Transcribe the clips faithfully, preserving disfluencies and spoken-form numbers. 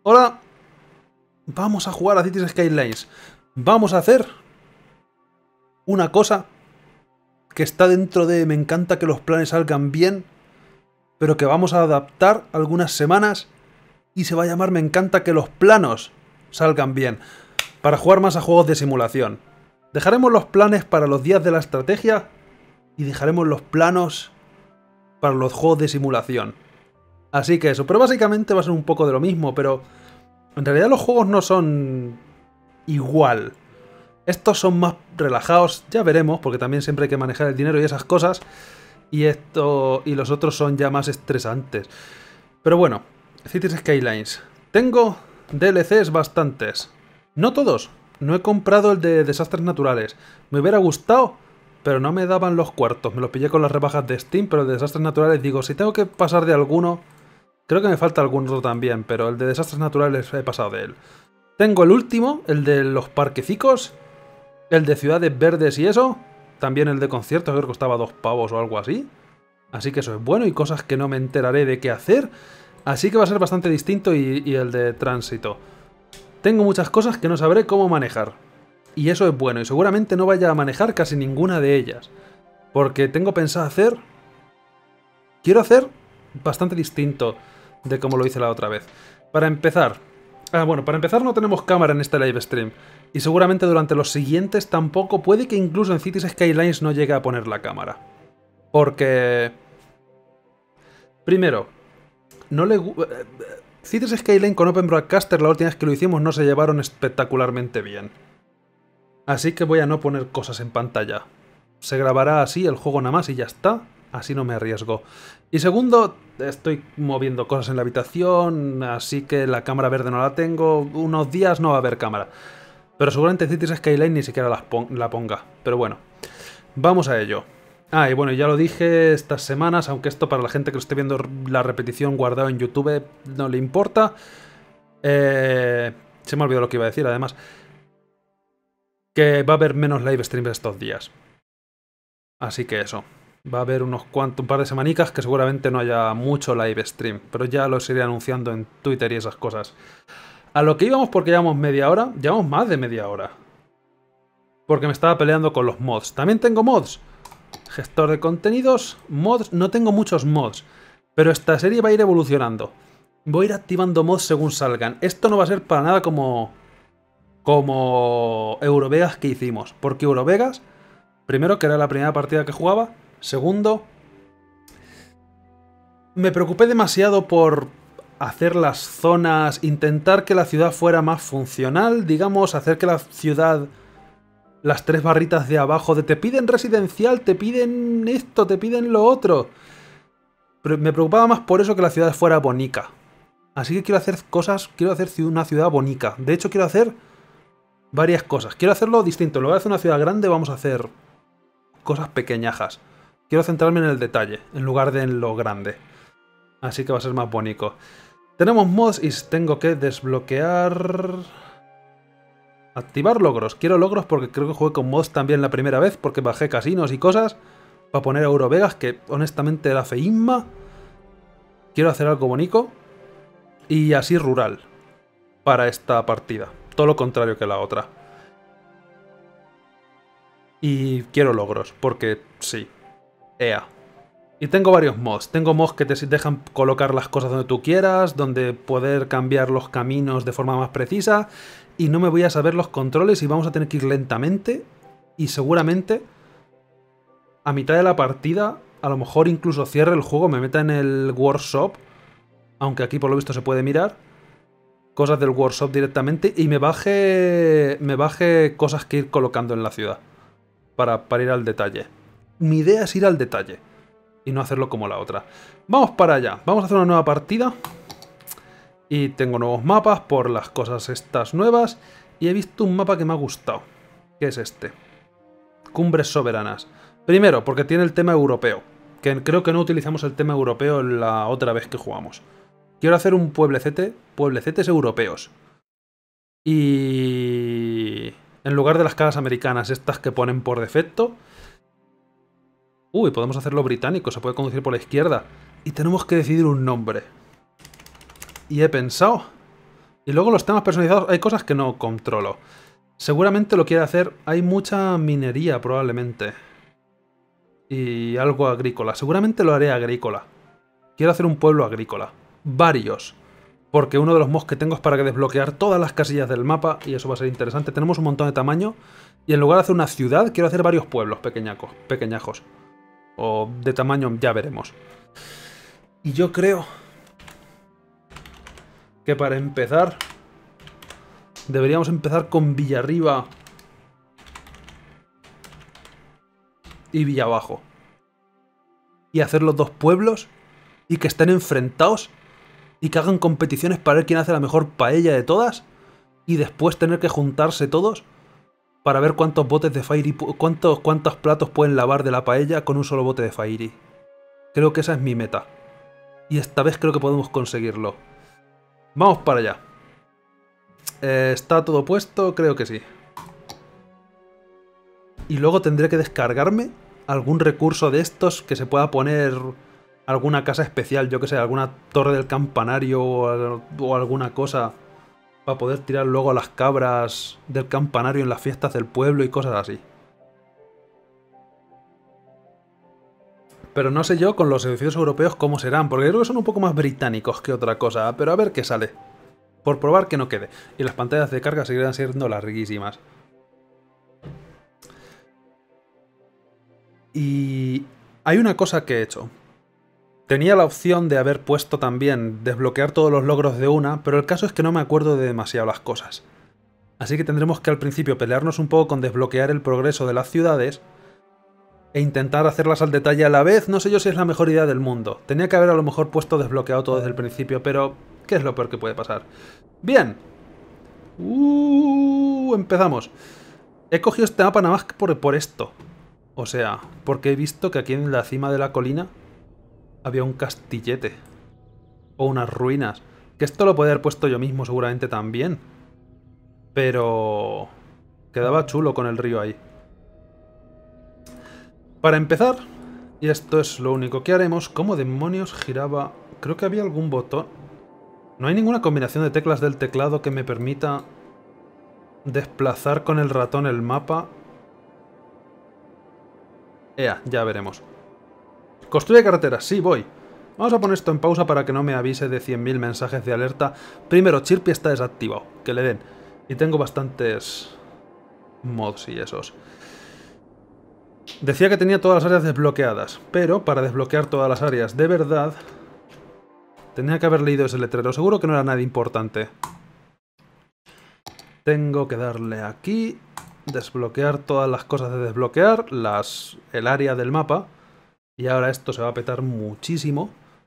Hola, vamos a jugar a Cities Skylines. Vamos a hacer una cosa que está dentro de me encanta que los planes salgan bien, pero que vamos a adaptar algunas semanas y se va a llamar me encanta que los planos salgan bien, para jugar más a juegos de simulación. Dejaremos los planes para los días de la estrategia y dejaremos los planos para los juegos de simulación. Así que eso, pero básicamente va a ser un poco de lo mismo, pero en realidad los juegos no son igual. Estos son más relajados, ya veremos, porque también siempre hay que manejar el dinero y esas cosas. Y esto y los otros son ya más estresantes. Pero bueno, Cities Skylines. Tengo D L Cs bastantes. No todos. No he comprado el de desastres naturales. Me hubiera gustado, pero no me daban los cuartos. Me los pillé con las rebajas de Steam, pero el de desastres naturales digo, si tengo que pasar de alguno... Creo que me falta algún otro también, pero el de desastres naturales he pasado de él. Tengo el último, el de los parquecicos, el de ciudades verdes y eso. También el de conciertos, creo que costaba dos pavos o algo así. Así que eso es bueno y cosas que no me enteraré de qué hacer. Así que va a ser bastante distinto y, y el de tránsito. Tengo muchas cosas que no sabré cómo manejar. Y eso es bueno y seguramente no vaya a manejar casi ninguna de ellas. Porque tengo pensado hacer... Quiero hacer bastante distinto de como lo hice la otra vez. Para empezar... Ah, bueno, para empezar no tenemos cámara en este live stream. Y seguramente durante los siguientes tampoco. Puede que incluso en Cities Skylines no llegue a poner la cámara. Porque... Primero, no le... Cities Skyline con Open Broadcaster la última vez que lo hicimos no se llevaron espectacularmente bien. Así que voy a no poner cosas en pantalla. Se grabará así el juego nada más y ya está. Así no me arriesgo. Y segundo, estoy moviendo cosas en la habitación, así que la cámara verde no la tengo. Unos días no va a haber cámara. Pero seguramente Cities Skyline ni siquiera la, pon la ponga. Pero bueno, vamos a ello. Ah, y bueno, ya lo dije estas semanas, aunque esto para la gente que lo esté viendo la repetición guardado en YouTube no le importa. Eh, se me ha olvidado lo que iba a decir, además. Que va a haber menos live streams estos días. Así que eso. Va a haber unos cuantos, un par de semanicas que seguramente no haya mucho live stream, pero ya los iré anunciando en Twitter y esas cosas. A lo que íbamos porque llevamos media hora, llevamos más de media hora. Porque me estaba peleando con los mods. También tengo mods. Gestor de contenidos, mods, no tengo muchos mods, pero esta serie va a ir evolucionando. Voy a ir activando mods según salgan. Esto no va a ser para nada como... Como Eurovegas que hicimos, porque Eurovegas, primero que era la primera partida que jugaba, segundo, me preocupé demasiado por hacer las zonas, intentar que la ciudad fuera más funcional, digamos, hacer que la ciudad, las tres barritas de abajo de te piden residencial, te piden esto, te piden lo otro. Pero me preocupaba más por eso que la ciudad fuera bonita. Así que quiero hacer cosas, quiero hacer una ciudad bonita. De hecho, quiero hacer varias cosas. Quiero hacerlo distinto. En lugar de hacer una ciudad grande, vamos a hacer cosas pequeñajas. Quiero centrarme en el detalle, en lugar de en lo grande. Así que va a ser más bonito. Tenemos mods y tengo que desbloquear... Activar logros. Quiero logros porque creo que jugué con mods también la primera vez, porque bajé casinos y cosas para poner Eurovegas, que honestamente era feísma. Quiero hacer algo bonito y así rural para esta partida. Todo lo contrario que la otra. Y quiero logros, porque sí. Ea. Y tengo varios mods. Tengo mods que te dejan colocar las cosas donde tú quieras, donde poder cambiar los caminos de forma más precisa. Y no me voy a saber los controles y vamos a tener que ir lentamente. Y seguramente a mitad de la partida, a lo mejor incluso cierre el juego, me meta en el workshop. Aunque aquí por lo visto se puede mirar cosas del workshop directamente y me baje me baje cosas que ir colocando en la ciudad para, para ir al detalle. Mi idea es ir al detalle y no hacerlo como la otra. Vamos para allá, vamos a hacer una nueva partida y tengo nuevos mapas por las cosas estas nuevas y he visto un mapa que me ha gustado, que es este, Cumbres Soberanas. Primero, porque tiene el tema europeo, que creo que no utilizamos el tema europeo la otra vez que jugamos. Quiero hacer un pueblecete, pueblecetes europeos. Y... en lugar de las casas americanas, estas que ponen por defecto... Uy, podemos hacerlo británico, se puede conducir por la izquierda. Y tenemos que decidir un nombre. Y he pensado Y luego los temas personalizados, hay cosas que no controlo. Seguramente lo quiere hacer, hay mucha minería probablemente. Y algo agrícola. Seguramente lo haré agrícola. Quiero hacer un pueblo agrícola. Varios. Porque uno de los mods que tengo es para que desbloquear todas las casillas del mapa y eso va a ser interesante. Tenemos un montón de tamaño y en lugar de hacer una ciudad, quiero hacer varios pueblos pequeñacos, pequeñajos. O de tamaño, ya veremos. Y yo creo que para empezar deberíamos empezar con Villarriba y Villabajo. Y hacer los dos pueblos y que estén enfrentados y que hagan competiciones para ver quién hace la mejor paella de todas y después tener que juntarse todos para ver cuántos botes de Fairy, cuántos, cuántos platos pueden lavar de la paella con un solo bote de Fairy. Creo que esa es mi meta. Y esta vez creo que podemos conseguirlo. Vamos para allá. Eh, ¿Está todo puesto? Creo que sí. Y luego tendré que descargarme algún recurso de estos que se pueda poner alguna casa especial, yo que sé, alguna torre del campanario o, o alguna cosa para poder tirar luego a las cabras del campanario en las fiestas del pueblo y cosas así. Pero no sé yo con los edificios europeos cómo serán, porque creo que son un poco más británicos que otra cosa, pero a ver qué sale. Por probar que no quede. Y las pantallas de carga seguirán siendo larguísimas. Y hay una cosa que he hecho. Tenía la opción de haber puesto también desbloquear todos los logros de una, pero el caso es que no me acuerdo de demasiado las cosas. Así que tendremos que al principio pelearnos un poco con desbloquear el progreso de las ciudades e intentar hacerlas al detalle a la vez. No sé yo si es la mejor idea del mundo. Tenía que haber a lo mejor puesto desbloqueado todo desde el principio, pero ¿qué es lo peor que puede pasar? Bien. Uh, empezamos. He cogido este mapa nada más que por, por esto. O sea, porque he visto que aquí en la cima de la colina había un castillete. O unas ruinas. Que esto lo podía haber puesto yo mismo seguramente también. Pero quedaba chulo con el río ahí. Para empezar, y esto es lo único que haremos, ¿cómo demonios giraba? Creo que había algún botón. No hay ninguna combinación de teclas del teclado que me permita desplazar con el ratón el mapa. Ea, ya veremos. Construye carreteras, sí, voy. Vamos a poner esto en pausa para que no me avise de cien mil mensajes de alerta. Primero, Chirpy está desactivado, que le den. Y tengo bastantes mods y esos. Decía que tenía todas las áreas desbloqueadas, pero para desbloquear todas las áreas de verdad tenía que haber leído ese letrero. Seguro que no era nada importante. Tengo que darle aquí, desbloquear todas las cosas de desbloquear, las, el área del mapa. Y ahora esto se va a petar muchísimo.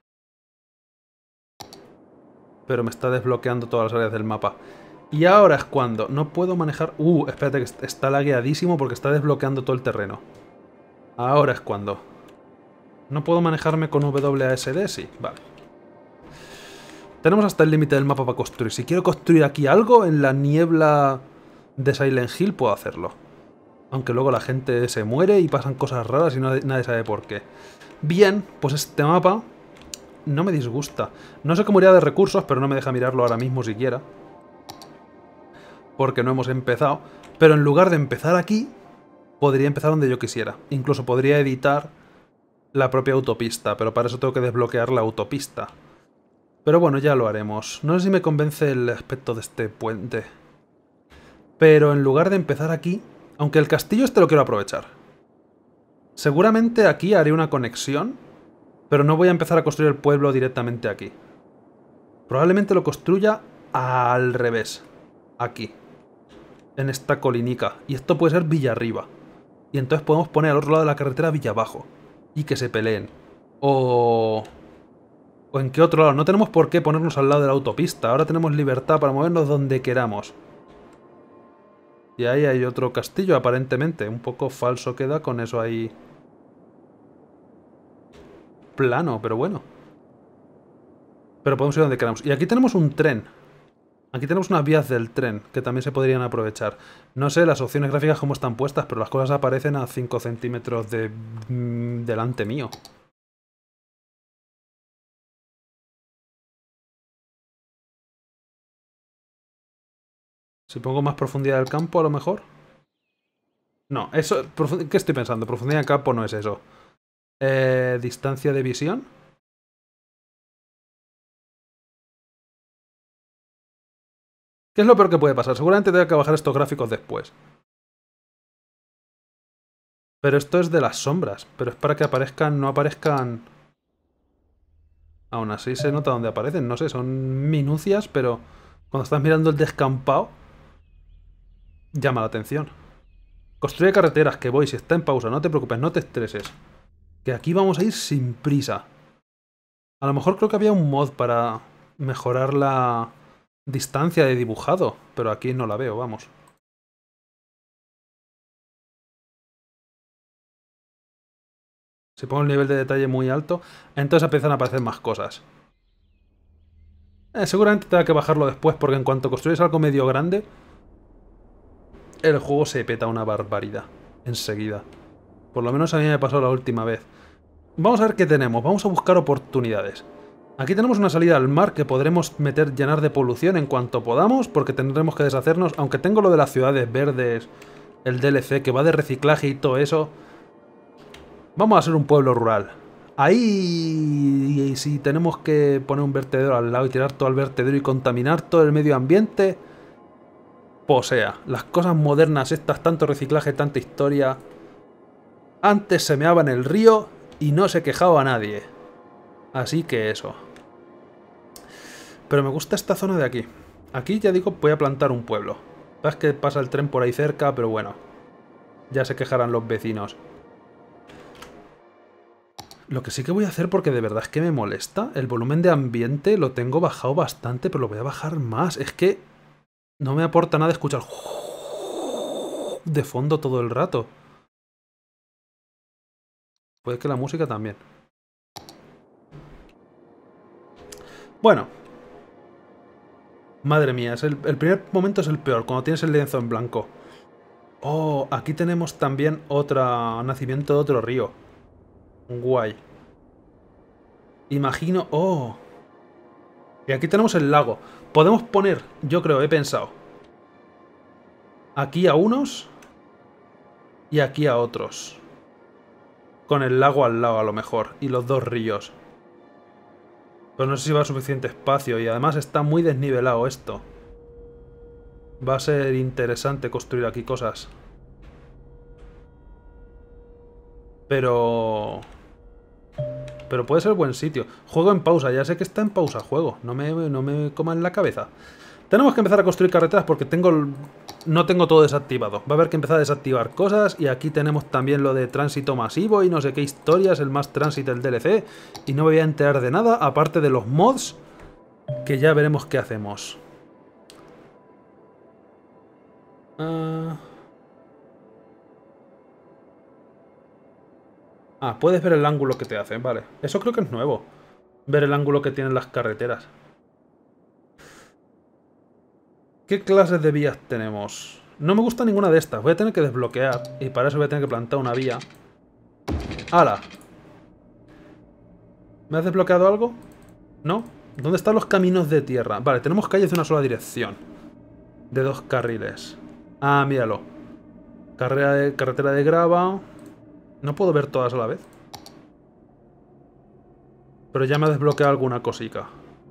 Pero me está desbloqueando todas las áreas del mapa. Y ahora es cuando no puedo manejar... Uh, espérate que está lagueadísimo porque está desbloqueando todo el terreno. Ahora es cuando. ¿No puedo manejarme con W A S D? Sí, vale. Tenemos hasta el límite del mapa para construir. Si quiero construir aquí algo en la niebla de Silent Hill, puedo hacerlo. Aunque luego la gente se muere y pasan cosas raras y no, nadie sabe por qué. Bien, pues este mapa no me disgusta. No sé cómo iría de recursos, pero no me deja mirarlo ahora mismo siquiera. Porque no hemos empezado. Pero en lugar de empezar aquí, podría empezar donde yo quisiera. Incluso podría editar la propia autopista, pero para eso tengo que desbloquear la autopista. Pero bueno, ya lo haremos. No sé si me convence el aspecto de este puente. Pero en lugar de empezar aquí, aunque el castillo este lo quiero aprovechar. Seguramente aquí haré una conexión, pero no voy a empezar a construir el pueblo directamente aquí. Probablemente lo construya al revés. Aquí. En esta colinica. Y esto puede ser Villarriba. Y entonces podemos poner al otro lado de la carretera Villabajo. Y que se peleen. O... ¿O en qué otro lado? No tenemos por qué ponernos al lado de la autopista. Ahora tenemos libertad para movernos donde queramos. Y ahí hay otro castillo, aparentemente. Un poco falso queda con eso ahí. Plano, pero bueno. Pero podemos ir donde queramos. Y aquí tenemos un tren. Aquí tenemos unas vías del tren que también se podrían aprovechar. No sé las opciones gráficas cómo están puestas, pero las cosas aparecen a cinco centímetros de... delante mío. Si pongo más profundidad del campo, a lo mejor. No, eso... ¿Qué estoy pensando? Profundidad del campo no es eso. Eh, distancia de visión. ¿Qué es lo peor que puede pasar? Seguramente tenga que bajar estos gráficos después. Pero esto es de las sombras. Pero es para que aparezcan, no aparezcan... Aún así se nota dónde aparecen. No sé, son minucias, pero... Cuando estás mirando el descampado... Llama la atención. Construye carreteras, que voy. Si está en pausa, no te preocupes, no te estreses. Que aquí vamos a ir sin prisa. A lo mejor creo que había un mod para mejorar la distancia de dibujado. Pero aquí no la veo, vamos. Si pongo el nivel de detalle muy alto, entonces empiezan a aparecer más cosas. Eh, seguramente tenga que bajarlo después, porque en cuanto construyes algo medio grande, el juego se peta una barbaridad. Enseguida. Por lo menos a mí me pasó la última vez. Vamos a ver qué tenemos. Vamos a buscar oportunidades. Aquí tenemos una salida al mar que podremos meter, llenar de polución en cuanto podamos, porque tendremos que deshacernos. Aunque tengo lo de las ciudades verdes, el D L C que va de reciclaje y todo eso... Vamos a ser un pueblo rural. Ahí, y si tenemos que poner un vertedero al lado y tirar todo el vertedero y contaminar todo el medio ambiente, pues sea, las cosas modernas estas, tanto reciclaje, tanta historia, antes se meaba en el río y no se quejaba a nadie. Así que eso. Pero me gusta esta zona de aquí. Aquí ya digo, voy a plantar un pueblo. Sabes que pasa el tren por ahí cerca, pero bueno, ya se quejarán los vecinos. Lo que sí que voy a hacer, porque de verdad es que me molesta, el volumen de ambiente lo tengo bajado bastante, pero lo voy a bajar más. Es que no me aporta nada escuchar de fondo todo el rato. Puede que la música también. Bueno. Madre mía, es el, el primer momento es el peor, cuando tienes el lienzo en blanco. Oh, aquí tenemos también otro nacimiento de otro río. Guay. Imagino... Oh. Y aquí tenemos el lago. Podemos poner, yo creo, he pensado. Aquí a unos. Y aquí a otros. Con el lago al lado a lo mejor. Y los dos ríos. Pero no sé si va a suficiente espacio. Y además está muy desnivelado esto. Va a ser interesante construir aquí cosas. Pero... Pero puede ser buen sitio. Juego en pausa, ya sé que está en pausa, juego. No me, no me coman la cabeza. Tenemos que empezar a construir carreteras porque tengo... No tengo todo desactivado. Va a haber que empezar a desactivar cosas. Y aquí tenemos también lo de tránsito masivo y no sé qué historias, el más tránsito del D L C. Y no me voy a enterar de nada, aparte de los mods, que ya veremos qué hacemos. Uh... Ah, puedes ver el ángulo que te hacen, vale. Eso creo que es nuevo. Ver el ángulo que tienen las carreteras. ¿Qué clases de vías tenemos? No me gusta ninguna de estas. Voy a tener que desbloquear. Y para eso voy a tener que plantar una vía. ¡Hala! ¿Me has desbloqueado algo? ¿No? ¿Dónde están los caminos de tierra? Vale, tenemos calles de una sola dirección. De dos carriles. Ah, míralo. Carrera de, carretera de grava. No puedo ver todas a la vez. Pero ya me ha desbloqueado alguna cosica.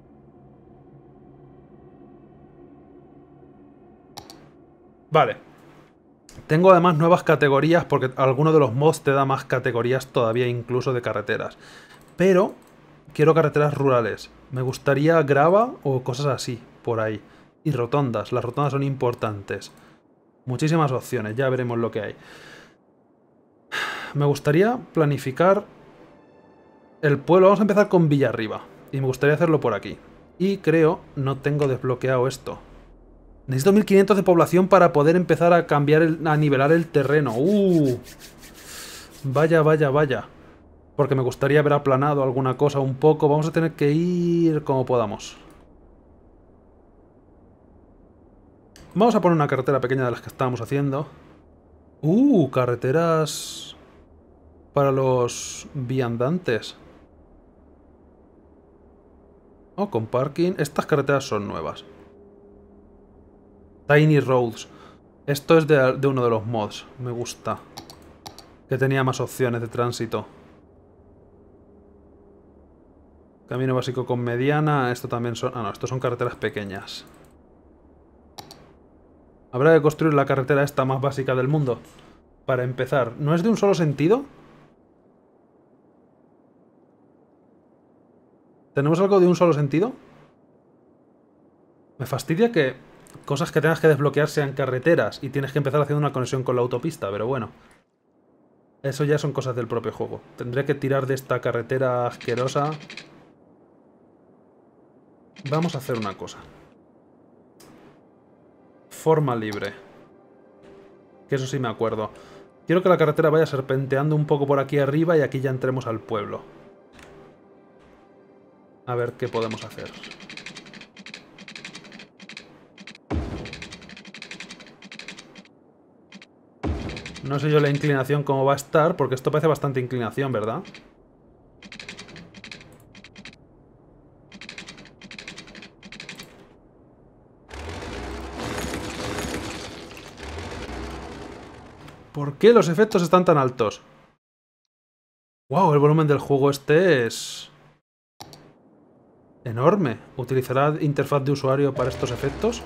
Vale. Tengo además nuevas categorías porque alguno de los mods te da más categorías todavía incluso de carreteras. Pero quiero carreteras rurales. Me gustaría grava o cosas así, por ahí. Y rotondas. Las rotondas son importantes. Muchísimas opciones, ya veremos lo que hay. Me gustaría planificar el pueblo. Vamos a empezar con Villarriba. Y me gustaría hacerlo por aquí. Y creo no tengo desbloqueado esto. Necesito mil quinientos de población para poder empezar a cambiar, el, a nivelar el terreno. ¡Uh! Vaya, vaya, vaya. Porque me gustaría haber aplanado alguna cosa un poco. Vamos a tener que ir como podamos. Vamos a poner una carretera pequeña de las que estábamos haciendo. ¡Uh! Carreteras para los viandantes. Oh, con parking. Estas carreteras son nuevas. Tiny Roads. Esto es de, de uno de los mods. Me gusta. Que tenía más opciones de tránsito. Camino básico con mediana. Esto también son... Ah, no, estos son carreteras pequeñas. Habrá que construir la carretera esta más básica del mundo. Para empezar. ¿No es de un solo sentido? ¿Tenemos algo de un solo sentido? Me fastidia que cosas que tengas que desbloquear sean carreteras y tienes que empezar haciendo una conexión con la autopista, pero bueno. Eso ya son cosas del propio juego. Tendré que tirar de esta carretera asquerosa. Vamos a hacer una cosa. Forma libre. Que eso sí me acuerdo. Quiero que la carretera vaya serpenteando un poco por aquí arriba y aquí ya entremos al pueblo. A ver qué podemos hacer. No sé yo la inclinación cómo va a estar, porque esto parece bastante inclinación, ¿verdad? ¿Por qué los efectos están tan altos? ¡Wow! El volumen del juego este es... enorme. ¿Utilizará interfaz de usuario para estos efectos?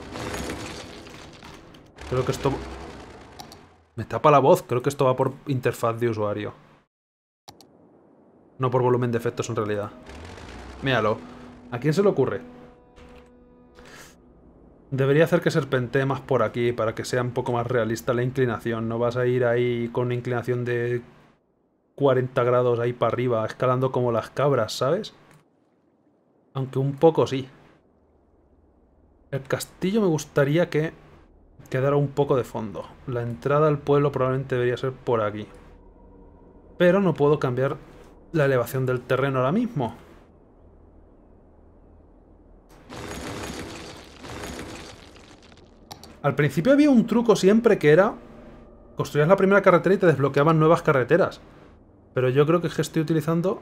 Creo que esto... Me tapa la voz. Creo que esto va por interfaz de usuario. No por volumen de efectos en realidad. Míralo. ¿A quién se le ocurre? Debería hacer que serpentee más por aquí para que sea un poco más realista la inclinación. No vas a ir ahí con una inclinación de cuarenta grados ahí para arriba, escalando como las cabras, ¿sabes? Aunque un poco sí. El castillo me gustaría que quedara un poco de fondo. La entrada al pueblo probablemente debería ser por aquí. Pero no puedo cambiar la elevación del terreno ahora mismo. Al principio había un truco siempre que era... construías la primera carretera y te desbloqueaban nuevas carreteras. Pero yo creo que, es que estoy utilizando...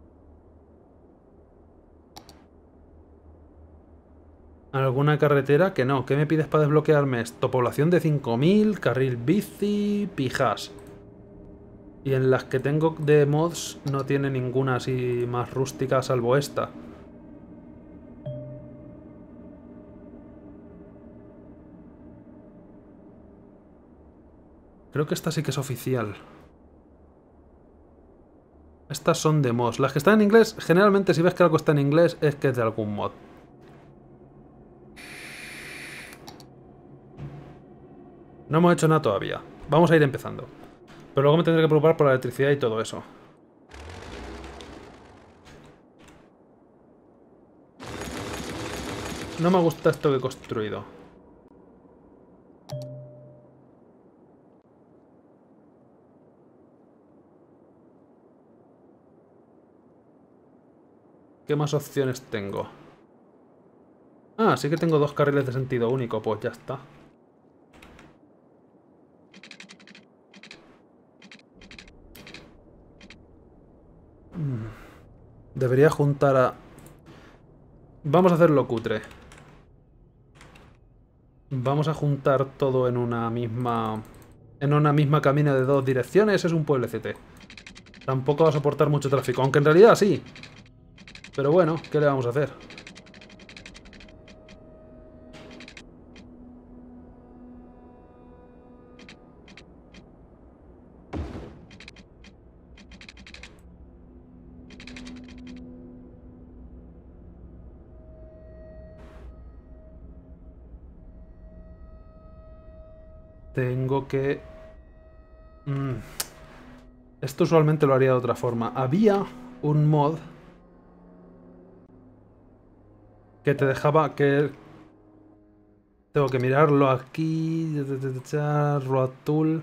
alguna carretera que no. ¿Qué me pides para desbloquearme esto? Población de cinco mil, carril bici, pijas. Y en las que tengo de mods no tiene ninguna así más rústica salvo esta. Creo que esta sí que es oficial. Estas son de mods. Las que están en inglés, generalmente si ves que algo está en inglés es que es de algún mod. No hemos hecho nada todavía. Vamos a ir empezando. Pero luego me tendré que preocupar por la electricidad y todo eso. No me gusta esto que he construido. ¿Qué más opciones tengo? Ah, sí que tengo dos carriles de sentido único. Pues ya está. Debería juntar a... Vamos a hacerlo cutre. Vamos a juntar todo en una misma... en una misma camino de dos direcciones. Es un pueblecete. Tampoco va a soportar mucho tráfico. Aunque en realidad sí. Pero bueno, ¿qué le vamos a hacer? Tengo que... Mm. Esto usualmente lo haría de otra forma. Había un mod que te dejaba que... Tengo que mirarlo aquí... Road Tool...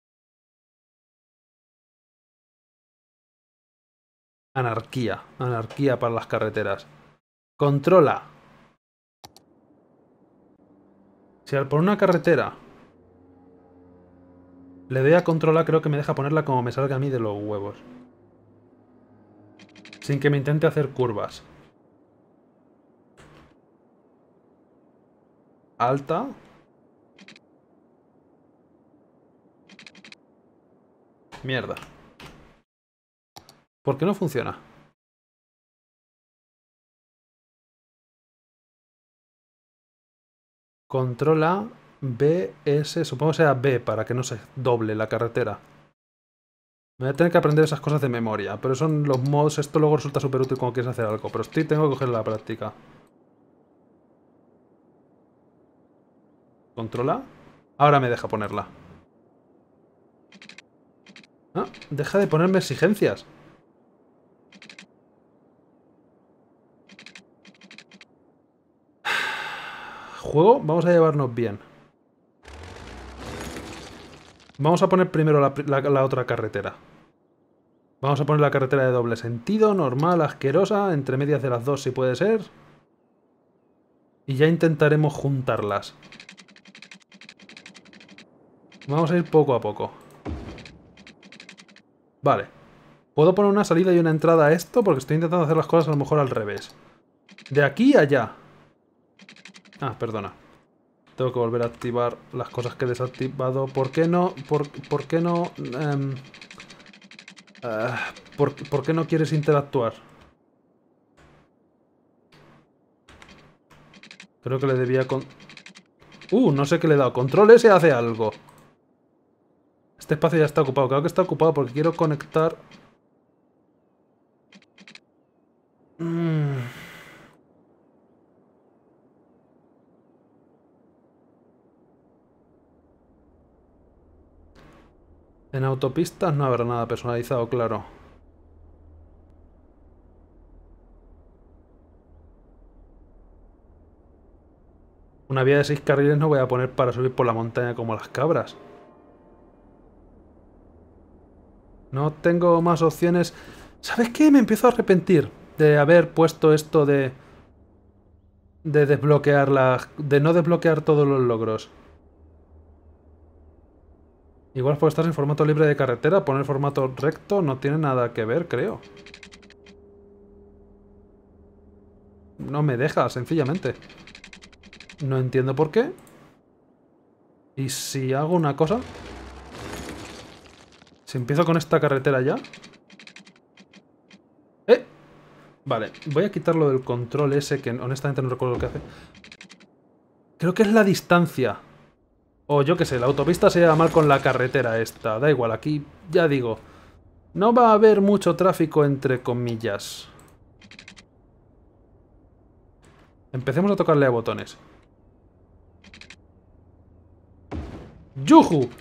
Anarquía. Anarquía para las carreteras. Controla. Si al por una carretera le doy a controlar, creo que me deja ponerla como me salga a mí de los huevos. Sin que me intente hacer curvas. Alta. Mierda. ¿Por qué no funciona? Control A, B, S, supongo que sea B para que no se doble la carretera. Me voy a tener que aprender esas cosas de memoria, pero son los mods, esto luego resulta súper útil cuando quieres hacer algo, pero estoy, tengo que coger la práctica. Control A. Ahora me deja ponerla. Ah, deja de ponerme exigencias. Juego, vamos a llevarnos bien. Vamos a poner primero la, la, la otra carretera. Vamos a poner la carretera de doble sentido, normal, asquerosa, entre medias de las dos si puede ser. Y ya intentaremos juntarlas. Vamos a ir poco a poco. Vale. Puedo poner una salida y una entrada a esto porque estoy intentando hacer las cosas a lo mejor al revés. De aquí a allá. Ah, perdona. Tengo que volver a activar las cosas que he desactivado. ¿Por qué no? ¿Por, por qué no? Um, uh, ¿por, ¿Por qué no quieres interactuar? Creo que le debía con... Uh, no sé qué le he dado. Control S hace algo. Este espacio ya está ocupado. Creo que está ocupado porque quiero conectar... Mm. En autopistas no habrá nada personalizado, claro. Una vía de seis carriles no voy a poner para subir por la montaña como las cabras. No tengo más opciones. ¿Sabes qué? Me empiezo a arrepentir de haber puesto esto de... De desbloquear la... De no desbloquear todos los logros. Igual por estar en formato libre de carretera, poner formato recto no tiene nada que ver, creo. No me deja, sencillamente. No entiendo por qué. ¿Y si hago una cosa? Si empiezo con esta carretera ya... ¡Eh! Vale, voy a quitarlo del control ese, que honestamente no recuerdo lo que hace. Creo que es la distancia. O yo qué sé, la autopista se lleva mal con la carretera esta. Da igual, aquí ya digo. No va a haber mucho tráfico entre comillas. Empecemos a tocarle a botones. ¡Yuju!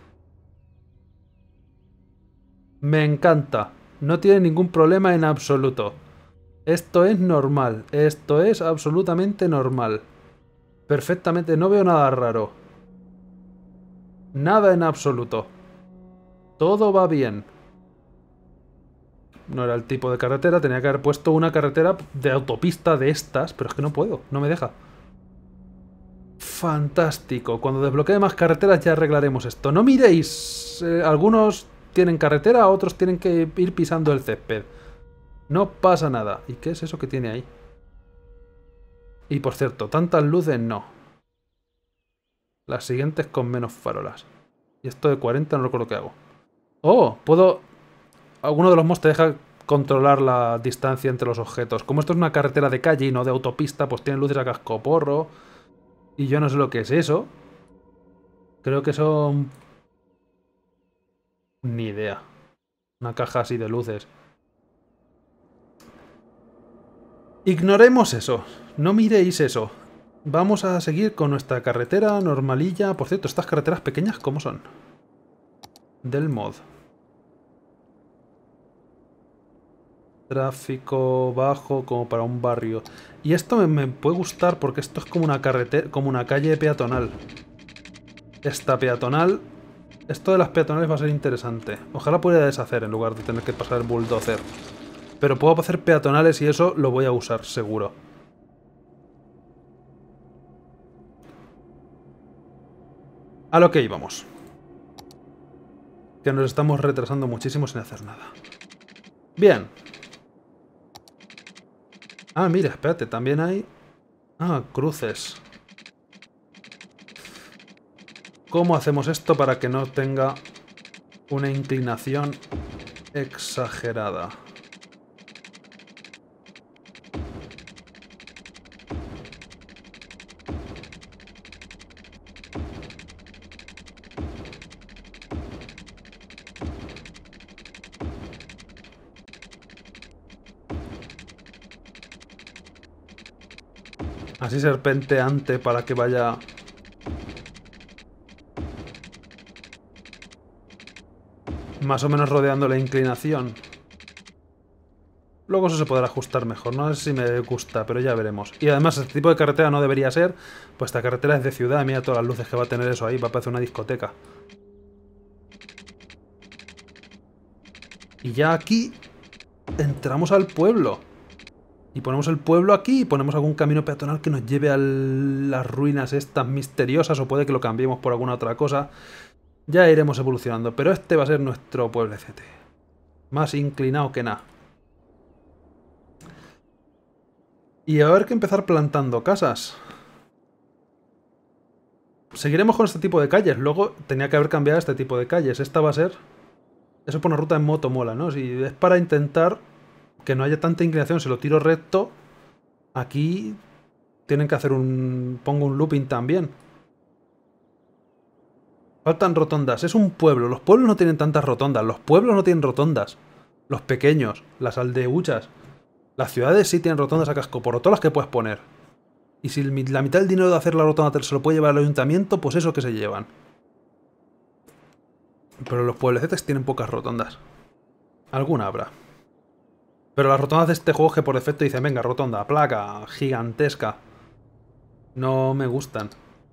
Me encanta. No tiene ningún problema en absoluto. Esto es normal. Esto es absolutamente normal. Perfectamente. No veo nada raro. Nada en absoluto. Todo va bien. No era el tipo de carretera. Tenía que haber puesto una carretera de autopista de estas. Pero es que no puedo. No me deja. Fantástico. Cuando desbloquee más carreteras ya arreglaremos esto. No miréis. Eh, algunos tienen carretera, otros tienen que ir pisando el césped. No pasa nada. ¿Y qué es eso que tiene ahí? Y por cierto, tantas luces no. Las siguientes con menos farolas. Y esto de cuarenta no recuerdo qué hago. ¡Oh! Puedo... Alguno de los mods te deja controlar la distancia entre los objetos. Como esto es una carretera de calle y no de autopista, pues tiene luces a cascoporro. Y yo no sé lo que es eso. Creo que son... Ni idea. Una caja así de luces. Ignoremos eso. No miréis eso. Vamos a seguir con nuestra carretera normalilla. Por cierto, estas carreteras pequeñas, ¿cómo son? Del mod. Tráfico bajo como para un barrio. Y esto me, me puede gustar porque esto es como una carretera, como una calle peatonal. Esta peatonal... Esto de las peatonales va a ser interesante. Ojalá pudiera deshacer en lugar de tener que pasar el bulldozer. Pero puedo hacer peatonales y eso lo voy a usar, seguro. A lo que íbamos. Que nos estamos retrasando muchísimo sin hacer nada. Bien. Ah, mira, espérate, también hay... Ah, cruces. ¿Cómo hacemos esto para que no tenga una inclinación exagerada. Así serpenteante para que vaya... más o menos rodeando la inclinación. Luego eso se podrá ajustar mejor. No sé si me gusta, pero ya veremos. Y además este tipo de carretera no debería ser. Pues esta carretera es de ciudad. Mira todas las luces que va a tener eso ahí. Va a parecer una discoteca. Y ya aquí entramos al pueblo. Y ponemos el pueblo aquí y ponemos algún camino peatonal que nos lleve a las ruinas estas misteriosas. O puede que lo cambiemos por alguna otra cosa. Ya iremos evolucionando. Pero este va a ser nuestro pueblecete. Más inclinado que nada. Y va a haber que empezar plantando casas. Seguiremos con este tipo de calles. Luego tenía que haber cambiado este tipo de calles. Esta va a ser... Eso por una ruta en moto mola, ¿no? Si es para intentar que no haya tanta inclinación, si lo tiro recto, aquí tienen que hacer un... Pongo un looping también. Faltan rotondas. Es un pueblo. Los pueblos no tienen tantas rotondas. Los pueblos no tienen rotondas. Los pequeños. Las aldeuchas. Las ciudades sí tienen rotondas a casco. Por todas las que puedes poner. Y si la mitad del dinero de hacer la rotonda se lo puede llevar al ayuntamiento, pues eso que se llevan. Pero los pueblecetes tienen pocas rotondas. Alguna habrá. Pero las rotondas de este juego que por defecto dicen, venga, rotonda, placa, gigantesca. No me gustan.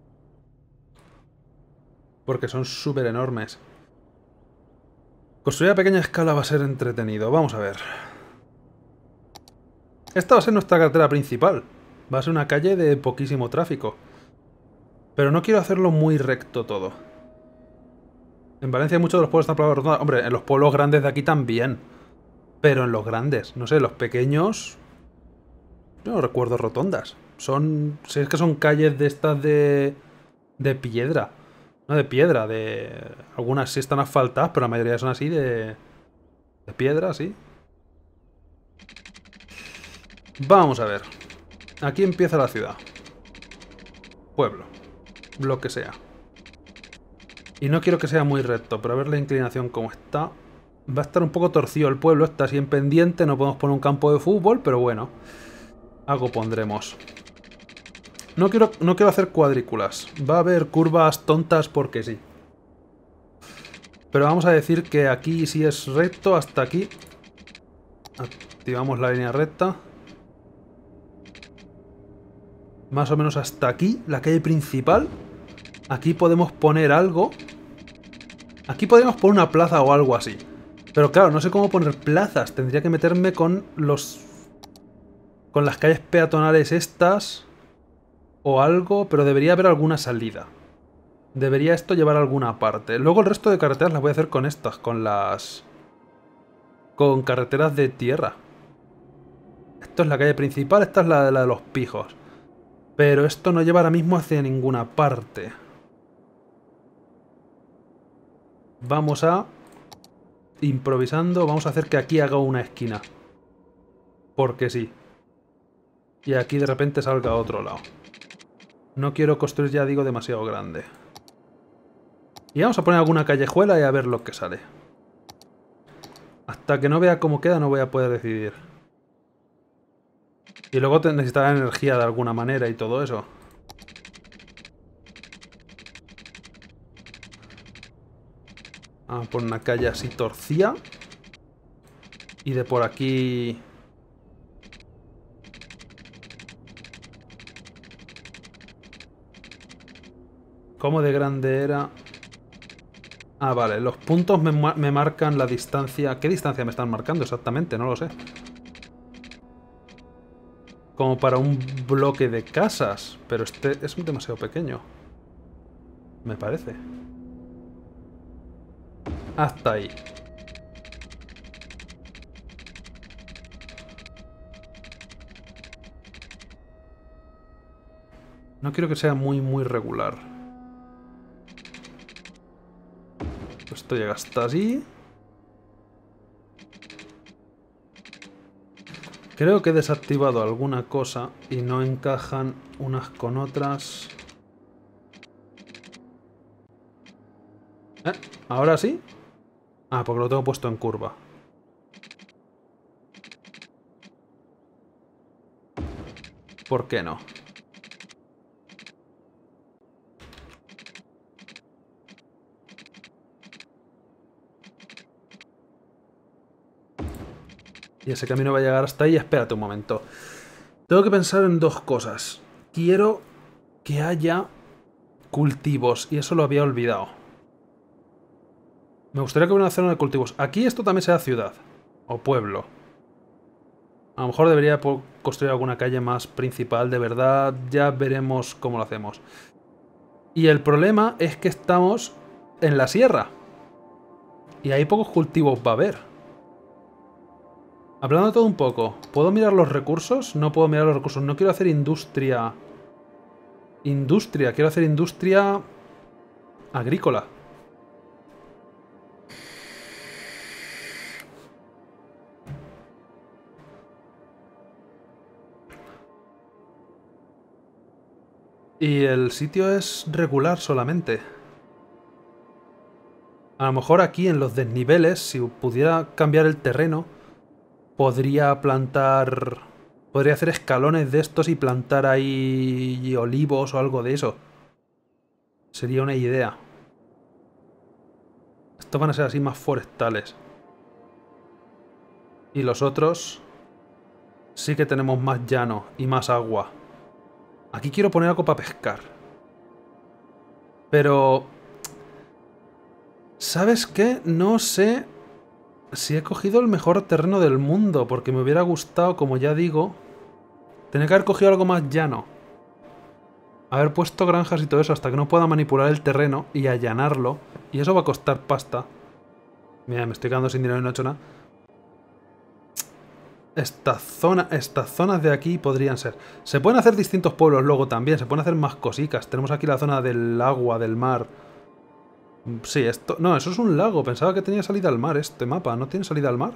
Porque son súper enormes. Construir a pequeña escala va a ser entretenido. Vamos a ver. Esta va a ser nuestra carretera principal. Va a ser una calle de poquísimo tráfico. Pero no quiero hacerlo muy recto todo. En Valencia muchos de los pueblos están plagados de rotondas. Hombre, en los pueblos grandes de aquí también. Pero en los grandes, no sé, los pequeños... Yo no recuerdo rotondas. Son... Si es que son calles de estas de... de piedra. No de piedra, de... Algunas sí están asfaltadas, pero la mayoría son así de... de piedra, sí. Vamos a ver. Aquí empieza la ciudad. Pueblo. Lo que sea. Y no quiero que sea muy recto, pero a ver la inclinación como está. Va a estar un poco torcido el pueblo, está así en pendiente, no podemos poner un campo de fútbol, pero bueno. Algo pondremos. No quiero, no quiero hacer cuadrículas. Va a haber curvas tontas porque sí. Pero vamos a decir que aquí sí es recto hasta aquí. Activamos la línea recta. Más o menos hasta aquí, la calle principal. Aquí podemos poner algo. Aquí podríamos poner una plaza o algo así. Pero claro, no sé cómo poner plazas. Tendría que meterme con los... con las calles peatonales estas. O algo, pero debería haber alguna salida. Debería esto llevar a alguna parte. Luego el resto de carreteras las voy a hacer con estas, con las... con carreteras de tierra. Esto es la calle principal, esta es la de, la de los pijos. Pero esto no lleva ahora mismo hacia ninguna parte. Vamos a... improvisando, vamos a hacer que aquí haga una esquina. Porque sí. Y aquí de repente salga a otro lado. No quiero construir, ya digo, demasiado grande. Y vamos a poner alguna callejuela y a ver lo que sale. Hasta que no vea cómo queda no voy a poder decidir. Y luego necesitará energía de alguna manera y todo eso. Vamos a poner una calle así torcida. Y de por aquí... ¿Cómo de grande era? Ah, vale. Los puntos me, me marcan la distancia. ¿Qué distancia me están marcando exactamente? No lo sé. Como para un bloque de casas. Pero este es demasiado pequeño. Me parece. Hasta ahí. No quiero que sea muy, muy regular. Esto llega hasta así. Creo que he desactivado alguna cosa y no encajan unas con otras. ¿Eh? ¿Ahora sí? Ah, porque lo tengo puesto en curva. ¿Por qué no? Y ese camino va a llegar hasta ahí. Espérate un momento. Tengo que pensar en dos cosas. Quiero que haya cultivos, y eso lo había olvidado. Me gustaría que hubiera una zona de cultivos. Aquí esto también sea ciudad. O pueblo. A lo mejor debería construir alguna calle más principal, de verdad. Ya veremos cómo lo hacemos. Y el problema es que estamos en la sierra. Y ahí pocos cultivos va a haber. Hablando de todo un poco, ¿puedo mirar los recursos? No puedo mirar los recursos. No quiero hacer industria. Industria. Quiero hacer industria agrícola. Y el sitio es regular solamente. A lo mejor aquí en los desniveles, si pudiera cambiar el terreno, podría plantar... Podría hacer escalones de estos y plantar ahí olivos o algo de eso. Sería una idea. Estos van a ser así más forestales. Y los otros... Sí que tenemos más llano y más agua. Aquí quiero poner algo para pescar. Pero... ¿Sabes qué? No sé si he cogido el mejor terreno del mundo, porque me hubiera gustado, como ya digo, tener que haber cogido algo más llano. Haber puesto granjas y todo eso hasta que no pueda manipular el terreno y allanarlo. Y eso va a costar pasta. Mira, me estoy quedando sin dinero y no he hecho nada. Esta zona, estas zonas de aquí podrían ser. Se pueden hacer distintos pueblos luego también. Se pueden hacer más cositas. Tenemos aquí la zona del agua, del mar. Sí, esto... No, eso es un lago. Pensaba que tenía salida al mar este mapa. ¿No tiene salida al mar?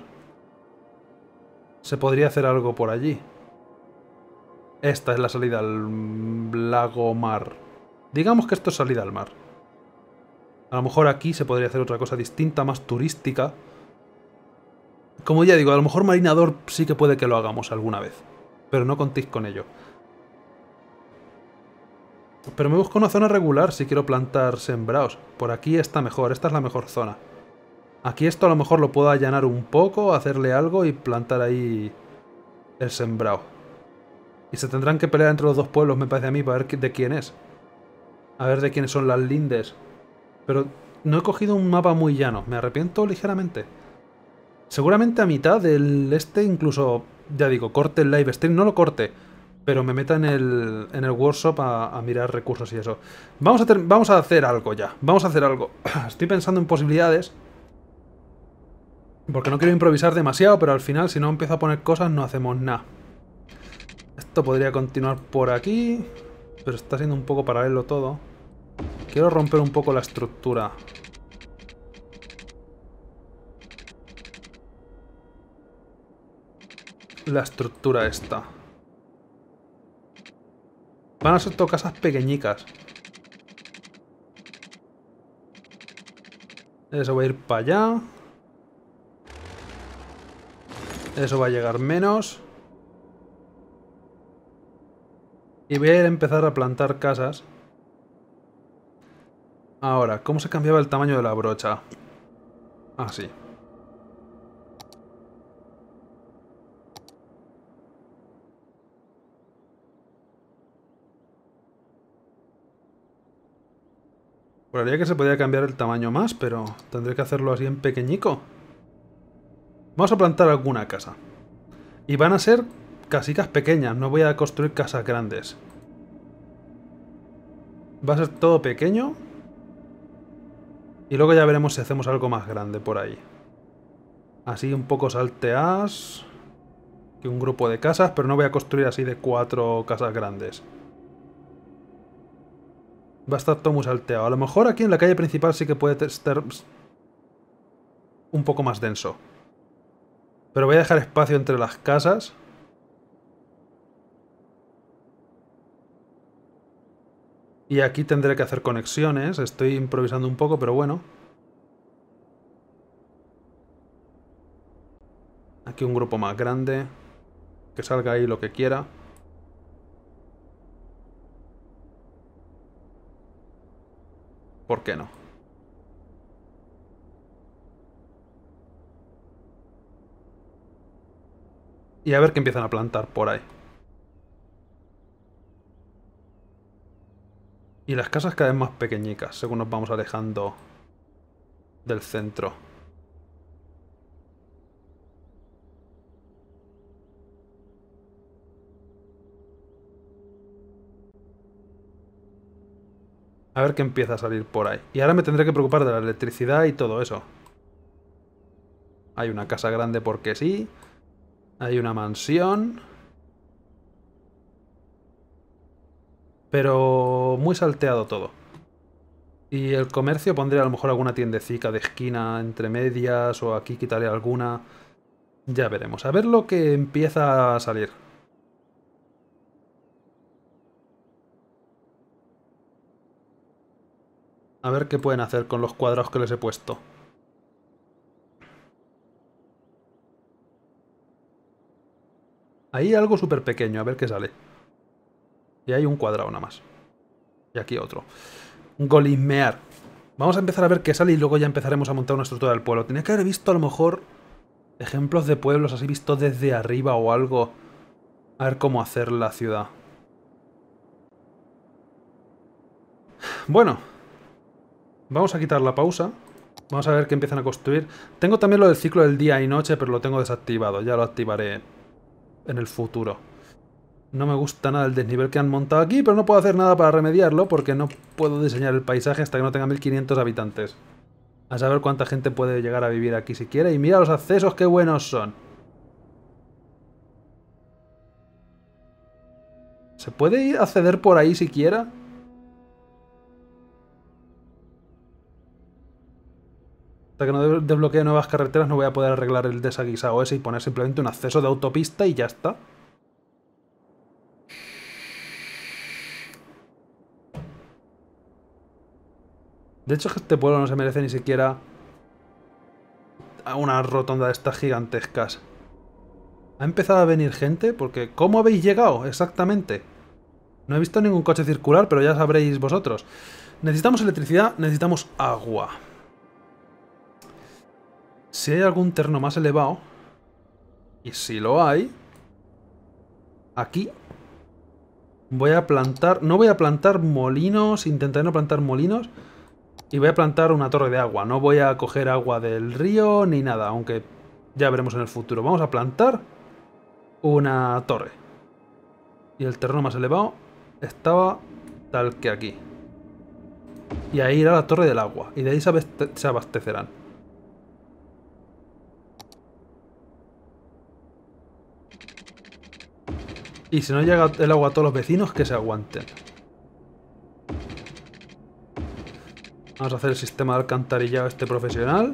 Se podría hacer algo por allí. Esta es la salida al lago mar. Digamos que esto es salida al mar. A lo mejor aquí se podría hacer otra cosa distinta, más turística. Como ya digo, a lo mejor Marinador sí que puede que lo hagamos alguna vez. Pero no contéis con ello. Pero me busco una zona regular si quiero plantar sembrados. Por aquí está mejor, esta es la mejor zona. Aquí esto a lo mejor lo puedo allanar un poco, hacerle algo y plantar ahí el sembrado. Y se tendrán que pelear entre los dos pueblos, me parece a mí, para ver de quién es. A ver de quiénes son las lindes. Pero no he cogido un mapa muy llano, me arrepiento ligeramente. Seguramente a mitad del este incluso, ya digo, corte el live stream, no lo corte, pero me meta en el, en el workshop a, a mirar recursos y eso. Vamos a, ter, vamos a hacer algo ya, vamos a hacer algo. Estoy pensando en posibilidades, porque no quiero improvisar demasiado, pero al final si no empiezo a poner cosas no hacemos nada. Esto podría continuar por aquí, pero está siendo un poco paralelo todo. Quiero romper un poco la estructura. La estructura esta. Van a ser todo casas pequeñicas. Eso va a ir para allá. Eso va a llegar menos. Y voy a ir a empezar a plantar casas. Ahora, ¿cómo se cambiaba el tamaño de la brocha? Así. Juraría que se podía cambiar el tamaño más, pero tendré que hacerlo así en pequeñico. Vamos a plantar alguna casa. Y van a ser casitas pequeñas, no voy a construir casas grandes. Va a ser todo pequeño. Y luego ya veremos si hacemos algo más grande por ahí. Así un poco salteas. Que un grupo de casas, pero no voy a construir así de cuatro casas grandes. Va a estar todo muy salteado. A lo mejor aquí en la calle principal sí que puede estar un poco más denso. Pero voy a dejar espacio entre las casas. Y aquí tendré que hacer conexiones. Estoy improvisando un poco, pero bueno. Aquí un grupo más grande. Que salga ahí lo que quiera. ¿Por qué no? Y a ver qué empiezan a plantar por ahí. Y las casas cada vez más pequeñicas, según nos vamos alejando del centro. A ver qué empieza a salir por ahí. Y ahora me tendré que preocupar de la electricidad y todo eso. Hay una casa grande porque sí. Hay una mansión. Pero muy salteado todo. Y el comercio pondré a lo mejor alguna tiendecica de esquina entre medias. O aquí quitaré alguna. Ya veremos. A ver lo que empieza a salir. A ver qué pueden hacer con los cuadrados que les he puesto. Ahí algo súper pequeño, a ver qué sale. Y hay un cuadrado nada más. Y aquí otro. Golismear. Vamos a empezar a ver qué sale y luego ya empezaremos a montar una estructura del pueblo. Tenía que haber visto a lo mejor ejemplos de pueblos así visto desde arriba o algo. A ver cómo hacer la ciudad. Bueno. Vamos a quitar la pausa. Vamos a ver qué empiezan a construir. Tengo también lo del ciclo del día y noche, pero lo tengo desactivado. Ya lo activaré en el futuro. No me gusta nada el desnivel que han montado aquí, pero no puedo hacer nada para remediarlo porque no puedo diseñar el paisaje hasta que no tenga mil quinientos habitantes. A saber cuánta gente puede llegar a vivir aquí siquiera. Y mira los accesos, qué buenos son. ¿Se puede acceder por ahí siquiera? Hasta que no desbloquee nuevas carreteras no voy a poder arreglar el desaguisado ese y poner simplemente un acceso de autopista y ya está. De hecho, este pueblo no se merece ni siquiera una rotonda de estas gigantescas. ¿Ha empezado a venir gente? Porque ¿cómo habéis llegado exactamente? No he visto ningún coche circular, pero ya sabréis vosotros. Necesitamos electricidad, necesitamos agua. Si hay algún terreno más elevado, y si lo hay, aquí voy a plantar... No voy a plantar molinos, intentaré no plantar molinos, y voy a plantar una torre de agua. No voy a coger agua del río ni nada, aunque ya veremos en el futuro. Vamos a plantar una torre. Y el terreno más elevado estaba tal que aquí. Y ahí irá la torre del agua, y de ahí se abastecerán. Y si no llega el agua a todos los vecinos, que se aguanten. Vamos a hacer el sistema de alcantarillado este profesional.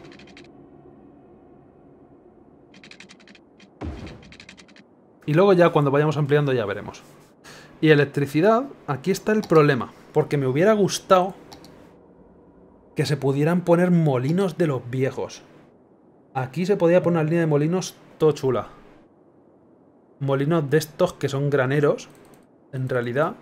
Y luego ya cuando vayamos ampliando ya veremos. Y electricidad, aquí está el problema. Porque me hubiera gustado que se pudieran poner molinos de los viejos. Aquí se podía poner una línea de molinos todo chula. Molinos de estos que son graneros, en realidad.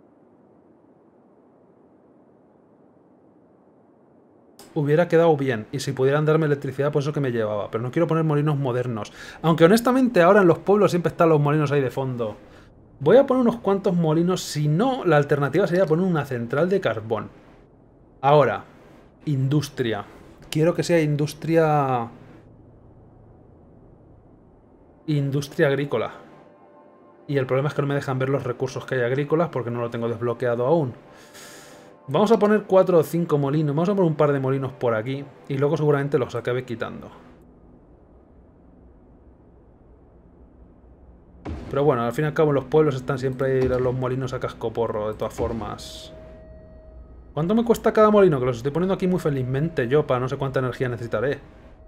Hubiera quedado bien. Y si pudieran darme electricidad, pues eso que me llevaba. Pero no quiero poner molinos modernos. Aunque honestamente ahora en los pueblos siempre están los molinos ahí de fondo. Voy a poner unos cuantos molinos. Si no, la alternativa sería poner una central de carbón. Ahora, industria. Quiero que sea industria... Industria agrícola. Y el problema es que no me dejan ver los recursos que hay agrícolas porque no lo tengo desbloqueado aún. Vamos a poner cuatro o cinco molinos. Vamos a poner un par de molinos por aquí. Y luego seguramente los acabe quitando. Pero bueno, al fin y al cabo en los pueblos están siempre los molinos a cascoporro, de todas formas. ¿Cuánto me cuesta cada molino? Que los estoy poniendo aquí muy felizmente yo, para no sé cuánta energía necesitaré.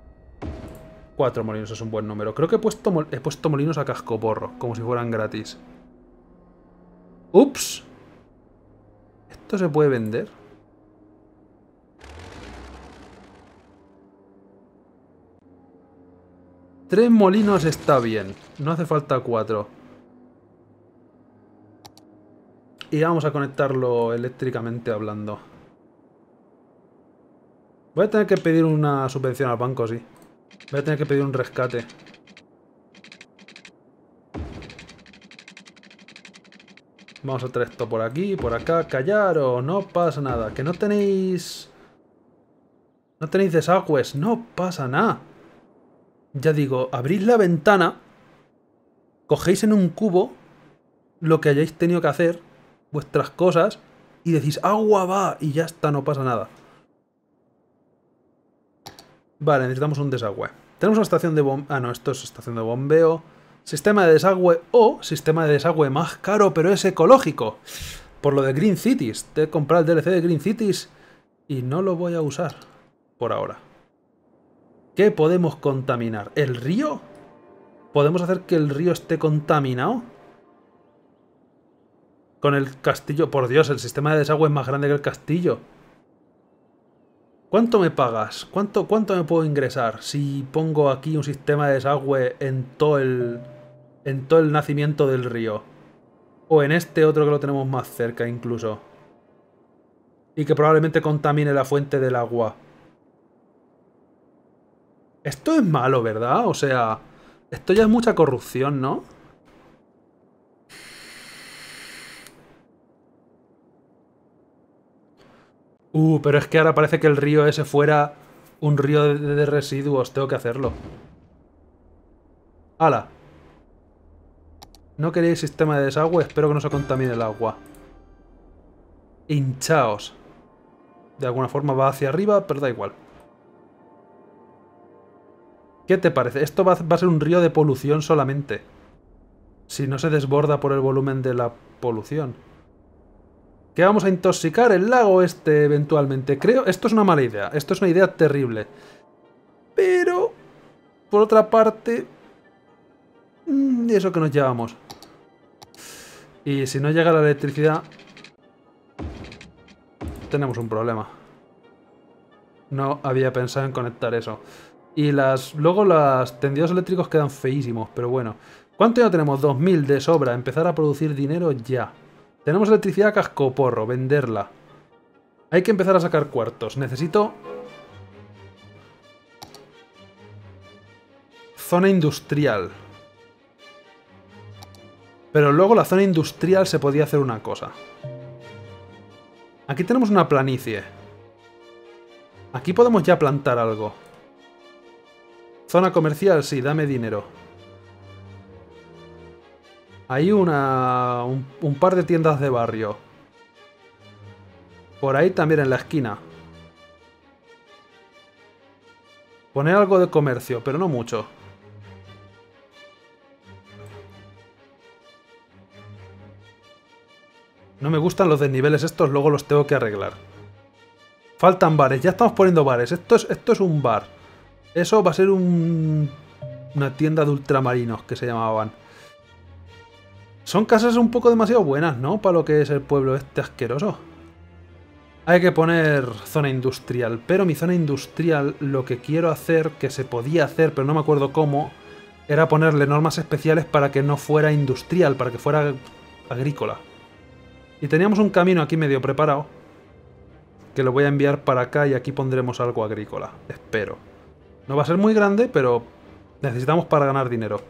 Cuatro molinos es un buen número. Creo que he puesto, he puesto molinos a cascoporro, como si fueran gratis. ¡Ups! ¿Esto se puede vender? Tres molinos está bien. No hace falta cuatro. Y vamos a conectarlo eléctricamente hablando. Voy a tener que pedir una subvención al banco, sí. Voy a tener que pedir un rescate. Vamos a hacer esto por aquí, por acá. Callaros, no pasa nada. Que no tenéis... No tenéis desagües. No pasa nada. Ya digo, abrís la ventana. Cogéis en un cubo lo que hayáis tenido que hacer. Vuestras cosas. Y decís, agua va. Y ya está, no pasa nada. Vale, necesitamos un desagüe. Tenemos una estación de bombeo. Ah, no, esto es estación de bombeo. Sistema de desagüe o sistema de desagüe más caro, pero es ecológico. Por lo de Green Cities. Te he comprado el D L C de Green Cities y no lo voy a usar por ahora. ¿Qué podemos contaminar? ¿El río? ¿Podemos hacer que el río esté contaminado? Con el castillo. Por Dios, el sistema de desagüe es más grande que el castillo. ¿Cuánto me pagas? ¿Cuánto, cuánto me puedo ingresar si pongo aquí un sistema de desagüe en todo el... en todo el nacimiento del río? O en este otro que lo tenemos más cerca incluso. Y que probablemente contamine la fuente del agua. Esto es malo, ¿verdad? O sea, esto ya es mucha corrupción, ¿no? Uh, pero es que ahora parece que el río ese fuera un río de, de residuos. Tengo que hacerlo. ¡Hala! No queréis sistema de desagüe, espero que no se contamine el agua. Hinchaos. De alguna forma va hacia arriba, pero da igual. ¿Qué te parece? Esto va, va a ser un río de polución solamente. Si no se desborda por el volumen de la polución. ¿Qué vamos a intoxicar el lago este eventualmente? Creo... Esto es una mala idea. Esto es una idea terrible. Pero... Por otra parte... ¿Y eso que nos llevamos? Y si no llega la electricidad... Tenemos un problema. No había pensado en conectar eso. Y las luego los tendidos eléctricos quedan feísimos, pero bueno. ¿Cuánto ya tenemos? dos mil de sobra. Empezar a producir dinero ya. Tenemos electricidad cascoporro. Venderla. Hay que empezar a sacar cuartos. Necesito... Zona industrial. Pero luego la zona industrial se podía hacer una cosa. Aquí tenemos una planicie. Aquí podemos ya plantar algo. Zona comercial, sí, dame dinero. Hay una... Un, un par de tiendas de barrio. Por ahí también en la esquina. Poner algo de comercio, pero no mucho. No me gustan los desniveles estos, luego los tengo que arreglar. Faltan bares, ya estamos poniendo bares. Esto es, esto es un bar. Eso va a ser un... una tienda de ultramarinos que se llamaban. Son casas un poco demasiado buenas, ¿no? Para lo que es el pueblo este asqueroso. Hay que poner zona industrial. Pero mi zona industrial, lo que quiero hacer, que se podía hacer, pero no me acuerdo cómo, era ponerle normas especiales para que no fuera industrial, para que fuera agrícola. Y teníamos un camino aquí medio preparado, que lo voy a enviar para acá y aquí pondremos algo agrícola. Espero. No va a ser muy grande, pero necesitamos para ganar dinero.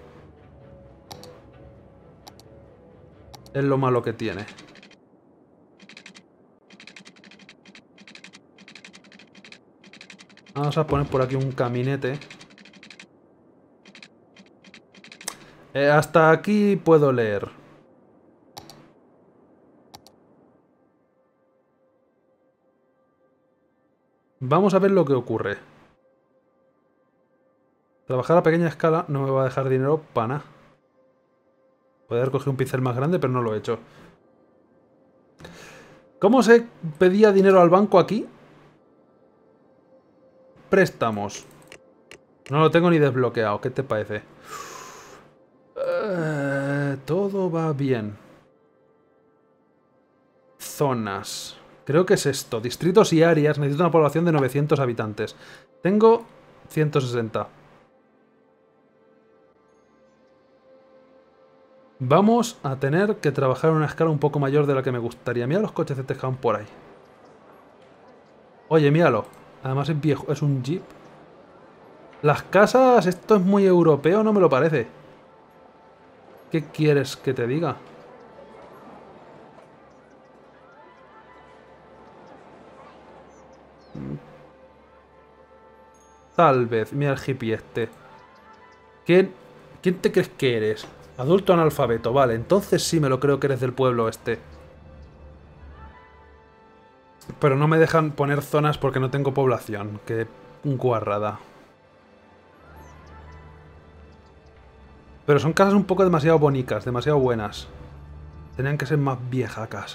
Es lo malo que tiene. Vamos a poner por aquí un caminete. Eh, hasta aquí puedo leer. Vamos a ver lo que ocurre. Trabajar a pequeña escala no me va a dejar dinero para nada. Podría haber cogido un pincel más grande, pero no lo he hecho. ¿Cómo se pedía dinero al banco aquí? Préstamos. No lo tengo ni desbloqueado. ¿Qué te parece? Uh, todo va bien. Zonas. Creo que es esto. Distritos y áreas. Necesito una población de novecientos habitantes. Tengo ciento sesenta. Vamos a tener que trabajar en una escala un poco mayor de la que me gustaría. Mira los coches de Teján por ahí. Oye, míralo. Además es viejo. Es un Jeep. Las casas... Esto es muy europeo, no me lo parece. ¿Qué quieres que te diga? Tal vez. Mira el hippie este. ¿Quién, ¿Quién te crees que eres? Adulto analfabeto. Vale, entonces sí me lo creo que eres del pueblo este. Pero no me dejan poner zonas porque no tengo población. Qué guarrada. Pero son casas un poco demasiado bonitas, demasiado buenas. Tenían que ser más viejacas.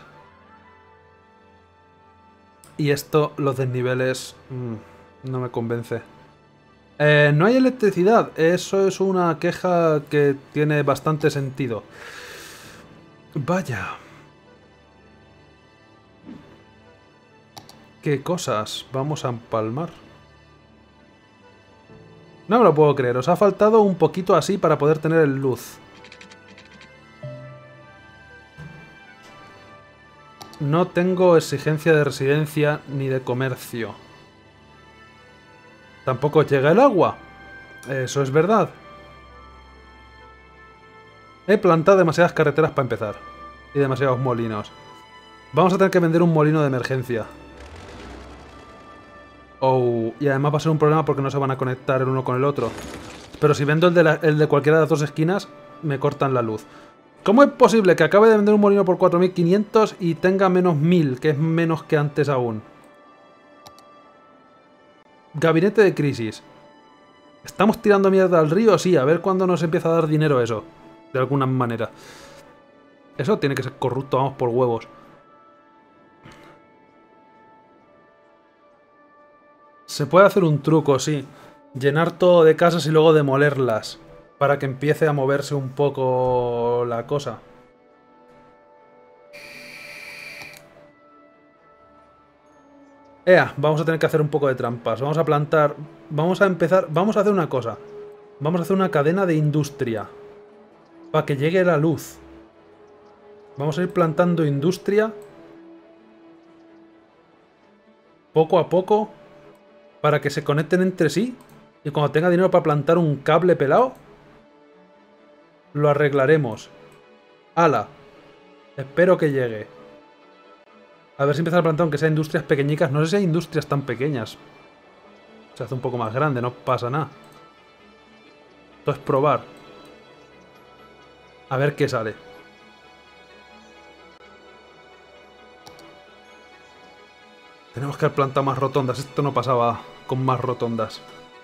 Y esto, los desniveles... Mmm, no me convence. Eh, no hay electricidad. Eso es una queja que tiene bastante sentido. Vaya. ¿Qué cosas vamos a empalmar? No me lo puedo creer. Os ha faltado un poquito así para poder tener el luz. No tengo exigencia de residencia ni de comercio. Tampoco llega el agua. Eso es verdad. He plantado demasiadas carreteras para empezar. Y demasiados molinos. Vamos a tener que vender un molino de emergencia. Oh, y además va a ser un problema porque no se van a conectar el uno con el otro. Pero si vendo el de, la, el de cualquiera de las dos esquinas, me cortan la luz. ¿Cómo es posible que acabe de vender un molino por cuatro mil quinientos y tenga menos mil, que es menos que antes aún? Gabinete de crisis. ¿Estamos tirando mierda al río? Sí, a ver cuándo nos empieza a dar dinero eso. De alguna manera. Eso tiene que ser corrupto, vamos por huevos. Se puede hacer un truco, sí. Llenar todo de casas y luego demolerlas. Para que empiece a moverse un poco la cosa. Ea, vamos a tener que hacer un poco de trampas. Vamos a plantar... Vamos a empezar... Vamos a hacer una cosa. Vamos a hacer una cadena de industria. Para que llegue la luz. Vamos a ir plantando industria. Poco a poco. Para que se conecten entre sí. Y cuando tenga dinero para plantar un cable pelado, lo arreglaremos. ¡Hala! Espero que llegue. A ver si empiezan a plantar aunque sea industrias pequeñicas. No sé si hay industrias tan pequeñas. Se hace un poco más grande, no pasa nada. Esto es probar. A ver qué sale. Tenemos que plantar más rotondas. Esto no pasaba con más rotondas.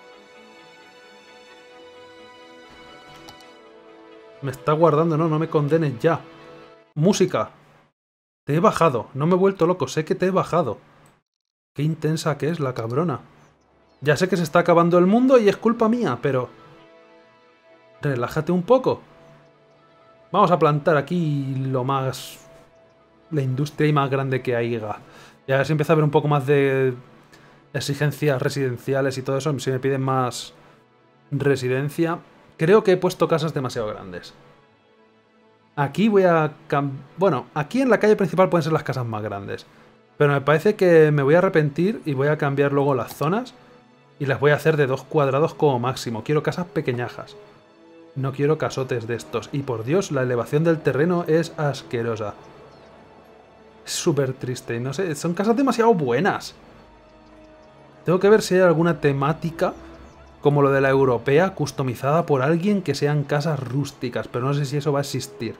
Me está guardando, no, no me condenes ya. Música. Te he bajado, no me he vuelto loco, sé que te he bajado. Qué intensa que es la cabrona. Ya sé que se está acabando el mundo y es culpa mía, pero... relájate un poco. Vamos a plantar aquí lo más... la industria y más grande que haya. Y a ver si empieza a haber un poco más de exigencias residenciales y todo eso. Si me piden más residencia. Creo que he puesto casas demasiado grandes. Aquí voy a... Bueno, aquí en la calle principal pueden ser las casas más grandes. Pero me parece que me voy a arrepentir y voy a cambiar luego las zonas. Y las voy a hacer de dos cuadrados como máximo. Quiero casas pequeñajas. No quiero casotes de estos. Y por Dios, la elevación del terreno es asquerosa. Es súper triste. No sé, son casas demasiado buenas. Tengo que ver si hay alguna temática como lo de la europea, customizada por alguien, que sean casas rústicas, pero no sé si eso va a existir.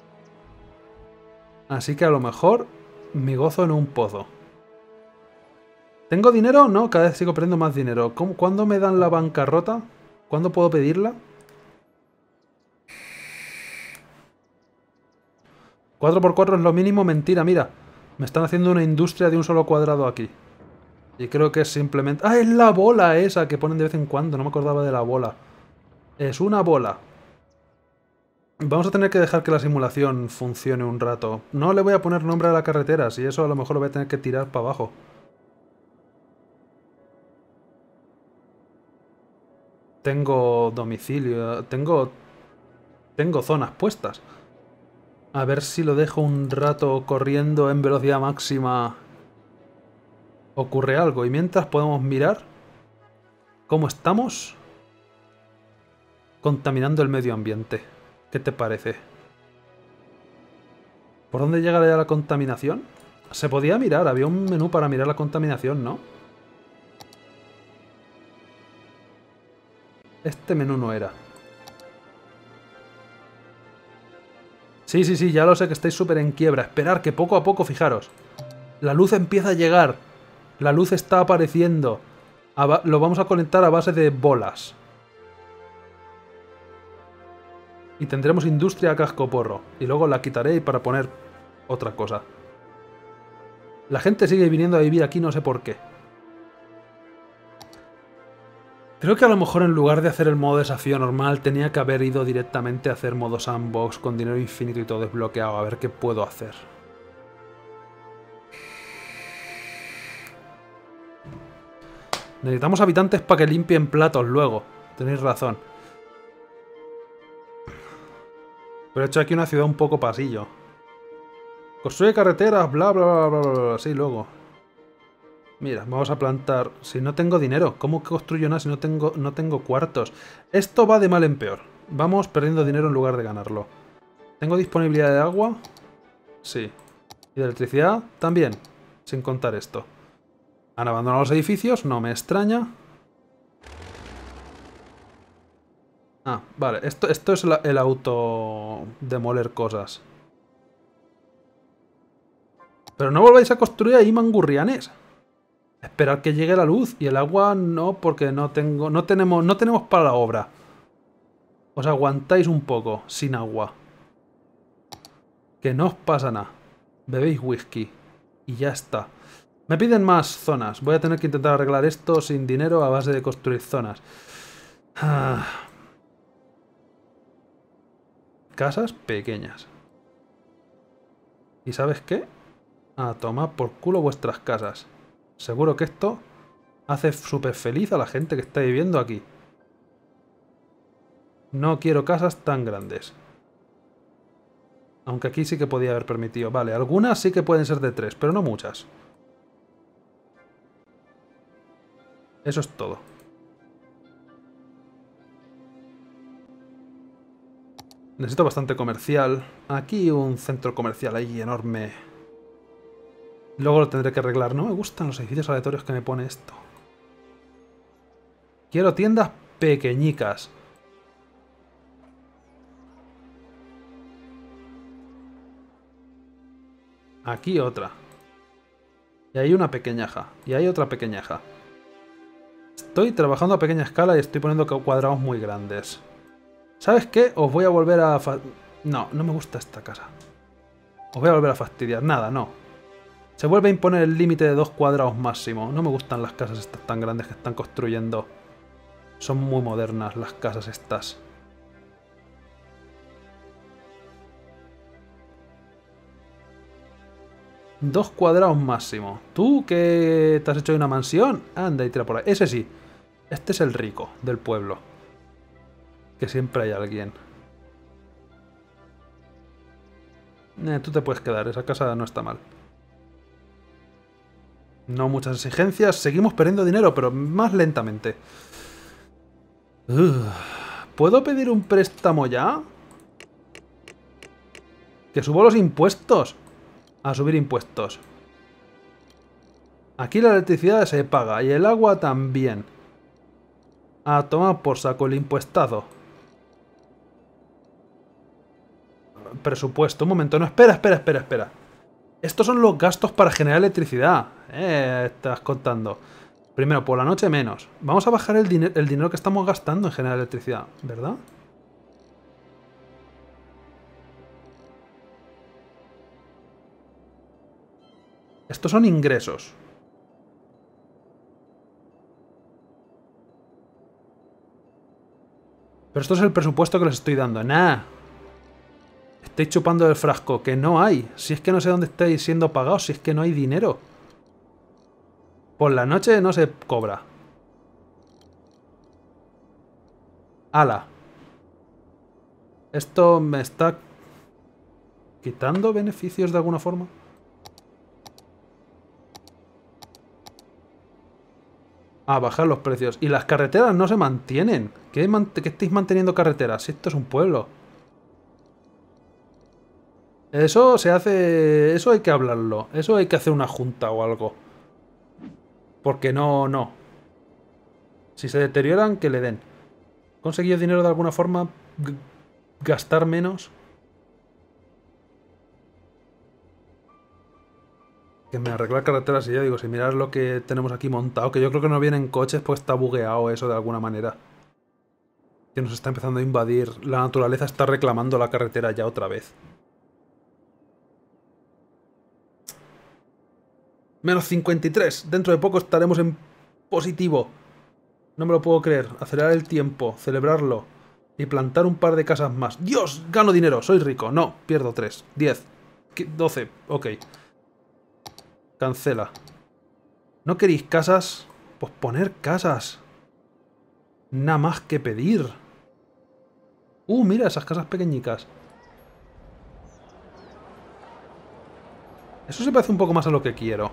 Así que a lo mejor me gozo en un pozo. ¿Tengo dinero? No, cada vez sigo perdiendo más dinero. ¿Cómo, ¿Cuándo me dan la bancarrota? ¿Cuándo puedo pedirla? cuatro por cuatro es lo mínimo, mentira, mira. Me están haciendo una industria de un solo cuadrado aquí. Y creo que es simplemente... ¡Ah, es la bola esa que ponen de vez en cuando! No me acordaba de la bola. Es una bola. Vamos a tener que dejar que la simulación funcione un rato. No le voy a poner nombre a la carretera, si eso a lo mejor lo voy a tener que tirar para abajo. Tengo domicilio, tengo... Tengo zonas puestas. A ver si lo dejo un rato corriendo en velocidad máxima. Ocurre algo. Y mientras podemos mirar cómo estamos contaminando el medio ambiente. ¿Qué te parece? ¿Por dónde llegaría la contaminación? Se podía mirar, había un menú para mirar la contaminación, ¿no? Este menú no era. Sí, sí, sí, ya lo sé que estáis súper en quiebra. Esperar que poco a poco, fijaros. La luz empieza a llegar. La luz está apareciendo. Lo vamos a conectar a base de bolas. Y tendremos industria a cascoporro. Y luego la quitaré para poner otra cosa. La gente sigue viniendo a vivir aquí, no sé por qué. Creo que a lo mejor en lugar de hacer el modo desafío normal tenía que haber ido directamente a hacer modo sandbox con dinero infinito y todo desbloqueado. A ver qué puedo hacer. Necesitamos habitantes para que limpien platos luego. Tenéis razón. Pero he hecho aquí una ciudad un poco pasillo. Construye carreteras, bla bla bla bla bla bla. Sí, luego. Mira, vamos a plantar... Si no tengo dinero, ¿cómo construyo nada si no tengo, no tengo cuartos? Esto va de mal en peor. Vamos perdiendo dinero en lugar de ganarlo. ¿Tengo disponibilidad de agua? Sí. ¿Y de electricidad? También. Sin contar esto. ¿Han abandonado los edificios? No me extraña. Ah, vale. Esto, esto es la, el auto... demoler cosas. Pero no volváis a construir ahí mangurrianes. Esperad que llegue la luz y el agua no, porque no tengo, no tenemos, no tenemos para la obra. Os aguantáis un poco sin agua. Que no os pasa nada. Bebéis whisky y ya está. Me piden más zonas. Voy a tener que intentar arreglar esto sin dinero a base de construir zonas. Ah. Casas pequeñas. ¿Y sabes qué? A tomar por culo vuestras casas. Seguro que esto hace súper feliz a la gente que está viviendo aquí. No quiero casas tan grandes. Aunque aquí sí que podía haber permitido. Vale, algunas sí que pueden ser de tres, pero no muchas. Eso es todo. Necesito bastante comercial. Aquí un centro comercial ahí enorme. Luego lo tendré que arreglar. No me gustan los edificios aleatorios que me pone esto. Quiero tiendas pequeñicas. Aquí otra. Y hay una pequeñaja. Y hay otra pequeñaja. Estoy trabajando a pequeña escala y estoy poniendo cuadrados muy grandes. ¿Sabes qué? Os voy a volver a... Fa... No, no me gusta esta casa. Os voy a volver a fastidiar. Nada, no. Se vuelve a imponer el límite de dos cuadrados máximo. No me gustan las casas estas tan grandes que están construyendo. Son muy modernas las casas estas. Dos cuadrados máximo. ¿Tú que te has hecho de una mansión? Anda y tira por ahí. Ese sí. Este es el rico del pueblo. Que siempre hay alguien. Eh, tú te puedes quedar. Esa casa no está mal. No muchas exigencias. Seguimos perdiendo dinero, pero más lentamente. Ugh. ¿Puedo pedir un préstamo ya? Que subo los impuestos. A subir impuestos. Aquí la electricidad se paga y el agua también. A tomar por saco el impuestazo. Presupuesto. Un momento. No, espera, espera, espera, espera. Estos son los gastos para generar electricidad. Eh, estás contando. Primero, por la noche menos. Vamos a bajar el, din el dinero que estamos gastando en generar electricidad, ¿verdad? Estos son ingresos. Pero esto es el presupuesto que les estoy dando. Nah. Estoy chupando del frasco. Que no hay. Si es que no sé dónde estáis siendo pagados. Si es que no hay dinero. Por la noche no se cobra. ¡Hala! Esto me está quitando beneficios de alguna forma. A bajar los precios. Y las carreteras no se mantienen. ¿Qué, man ¿Qué estáis manteniendo carreteras? Si esto es un pueblo. Eso se hace... Eso hay que hablarlo. Eso hay que hacer una junta o algo. Porque no, no. Si se deterioran, que le den. ¿Conseguido dinero de alguna forma? G ¿Gastar menos? Que me arreglar carreteras y ya digo, si mirar lo que tenemos aquí montado, que yo creo que no vienen coches, pues está bugueado eso de alguna manera. Que nos está empezando a invadir. La naturaleza está reclamando la carretera ya otra vez. Menos cincuenta y tres. Dentro de poco estaremos en positivo. No me lo puedo creer. Acelerar el tiempo, celebrarlo y plantar un par de casas más. ¡Dios! Gano dinero, soy rico. No, pierdo tres. diez. doce. Ok. Cancela. ¿No queréis casas? Pues poner casas. Nada más que pedir. Uh, mira esas casas pequeñicas. Eso se parece un poco más a lo que quiero.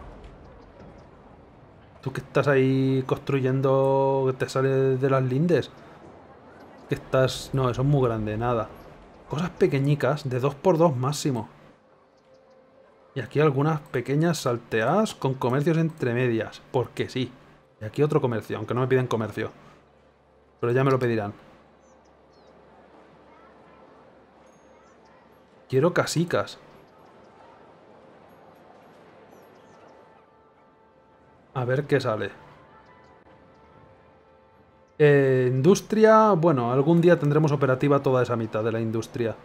Tú que estás ahí construyendo, que te sale de las lindes. Que estás... No, eso es muy grande, nada. Cosas pequeñicas, de dos por dos máximo. Y aquí algunas pequeñas salteadas con comercios entre medias. Porque sí. Y aquí otro comercio, aunque no me piden comercio. Pero ya me lo pedirán. Quiero casicas. A ver qué sale. Eh, industria... Bueno, algún día tendremos operativa toda esa mitad de la industria.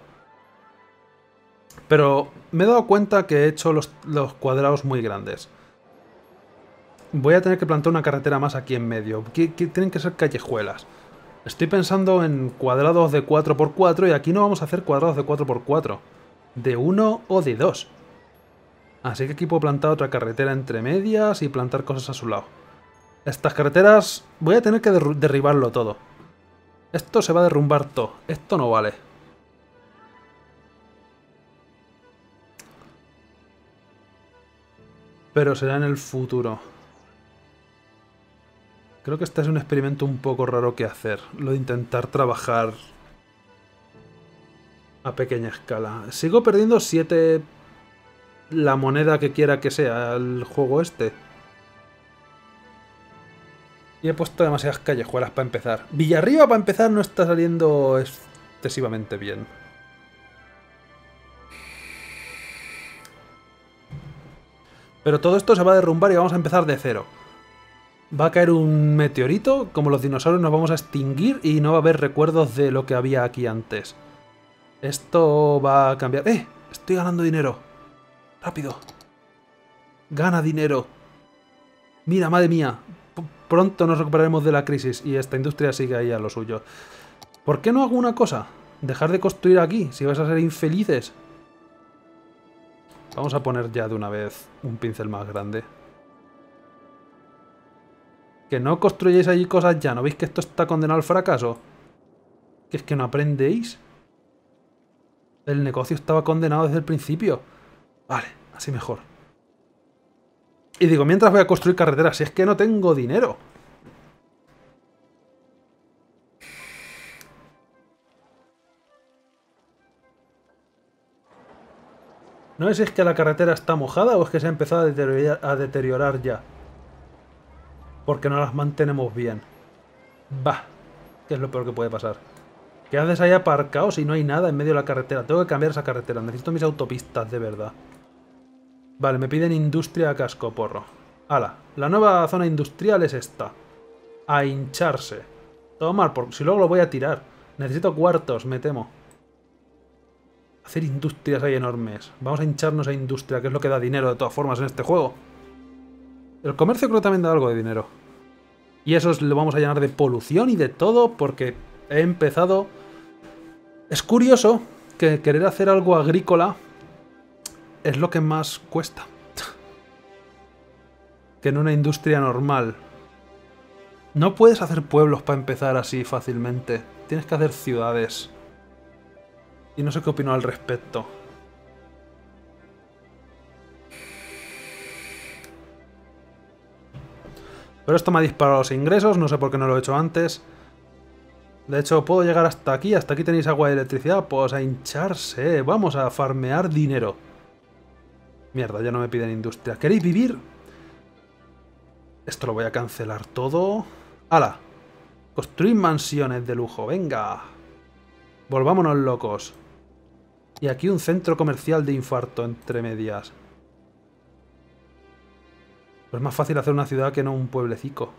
Pero me he dado cuenta que he hecho los, los cuadrados muy grandes. Voy a tener que plantar una carretera más aquí en medio. Que, que tienen que ser callejuelas. Estoy pensando en cuadrados de cuatro por cuatro y aquí no vamos a hacer cuadrados de cuatro por cuatro. De uno o de dos. Así que aquí puedo plantar otra carretera entre medias y plantar cosas a su lado. Estas carreteras... Voy a tener que der derribarlo todo. Esto se va a derrumbar todo. Esto no vale. Pero será en el futuro. Creo que este es un experimento un poco raro que hacer. Lo de intentar trabajar a pequeña escala. Sigo perdiendo siete... La moneda que quiera que sea el juego este. Y he puesto demasiadas callejuelas para empezar. Villarriba para empezar no está saliendo excesivamente bien. Pero todo esto se va a derrumbar y vamos a empezar de cero. Va a caer un meteorito, como los dinosaurios nos vamos a extinguir y no va a haber recuerdos de lo que había aquí antes. Esto va a cambiar... ¡Eh! Estoy ganando dinero. ¡Rápido! ¡Gana dinero! ¡Mira, madre mía! P- pronto nos recuperaremos de la crisis y esta industria sigue ahí a lo suyo. ¿Por qué no hago una cosa? Dejar de construir aquí, si vais a ser infelices. Vamos a poner ya de una vez un pincel más grande. Que no construyáis allí cosas ya, ¿no veis que esto está condenado al fracaso? ¿Que es que no aprendéis? El negocio estaba condenado desde el principio. Vale, así mejor. Y digo, mientras voy a construir carreteras, si es que no tengo dinero. No sé si es que la carretera está mojada o es que se ha empezado a deteriorar, a deteriorar ya. Porque no las mantenemos bien. Bah, ¿qué es lo peor que puede pasar? ¿Qué haces ahí aparcado si no hay nada en medio de la carretera? Tengo que cambiar esa carretera. Necesito mis autopistas, de verdad. Vale, me piden industria a cascoporro. Hala, la nueva zona industrial es esta. A hincharse. Tomar, porque si luego lo voy a tirar. Necesito cuartos, me temo. Hacer industrias ahí enormes. Vamos a hincharnos a industria, que es lo que da dinero de todas formas en este juego. El comercio creo que también da algo de dinero. Y eso lo vamos a llenar de polución y de todo, porque he empezado... Es curioso que querer hacer algo agrícola es lo que más cuesta. Que en una industria normal. No puedes hacer pueblos para empezar así fácilmente. Tienes que hacer ciudades. Y no sé qué opino al respecto. Pero esto me ha disparado los ingresos, no sé por qué no lo he hecho antes. De hecho, puedo llegar hasta aquí. Hasta aquí tenéis agua y electricidad. Pues a hincharse. Vamos a farmear dinero. Mierda, ya no me piden industria. ¿Queréis vivir? Esto lo voy a cancelar todo. ¡Hala! Construir mansiones de lujo. Venga. Volvámonos locos. Y aquí un centro comercial de infarto entre medias. Pues es más fácil hacer una ciudad que no un pueblecico.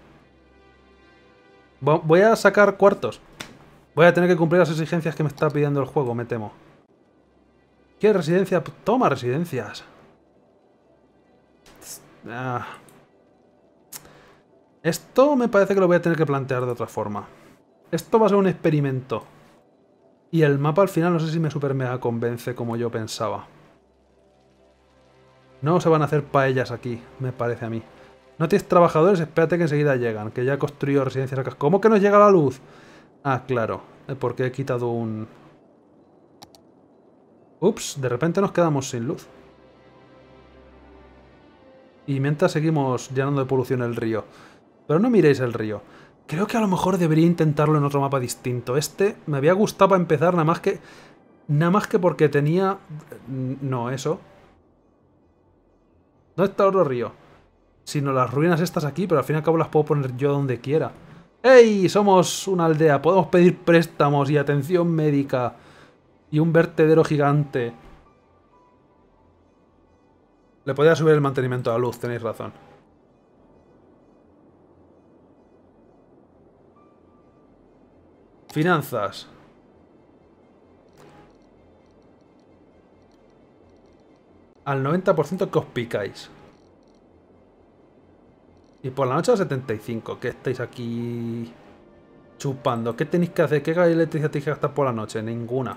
Voy a sacar cuartos. Voy a tener que cumplir las exigencias que me está pidiendo el juego, me temo. ¿Qué residencia? Toma residencias. Ah. Esto me parece que lo voy a tener que plantear de otra forma. Esto va a ser un experimento. Y el mapa al final no sé si me super mega convence como yo pensaba. No se van a hacer paellas aquí, me parece a mí. No tienes trabajadores, espérate que enseguida llegan. Que ya he construido residencias acá. ¿Cómo que nos llega la luz? Ah, claro. Porque he quitado un... Ups, de repente nos quedamos sin luz. Y mientras seguimos llenando de polución el río. Pero no miréis el río. Creo que a lo mejor debería intentarlo en otro mapa distinto. Este me había gustado para empezar, nada más que... Nada más que porque tenía... No, eso. ¿Dónde está el otro río? Sino las ruinas estas aquí, pero al fin y al cabo las puedo poner yo donde quiera. ¡Ey! Somos una aldea. Podemos pedir préstamos y atención médica. Y un vertedero gigante. Le podría subir el mantenimiento a la luz, tenéis razón. Finanzas. Al noventa por ciento que os picáis. Y por la noche al setenta y cinco. ¿Qué estáis aquí chupando? ¿Qué tenéis que hacer? ¿Qué electricidad tenéis que gastar por la noche? Ninguna.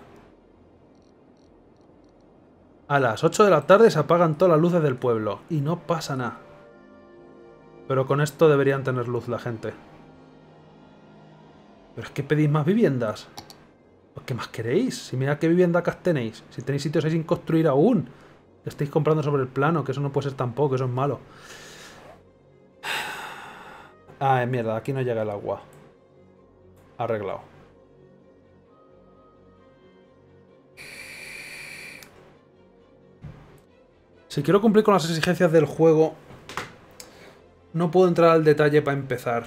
A las ocho de la tarde se apagan todas las luces del pueblo. Y no pasa nada. Pero con esto deberían tener luz la gente. Pero es que pedís más viviendas. ¿Qué más queréis? Si mirad qué viviendas tenéis. Si tenéis sitios ahí sin construir aún. Que estáis comprando sobre el plano. Que eso no puede ser tampoco. Eso es malo. Ah, mierda. Aquí no llega el agua. Arreglado. Si quiero cumplir con las exigencias del juego, no puedo entrar al detalle para empezar.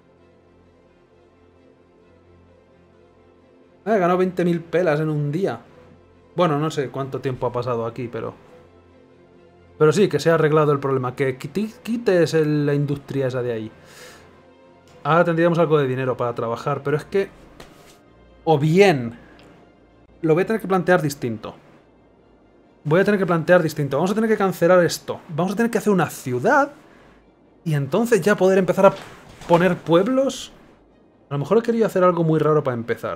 Ah, he ganado veinte mil pelas en un día. Bueno, no sé cuánto tiempo ha pasado aquí, pero... Pero sí, que se ha arreglado el problema. Que quites el, la industria esa de ahí. Ahora tendríamos algo de dinero para trabajar, pero es que... O bien... Lo voy a tener que plantear distinto. Voy a tener que plantear distinto. Vamos a tener que cancelar esto. Vamos a tener que hacer una ciudad. Y entonces ya poder empezar a poner pueblos. A lo mejor he querido hacer algo muy raro para empezar.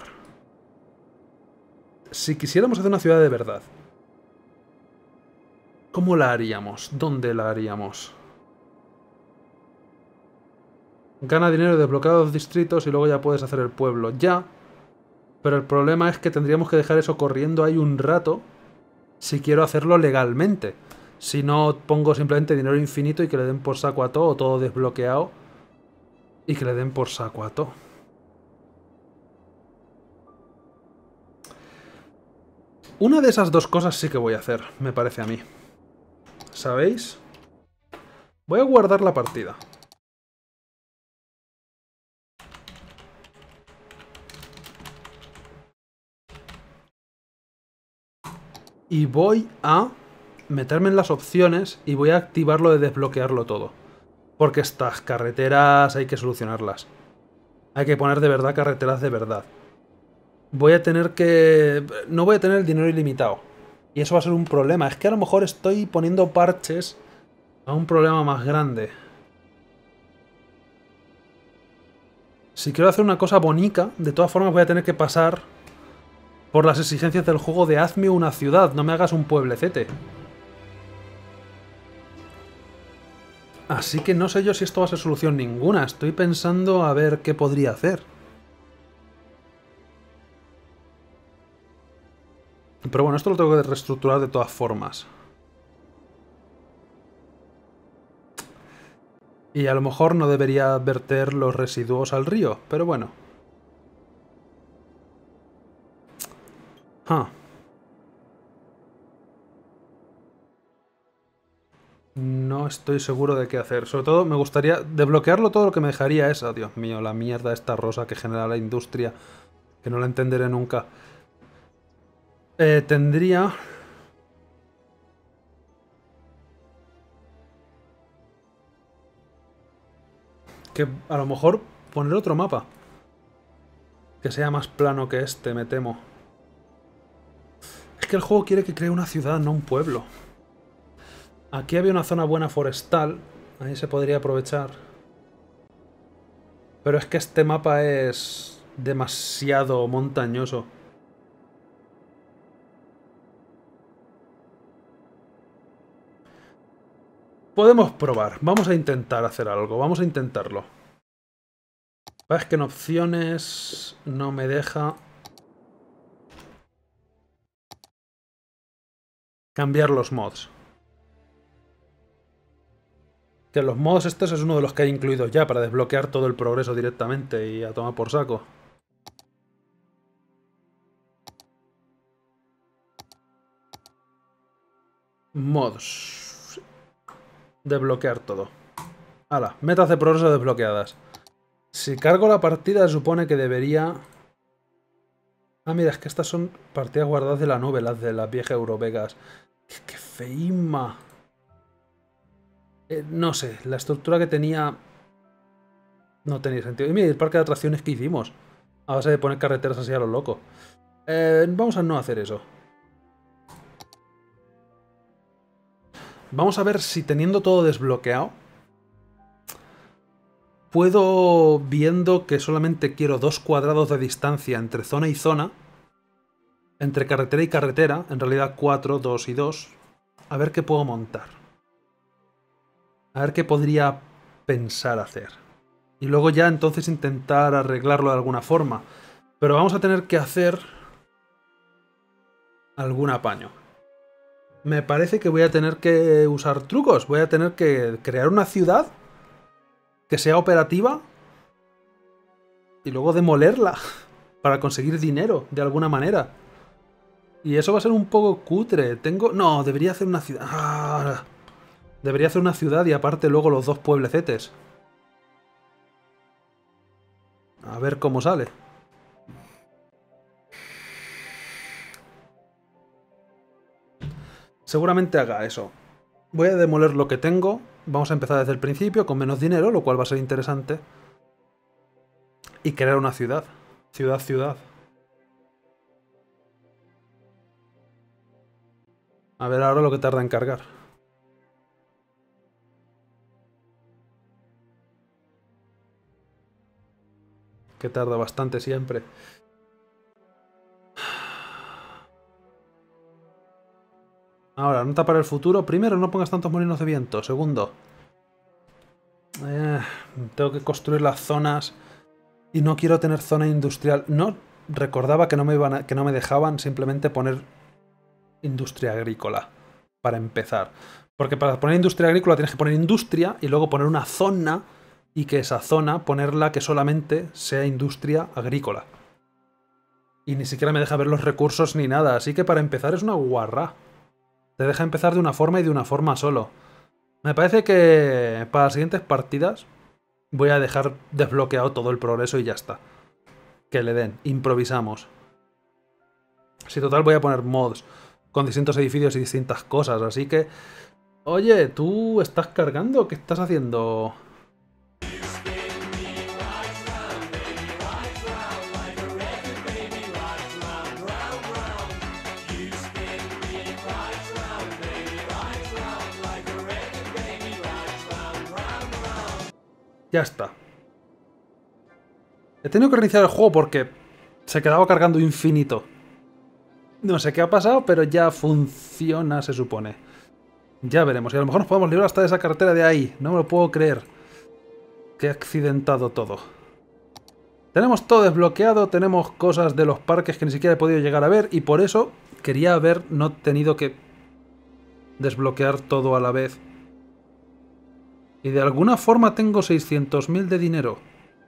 Si quisiéramos hacer una ciudad de verdad, ¿cómo la haríamos? ¿Dónde la haríamos? Gana dinero desbloqueados distritos y luego ya puedes hacer el pueblo. Ya. Pero el problema es que tendríamos que dejar eso corriendo ahí un rato si quiero hacerlo legalmente. Si no, pongo simplemente dinero infinito y que le den por saco a todo, o todo desbloqueado. Y que le den por saco a todo. Una de esas dos cosas sí que voy a hacer, me parece a mí. ¿Sabéis? Voy a guardar la partida. Y voy a meterme en las opciones y voy a activarlo de desbloquearlo todo. Porque estas carreteras hay que solucionarlas. Hay que poner de verdad carreteras de verdad. Voy a tener que... No voy a tener el dinero ilimitado. Y eso va a ser un problema. Es que a lo mejor estoy poniendo parches a un problema más grande. Si quiero hacer una cosa bonita, de todas formas voy a tener que pasar por las exigencias del juego de hazme una ciudad, no me hagas un pueblecete. Así que no sé yo si esto va a ser solución ninguna. Estoy pensando a ver qué podría hacer. Pero bueno, esto lo tengo que reestructurar de todas formas. Y a lo mejor no debería verter los residuos al río, pero bueno. Ah. No estoy seguro de qué hacer. Sobre todo me gustaría desbloquearlo. Todo lo que me dejaría es... Oh, Dios mío, la mierda esta rosa que genera la industria. Que no la entenderé nunca. Eh, tendría... que a lo mejor poner otro mapa. Que sea más plano que este, me temo. Es que el juego quiere que cree una ciudad, no un pueblo. Aquí había una zona buena forestal. Ahí se podría aprovechar. Pero es que este mapa es demasiado montañoso. Podemos probar. Vamos a intentar hacer algo. Vamos a intentarlo. Es que en opciones no me deja cambiar los mods. Que los mods estos es uno de los que hay incluidos ya para desbloquear todo el progreso directamente y a tomar por saco. Mods. Desbloquear todo. Hala, metas de progreso desbloqueadas. Si cargo la partida se supone que debería... Ah, mira, es que estas son partidas guardadas de la nube, las de las viejas Eurovegas. ¡Qué, qué feísima! Eh, no sé, la estructura que tenía... No tenía sentido. Y mira, el parque de atracciones que hicimos. A base de poner carreteras así a lo loco. Eh, vamos a no hacer eso. Vamos a ver si teniendo todo desbloqueado... Puedo, viendo que solamente quiero dos cuadrados de distancia entre zona y zona, entre carretera y carretera, en realidad cuatro, dos y dos, a ver qué puedo montar. A ver qué podría pensar hacer. Y luego ya entonces intentar arreglarlo de alguna forma. Pero vamos a tener que hacer algún apaño. Me parece que voy a tener que usar trucos. Voy a tener que crear una ciudad que sea operativa y luego demolerla para conseguir dinero de alguna manera. Y eso va a ser un poco cutre. Tengo... No, debería hacer una ciudad... Ah, debería hacer una ciudad y aparte luego los dos pueblecetes. A ver cómo sale. Seguramente haga eso. Voy a demoler lo que tengo. Vamos a empezar desde el principio con menos dinero, lo cual va a ser interesante. Y crear una ciudad. Ciudad, ciudad. A ver ahora lo que tarda en cargar. Que tarda bastante siempre. Ahora, nota para el futuro. Primero, no pongas tantos molinos de viento. Segundo, eh, tengo que construir las zonas. Y no quiero tener zona industrial. No, recordaba que no me, iban a, que no me dejaban simplemente poner industria agrícola. Para empezar. Porque para poner industria agrícola tienes que poner industria y luego poner una zona. Y que esa zona ponerla que solamente sea industria agrícola. Y ni siquiera me deja ver los recursos ni nada. Así que para empezar es una guarra. Te deja empezar de una forma y de una forma solo. Me parece que para las siguientes partidas voy a dejar desbloqueado todo el progreso y ya está. Que le den. Improvisamos. Si total voy a poner mods con distintos edificios y distintas cosas. Así que... Oye, ¿tú estás cargando? ¿Qué estás haciendo? Ya está. He tenido que reiniciar el juego porque se quedaba cargando infinito. No sé qué ha pasado, pero ya funciona, se supone. Ya veremos. Y a lo mejor nos podemos librar hasta de esa carretera de ahí. No me lo puedo creer. Qué accidentado todo. Tenemos todo desbloqueado, tenemos cosas de los parques que ni siquiera he podido llegar a ver y por eso quería haber no tenido que desbloquear todo a la vez. Y de alguna forma tengo seiscientos mil de dinero.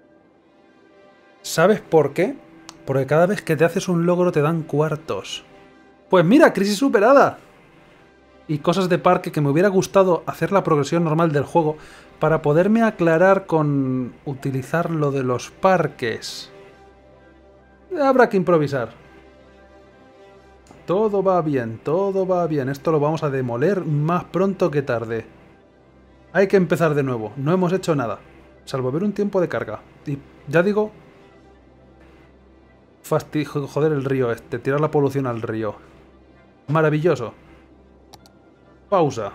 ¿Sabes por qué? Porque cada vez que te haces un logro te dan cuartos. Pues mira, crisis superada. Y cosas de parque que me hubiera gustado hacer la progresión normal del juego para poderme aclarar con utilizar lo de los parques. Habrá que improvisar. Todo va bien, todo va bien. Esto lo vamos a demoler más pronto que tarde. Hay que empezar de nuevo. No hemos hecho nada. Salvo ver un tiempo de carga. Y ya digo... Fastidio, joder el río este. Tirar la polución al río. Maravilloso. Pausa.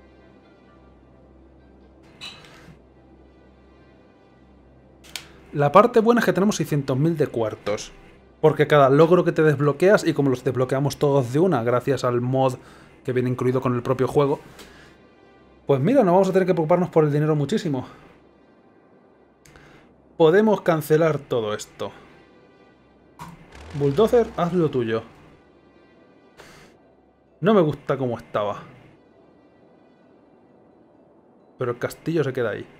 La parte buena es que tenemos seiscientos mil de cuartos. Porque cada logro que te desbloqueas, y como los desbloqueamos todos de una, gracias al mod que viene incluido con el propio juego, pues mira, no vamos a tener que preocuparnos por el dinero muchísimo. Podemos cancelar todo esto. Bulldozer, haz lo tuyo. No me gusta cómo estaba. Pero el castillo se queda ahí.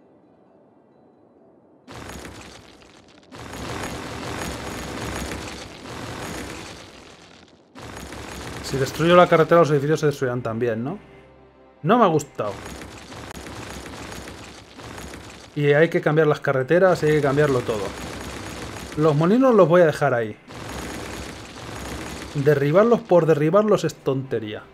Si destruyo la carretera, los edificios se destruirán también, ¿no? No me ha gustado. Y hay que cambiar las carreteras y hay que cambiarlo todo. Los molinos los voy a dejar ahí. Derribarlos por derribarlos es tontería.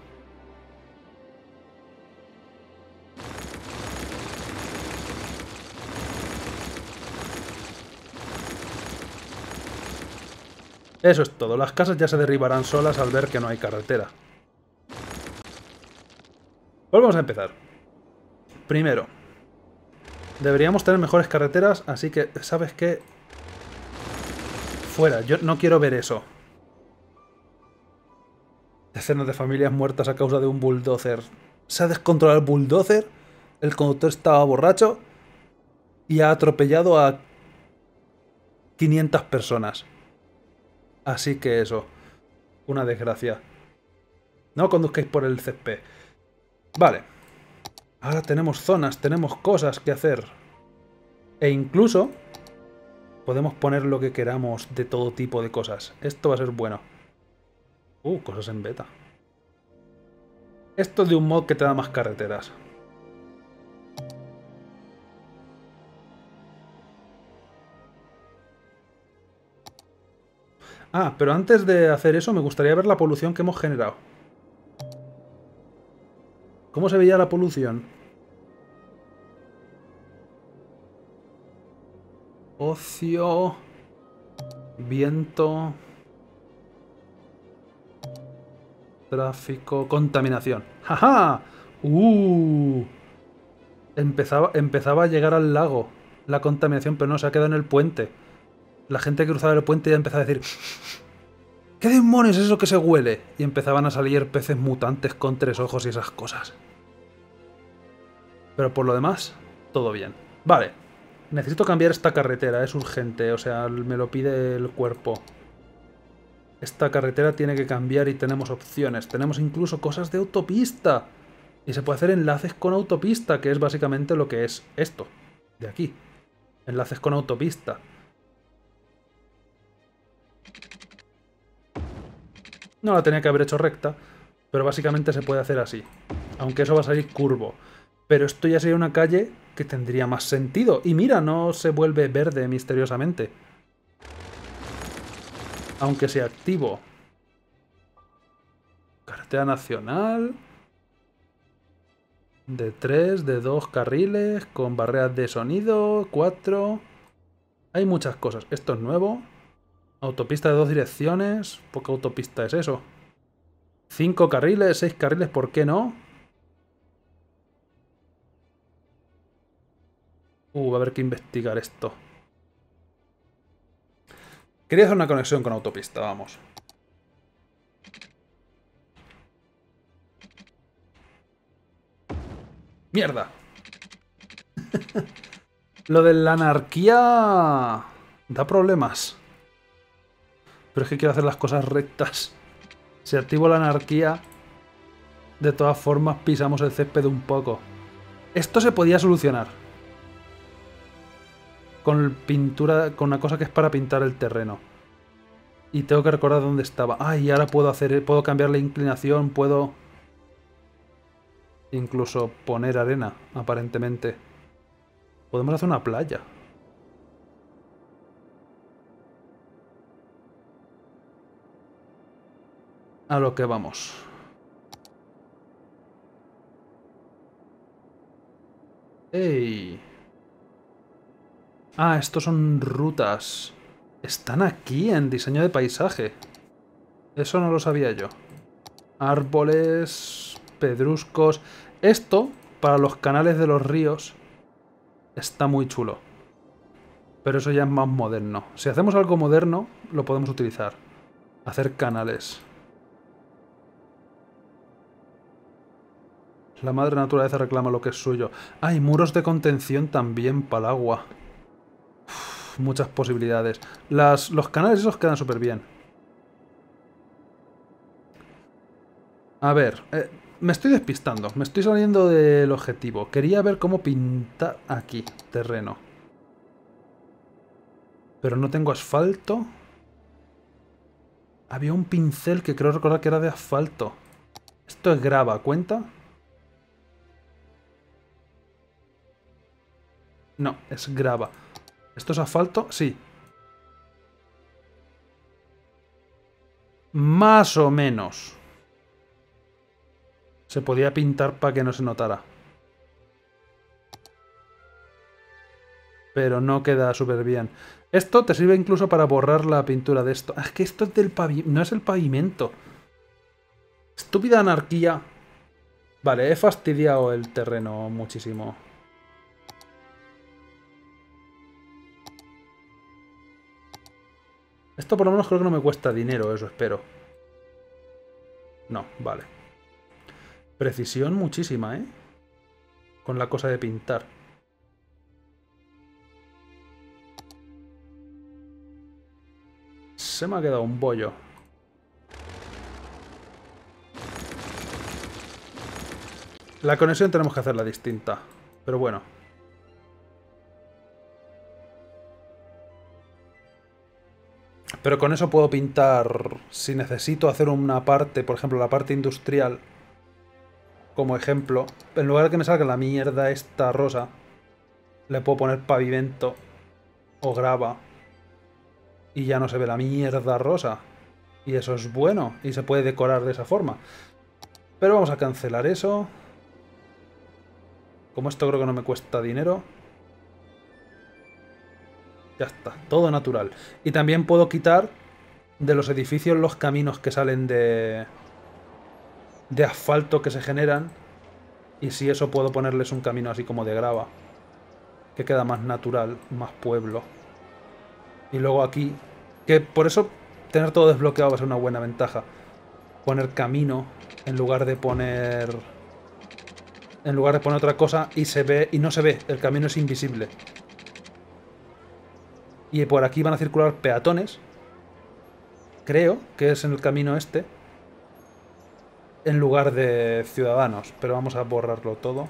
Eso es todo. Las casas ya se derribarán solas al ver que no hay carretera. Volvemos a empezar. Primero, deberíamos tener mejores carreteras, así que, ¿sabes qué? Fuera, yo no quiero ver eso. Decenas de familias muertas a causa de un bulldozer. Se ha descontrolado el bulldozer, el conductor estaba borracho y ha atropellado a quinientas personas. Así que eso, una desgracia. No conduzcáis por el césped. Vale. Ahora tenemos zonas, tenemos cosas que hacer. E incluso podemos poner lo que queramos de todo tipo de cosas. Esto va a ser bueno. Uh, cosas en beta. Esto es de un mod que te da más carreteras. Ah, pero antes de hacer eso me gustaría ver la polución que hemos generado. ¿Cómo se veía la polución? Ocio... Viento... Tráfico... Contaminación. ¡Ja, ja! ¡Uh! Empezaba, empezaba a llegar al lago la contaminación, pero no, se ha quedado en el puente. La gente que cruzaba el puente ya empezaba a decir... ¿Qué demonios es eso que se huele? Y empezaban a salir peces mutantes con tres ojos y esas cosas. Pero por lo demás, todo bien. Vale. Necesito cambiar esta carretera, es urgente, o sea, me lo pide el cuerpo. Esta carretera tiene que cambiar y tenemos opciones. Tenemos incluso cosas de autopista. Y se puede hacer enlaces con autopista, que es básicamente lo que es esto, de aquí. Enlaces con autopista. No la tenía que haber hecho recta, pero básicamente se puede hacer así. Aunque eso va a salir curvo. Pero esto ya sería una calle que tendría más sentido. Y mira, no se vuelve verde misteriosamente. Aunque sea activo. Carretera nacional. De tres, de dos carriles, con barreras de sonido, cuatro. Hay muchas cosas. Esto es nuevo. Autopista de dos direcciones. Poca autopista es eso. Cinco carriles, seis carriles, ¿por qué no? Uh, va a haber que investigar esto. Quería hacer una conexión con autopista, vamos. ¡Mierda! Lo de la anarquía da problemas. Pero es que quiero hacer las cosas rectas. Si activo la anarquía, de todas formas pisamos el césped un poco. Esto se podía solucionar. Con pintura, con una cosa que es para pintar el terreno. Y tengo que recordar dónde estaba. Ah, y ahora puedo hacer, puedo cambiar la inclinación, puedo incluso poner arena, aparentemente. Podemos hacer una playa. A lo que vamos. ¡Ey! Ah, estos son rutas. Están aquí en diseño de paisaje. Eso no lo sabía yo. Árboles, pedruscos. Esto, para los canales de los ríos, está muy chulo. Pero eso ya es más moderno. Si hacemos algo moderno, lo podemos utilizar. Hacer canales. La madre naturaleza reclama lo que es suyo. Hay muros de contención también para el agua. Uf, muchas posibilidades. Las, los canales esos quedan súper bien. A ver, eh, me estoy despistando. Me estoy saliendo del objetivo. Quería ver cómo pintar aquí, terreno. Pero no tengo asfalto. Había un pincel que creo recordar que era de asfalto. Esto es grava, ¿cuenta? No, es grava. ¿Esto es asfalto? Sí. Más o menos. Se podía pintar para que no se notara. Pero no queda súper bien. Esto te sirve incluso para borrar la pintura de esto. Es que esto es del pavimento. No es el pavimento. Estúpida anarquía. Vale, he fastidiado el terreno muchísimo. Esto por lo menos creo que no me cuesta dinero, eso espero. No, vale. Precisión muchísima, ¿eh? Con la cosa de pintar. Se me ha quedado un bollo. La conexión tenemos que hacerla distinta. Pero bueno. Pero con eso puedo pintar... Si necesito hacer una parte, por ejemplo, la parte industrial... Como ejemplo, en lugar de que me salga la mierda esta rosa, le puedo poner pavimento o grava y ya no se ve la mierda rosa. Y eso es bueno y se puede decorar de esa forma. Pero vamos a cancelar eso. Como esto creo que no me cuesta dinero. Ya está, todo natural. Y también puedo quitar de los edificios los caminos que salen de... de asfalto que se generan, y si eso puedo ponerles un camino así como de grava, que queda más natural, más pueblo. Y luego aquí, que por eso tener todo desbloqueado va a ser una buena ventaja. Poner camino en lugar de poner... en lugar de poner otra cosa y se ve y no se ve, el camino es invisible. Y por aquí van a circular peatones. Creo que es en el camino este. En lugar de ciudadanos, pero vamos a borrarlo todo.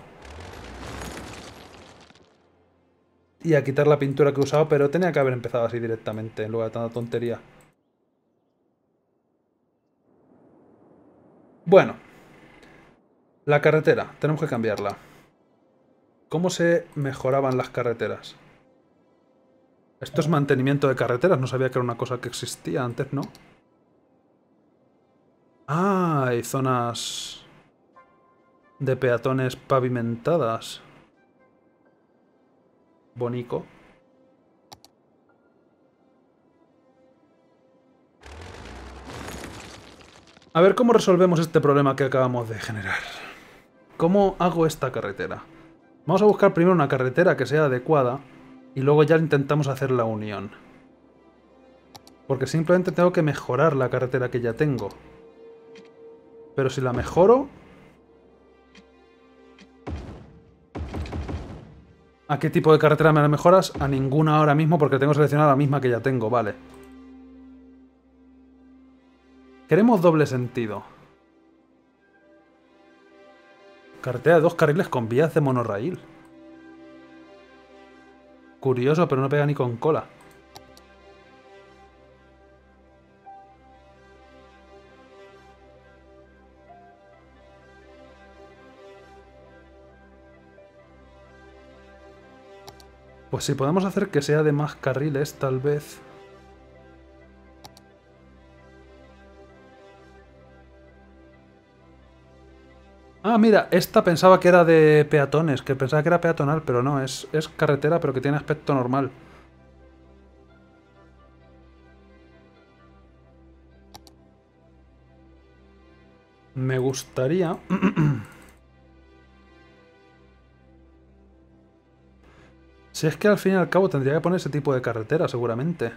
Y a quitar la pintura que he usado, pero tenía que haber empezado así directamente, en lugar de tanta tontería. Bueno. La carretera, tenemos que cambiarla. ¿Cómo se mejoraban las carreteras? Esto es mantenimiento de carreteras, no sabía que era una cosa que existía antes, ¿no? Ah, hay zonas de peatones pavimentadas. Bonico. A ver cómo resolvemos este problema que acabamos de generar. ¿Cómo hago esta carretera? Vamos a buscar primero una carretera que sea adecuada y luego ya intentamos hacer la unión. Porque simplemente tengo que mejorar la carretera que ya tengo. Pero si la mejoro... ¿A qué tipo de carretera me la mejoras? A ninguna ahora mismo porque tengo seleccionada la misma que ya tengo, vale. Queremos doble sentido. Carretera de dos carriles con vías de monorraíl. Curioso, pero no pega ni con cola. Pues si podemos hacer que sea de más carriles, tal vez... Ah, mira, esta pensaba que era de peatones, que pensaba que era peatonal, pero no, es, es carretera, pero que tiene aspecto normal. Me gustaría... Si es que al fin y al cabo tendría que poner ese tipo de carretera, seguramente.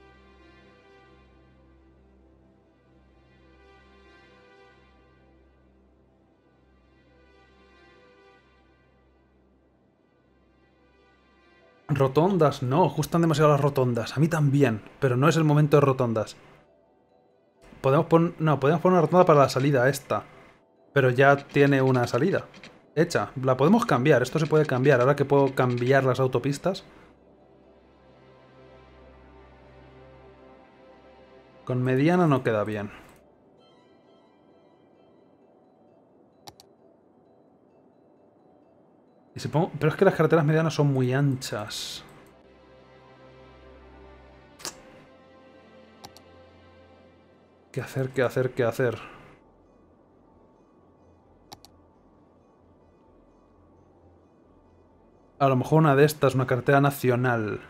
Rotondas, no, gustan demasiado las rotondas. A mí también, pero no es el momento de rotondas. Podemos poner... No, podemos poner una rotonda para la salida esta. Pero ya tiene una salida hecha. La podemos cambiar, esto se puede cambiar. Ahora que puedo cambiar las autopistas. Con mediana no queda bien. Y si pongo... Pero es que las carreteras medianas son muy anchas. ¿Qué hacer, qué hacer, qué hacer? A lo mejor una de estas, una carretera nacional.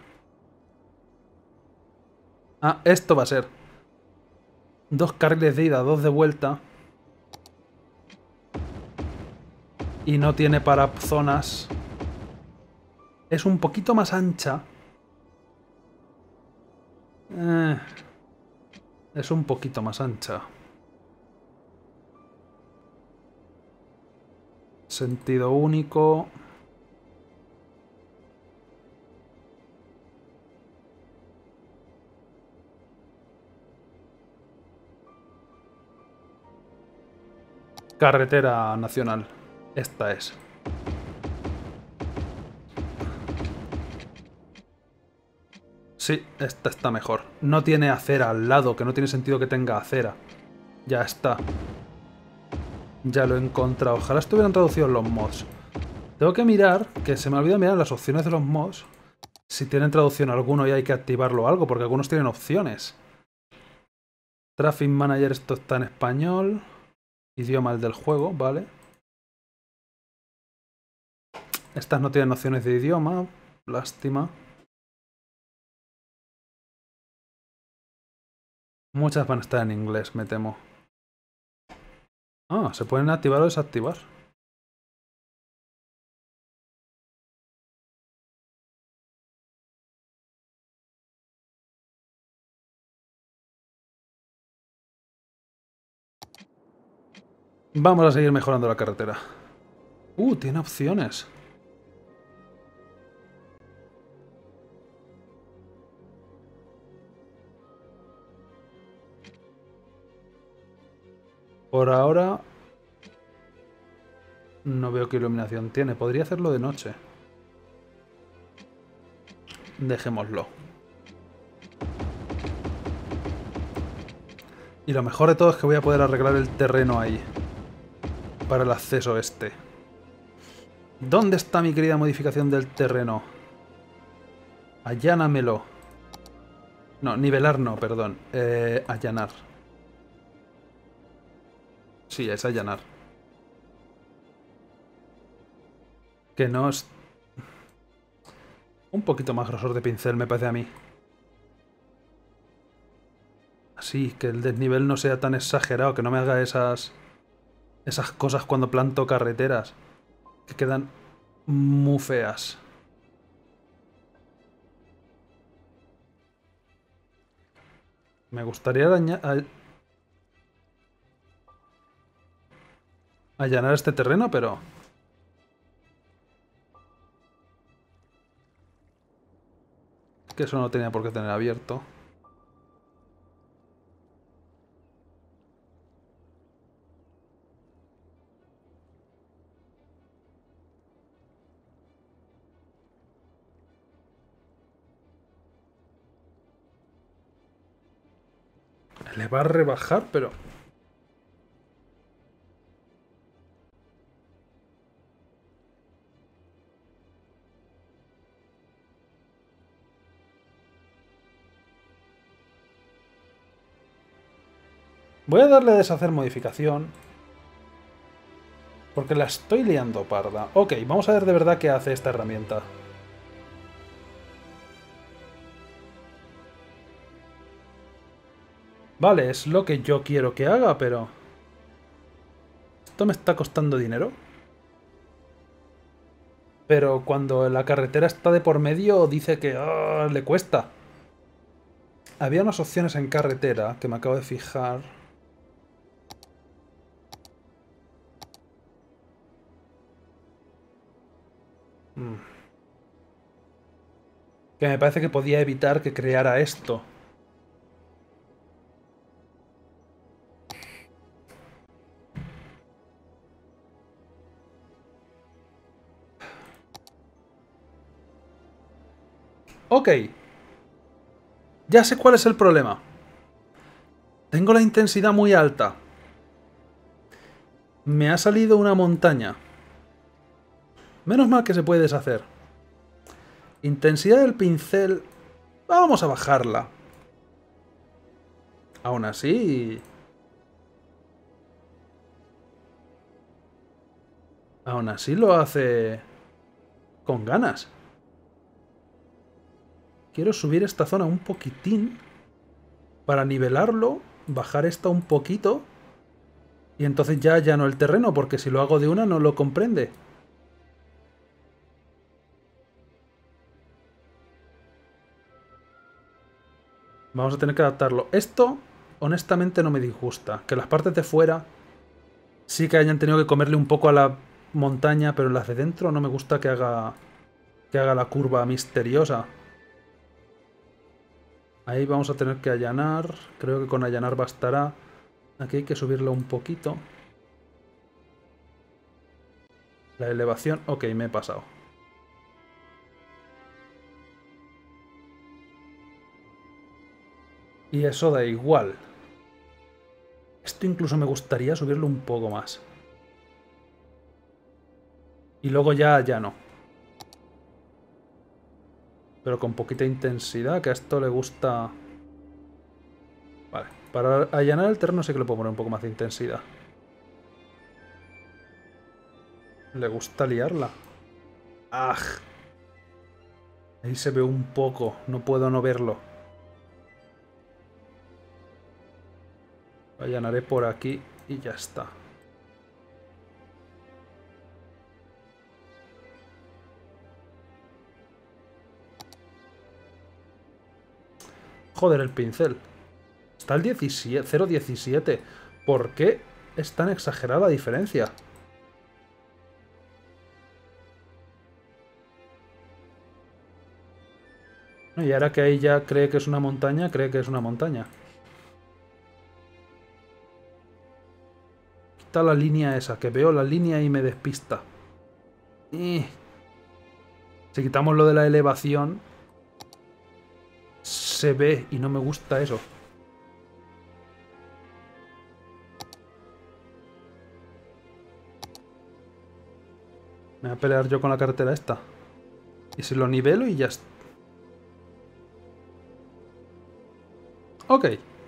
Ah, esto va a ser. Dos carriles de ida, dos de vuelta. Y no tiene para zonas. Es un poquito más ancha. Eh, es un poquito más ancha. Sentido único. Carretera nacional. Esta es. Sí, esta está mejor. No tiene acera al lado, que no tiene sentido que tenga acera. Ya está. Ya lo he encontrado. Ojalá estuvieran traducidos los mods. Tengo que mirar, que se me olvida mirar las opciones de los mods. Si tienen traducción alguno y hay que activarlo o algo, porque algunos tienen opciones. Traffic Manager, esto está en español. Idioma el del juego, vale. Estas no tienen opciones de idioma. Lástima. Muchas van a estar en inglés, me temo. Ah, se pueden activar o desactivar. Vamos a seguir mejorando la carretera. Uh, tiene opciones. Por ahora... No veo qué iluminación tiene. Podría hacerlo de noche. Dejémoslo. Y lo mejor de todo es que voy a poder arreglar el terreno ahí. Para el acceso este. ¿Dónde está mi querida modificación del terreno? Allánamelo. No, nivelar no, perdón. Eh, allanar. Sí, es allanar. Que no es... Un poquito más grosor de pincel, me parece a mí. Así, que el desnivel no sea tan exagerado, que no me haga esas... Esas cosas cuando planto carreteras. Que quedan muy feas. Me gustaría araña- a- allanar este terreno, pero... Es que eso no tenía por qué tener abierto. Le va a rebajar, pero... Voy a darle a deshacer modificación. Porque la estoy liando parda. Ok, vamos a ver de verdad qué hace esta herramienta. Vale, es lo que yo quiero que haga, pero... Esto me está costando dinero. Pero cuando la carretera está de por medio, dice que oh, le cuesta. Había unas opciones en carretera que me acabo de fijar. Mm. Que me parece que podía evitar que creara esto. Ok. Ya sé cuál es el problema. Tengo la intensidad muy alta. Me ha salido una montaña. Menos mal que se puede deshacer. Intensidad del pincel... Vamos a bajarla. Aún así... Aún así lo hace... con ganas. Quiero subir esta zona un poquitín. Para nivelarlo. Bajar esta un poquito. Y entonces ya llano el terreno, porque si lo hago de una no lo comprende. Vamos a tener que adaptarlo. Esto, honestamente, no me disgusta. Que las partes de fuera sí que hayan tenido que comerle un poco a la montaña, pero las de dentro no me gusta que haga, que haga la curva misteriosa. Ahí vamos a tener que allanar. Creo que con allanar bastará. Aquí hay que subirlo un poquito. La elevación... Ok, me he pasado. Y eso da igual. Esto incluso me gustaría subirlo un poco más. Y luego ya, ya no. Pero con poquita intensidad, que a esto le gusta... Vale, para allanar el terreno sí que le puedo poner un poco más de intensidad. Le gusta liarla. ¡Ah! Ahí se ve un poco, no puedo no verlo. Allanaré por aquí y ya está. Joder, el pincel. Está el diecisiete, cero punto diecisiete. ¿Por qué es tan exagerada la diferencia? Y ahora que ahí ya cree que es una montaña, cree que es una montaña. Quita la línea esa, que veo la línea y me despista. Y... Si quitamos lo de la elevación, se ve y no me gusta eso. Me voy a pelear yo con la carretera esta. Y si lo nivelo y ya está. Ok.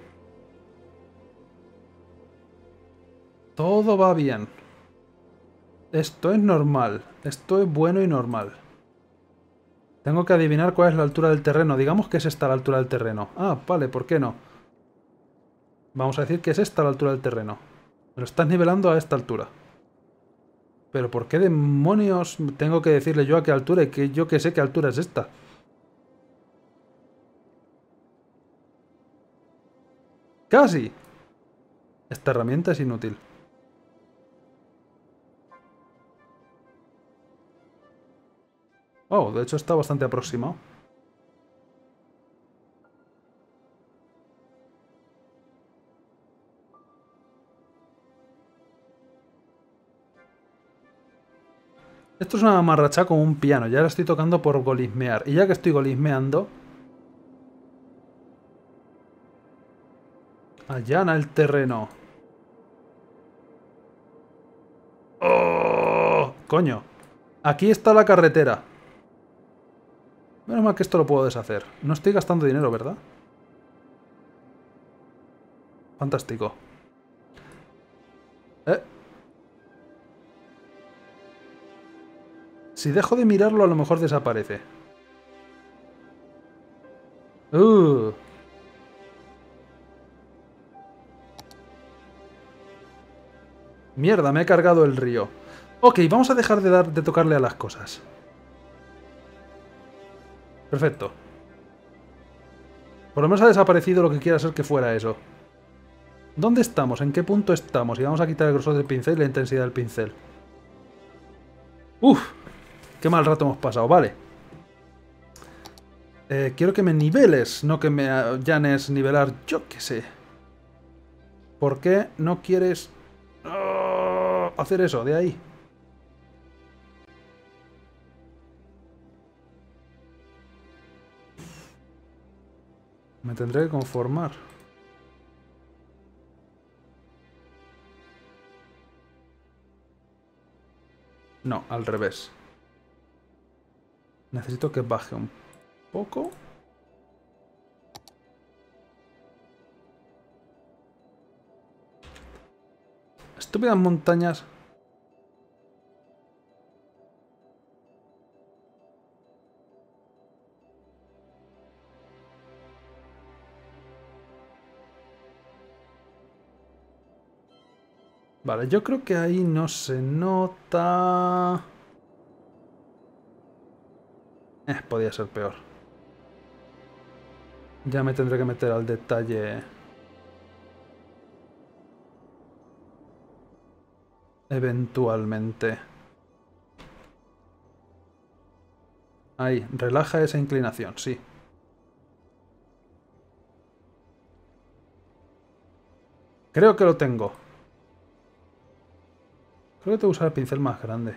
Todo va bien. Esto es normal. Esto es bueno y normal. Tengo que adivinar cuál es la altura del terreno. Digamos que es esta la altura del terreno. Ah, vale, ¿por qué no? Vamos a decir que es esta la altura del terreno. Me lo estás nivelando a esta altura. Pero ¿por qué demonios tengo que decirle yo a qué altura? Y que yo que sé qué altura es esta. ¡Casi! Esta herramienta es inútil. Oh, de hecho está bastante aproximado. Esto es una mamarracha como un piano. Ya lo estoy tocando por golismear. Y ya que estoy golismeando... allana el terreno. ¡Oh! Coño. Aquí está la carretera. Menos mal que esto lo puedo deshacer. No estoy gastando dinero, ¿verdad? Fantástico. ¿Eh? Si dejo de mirarlo, a lo mejor desaparece. Uh. Mierda, me he cargado el río. Ok, vamos a dejar de, dar, de tocarle a las cosas. Perfecto. Por lo menos ha desaparecido lo que quiera ser que fuera eso. ¿Dónde estamos? ¿En qué punto estamos? Y vamos a quitar el grosor del pincel y la intensidad del pincel. Uf, qué mal rato hemos pasado, vale. Eh, quiero que me niveles, no que me allanes nivelar, yo qué sé. ¿Por qué no quieres oh, hacer eso de ahí? Me tendré que conformar. No, al revés. Necesito que baje un poco. Estúpidas montañas. Vale, yo creo que ahí no se nota... Eh, podía ser peor. Ya me tendré que meter al detalle... eventualmente. Ahí, relaja esa inclinación, sí. Creo que lo tengo. Creo que tengo que usar el pincel más grande.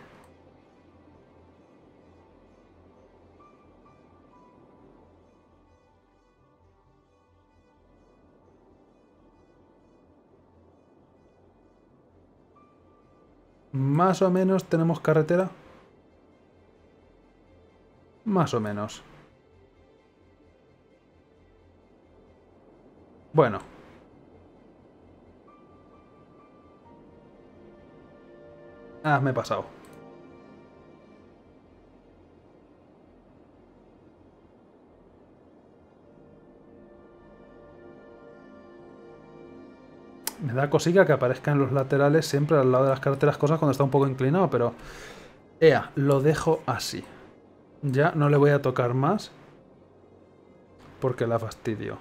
Más o menos tenemos carretera. Más o menos. Bueno. Ah, me he pasado. Me da cosica que aparezcan los laterales siempre al lado de las carreteras cosas cuando está un poco inclinado, pero... Ea, lo dejo así. Ya no le voy a tocar más. Porque la fastidio.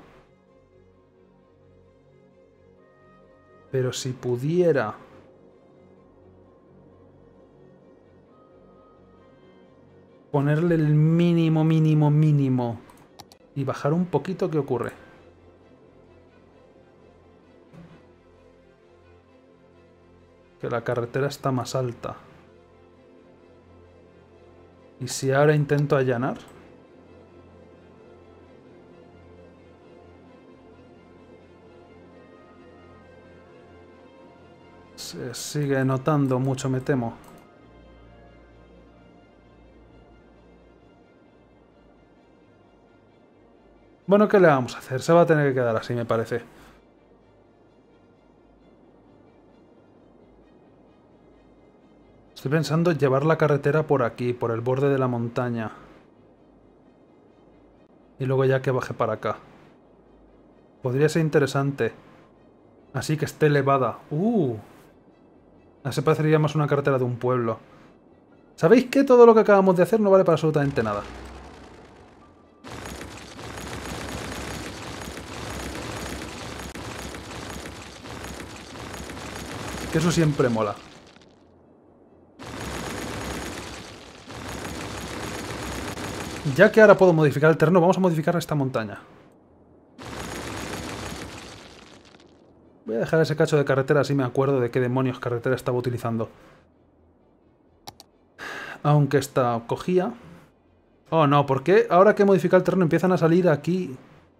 Pero si pudiera... ponerle el mínimo, mínimo, mínimo. Y bajar un poquito, ¿qué ocurre? Que la carretera está más alta. ¿Y si ahora intento allanar? Se sigue notando mucho, me temo. Bueno, ¿qué le vamos a hacer? Se va a tener que quedar así, me parece. Estoy pensando en llevar la carretera por aquí, por el borde de la montaña. Y luego ya que baje para acá. Podría ser interesante. Así que esté elevada. ¡Uh! Así parecería más una carretera de un pueblo. ¿Sabéis que todo lo que acabamos de hacer no vale para absolutamente nada? Que eso siempre mola. Ya que ahora puedo modificar el terreno, vamos a modificar esta montaña. Voy a dejar ese cacho de carretera, así me acuerdo de qué demonios carretera estaba utilizando. Aunque esta cogía... Oh, no, ¿por qué ahora que he modificado el terreno empiezan a salir aquí?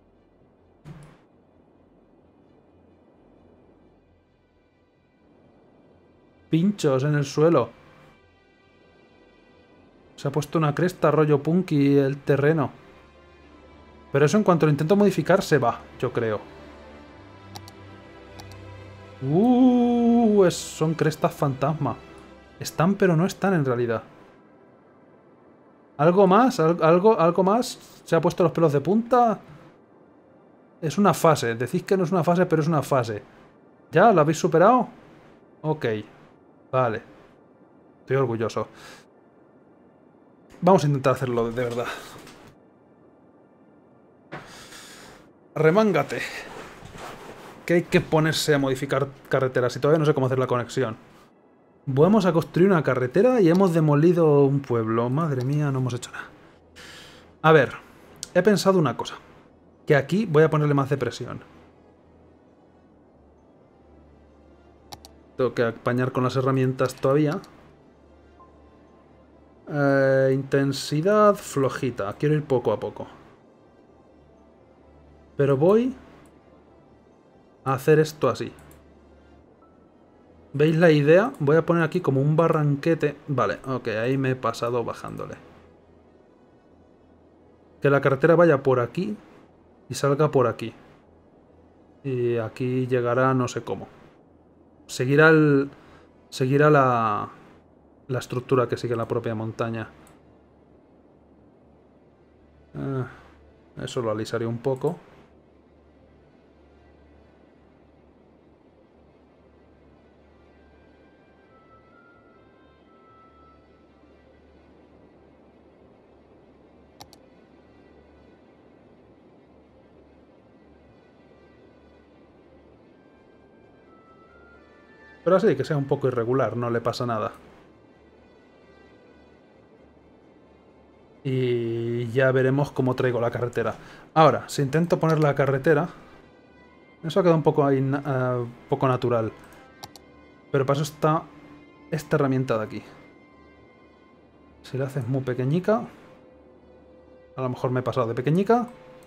Pinchos en el suelo. Se ha puesto una cresta rollo punky el terreno. Pero eso en cuanto lo intento modificar se va, yo creo. Uh, es, son crestas fantasma. Están pero no están en realidad. ¿Algo más? ¿Al- ¿Algo, algo más? ¿Se ha puesto los pelos de punta? Es una fase. Decís que no es una fase, pero es una fase. ¿Ya? ¿Lo habéis superado? Ok. Vale. Estoy orgulloso. Vamos a intentar hacerlo de verdad. Remángate. Que hay que ponerse a modificar carreteras y todavía no sé cómo hacer la conexión. Vamos a construir una carretera y hemos demolido un pueblo. Madre mía, no hemos hecho nada. A ver, he pensado una cosa. Que aquí voy a ponerle más de presión. Tengo que apañar con las herramientas todavía. Eh, intensidad flojita. Quiero ir poco a poco. Pero voy a hacer esto así. ¿Veis la idea? Voy a poner aquí como un barranquete. Vale, ok, ahí me he pasado bajándole. Que la carretera vaya por aquí y salga por aquí. Y aquí llegará no sé cómo. Seguirá el... Seguirá la... La estructura que sigue la propia montaña. Eh, eso lo alisaré un poco. Pero así, que sea un poco irregular, no le pasa nada. Y ya veremos cómo traigo la carretera. Ahora, si intento poner la carretera... Eso ha quedado un poco, ahí, uh, poco natural. Pero para eso está esta herramienta de aquí. Si la haces muy pequeñica... A lo mejor me he pasado de pequeñica.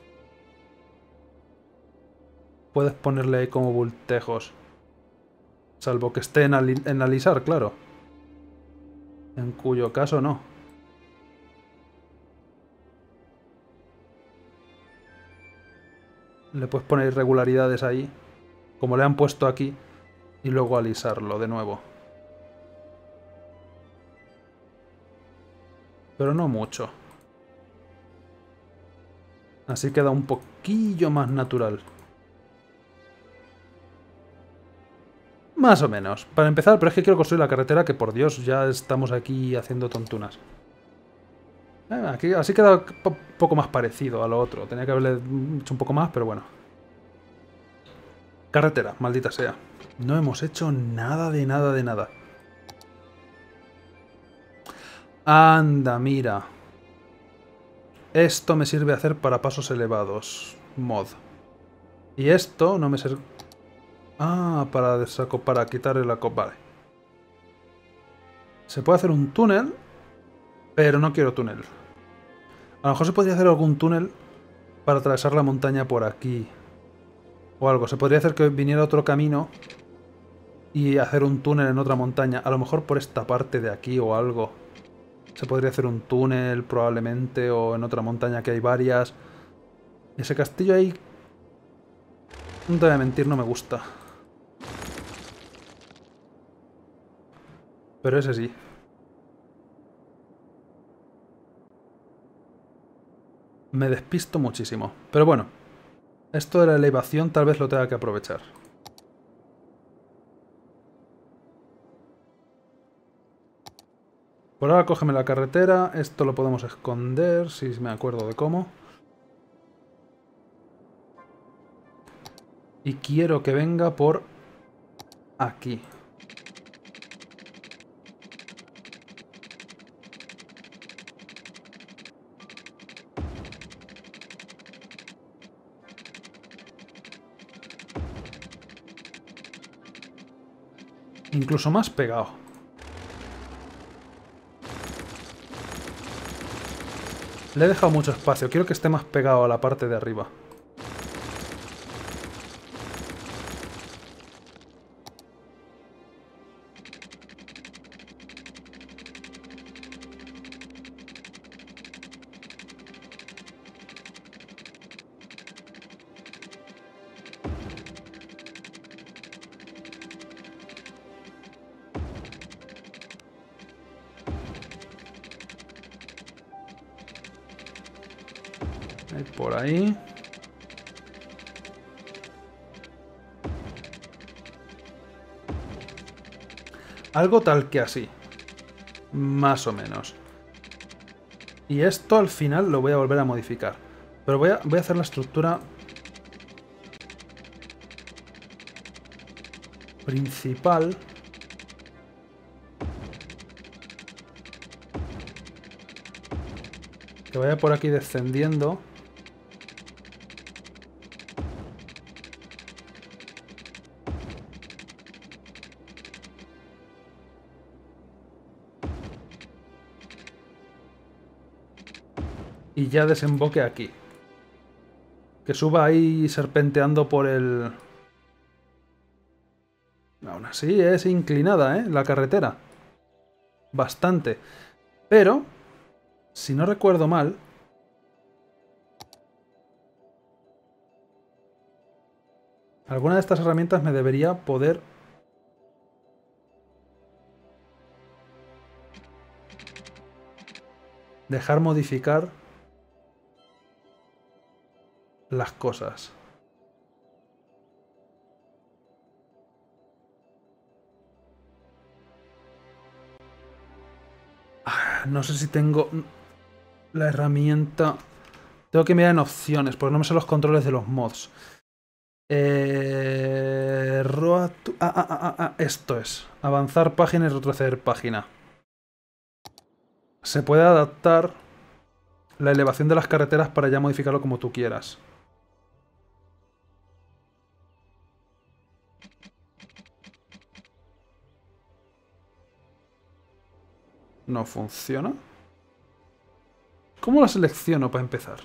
Puedes ponerle ahí como voltejos. Salvo que esté en, en alisar, claro. En cuyo caso no. Le puedes poner irregularidades ahí. Como le han puesto aquí. Y luego alisarlo de nuevo. Pero no mucho. Así queda un poquillo más natural. Más o menos. Para empezar, pero es que quiero construir la carretera que, por Dios, ya estamos aquí haciendo tontunas. Eh, aquí, así queda un poco más parecido a lo otro. Tenía que haberle hecho un poco más, pero bueno. Carretera, maldita sea. No hemos hecho nada de nada de nada. Anda, mira. Esto me sirve a hacer para pasos elevados. Mod. Y esto no me sirve... Ah, para desaco para quitarle la copa. Vale. Se puede hacer un túnel, pero no quiero túnel. A lo mejor se podría hacer algún túnel para atravesar la montaña por aquí. O algo. Se podría hacer que viniera otro camino y hacer un túnel en otra montaña. A lo mejor por esta parte de aquí o algo. Se podría hacer un túnel probablemente o en otra montaña que hay varias. Ese castillo ahí... No te voy a mentir, no me gusta. Pero ese sí. Me despisto muchísimo. Pero bueno. Esto de la elevación tal vez lo tenga que aprovechar. Por ahora cógeme la carretera. Esto lo podemos esconder, si me acuerdo de cómo. Y quiero que venga por aquí. Incluso más pegado. Le he dejado mucho espacio. Quiero que esté más pegado a la parte de arriba. Por ahí. Algo tal que así. Más o menos. Y esto al final lo voy a volver a modificar. Pero voy a, voy a hacer la estructura principal. Que vaya por aquí descendiendo. Y ya desemboque aquí. Que suba ahí serpenteando por el... Aún así es inclinada, ¿eh? La carretera. Bastante. Pero, si no recuerdo mal... Alguna de estas herramientas me debería poder... dejar modificar... las cosas. Ah, no sé si tengo la herramienta... Tengo que mirar en opciones, porque no me sé los controles de los mods. Eh... Road to... ah, ah, ah, ah, esto es. Avanzar página y retroceder página. Se puede adaptar la elevación de las carreteras para ya modificarlo como tú quieras. ¿No funciona? ¿Cómo la selecciono para empezar?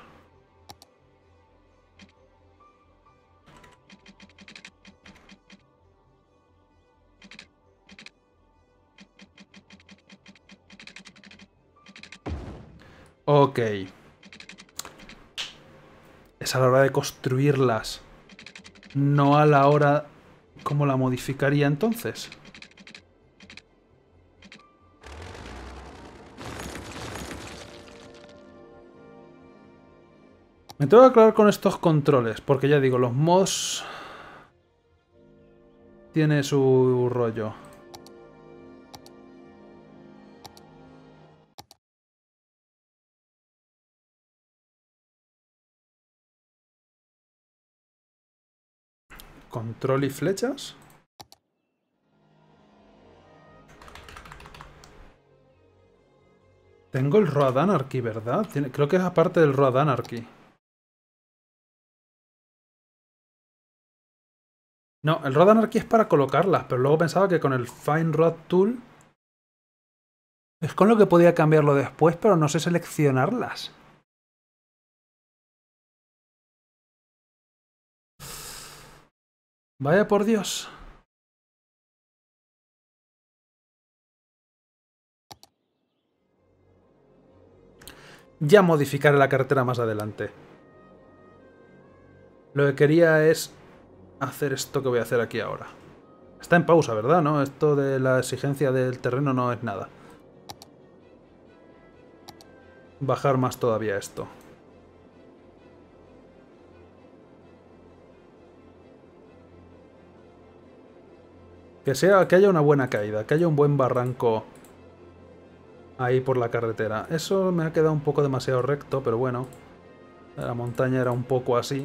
Ok. Es a la hora de construirlas. No a la hora... ¿Cómo la modificaría entonces? Me tengo que aclarar con estos controles, porque ya digo, los mods... tiene su rollo. Control y flechas. Tengo el Road Anarchy, ¿verdad? Tiene... Creo que es aparte del Road Anarchy. No, el Road Anarchy es para colocarlas, pero luego pensaba que con el Find Road Tool... es con lo que podía cambiarlo después, pero no sé seleccionarlas. Vaya por Dios. Ya modificaré la carretera más adelante. Lo que quería es hacer esto que voy a hacer aquí ahora. Está en pausa, ¿verdad? ¿No? Esto de la exigencia del terreno no es nada. Bajar más todavía esto. Que sea, que haya una buena caída, que haya un buen barranco ahí por la carretera. Eso me ha quedado un poco demasiado recto, pero bueno. La montaña era un poco así.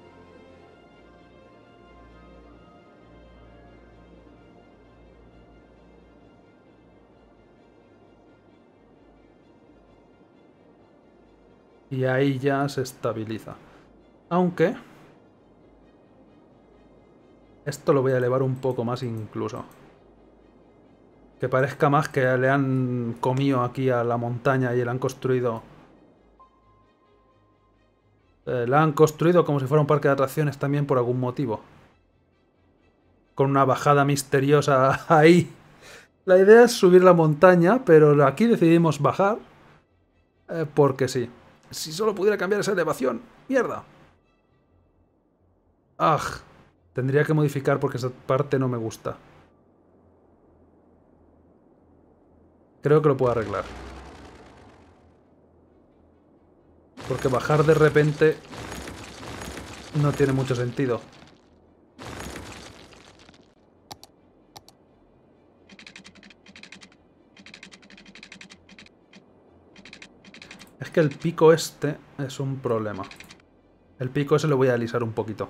Y ahí ya se estabiliza. Aunque... esto lo voy a elevar un poco más incluso. Que parezca más que le han comido aquí a la montaña y le han construido... Eh, la han construido como si fuera un parque de atracciones también por algún motivo. Con una bajada misteriosa ahí. La idea es subir la montaña, pero aquí decidimos bajar. Eh, porque sí. Si solo pudiera cambiar esa elevación. ¡Mierda! ¡Ah! Tendría que modificar porque esa parte no me gusta. Creo que lo puedo arreglar. Porque bajar de repente no tiene mucho sentido. Es que el pico este es un problema. El pico ese lo voy a alisar un poquito.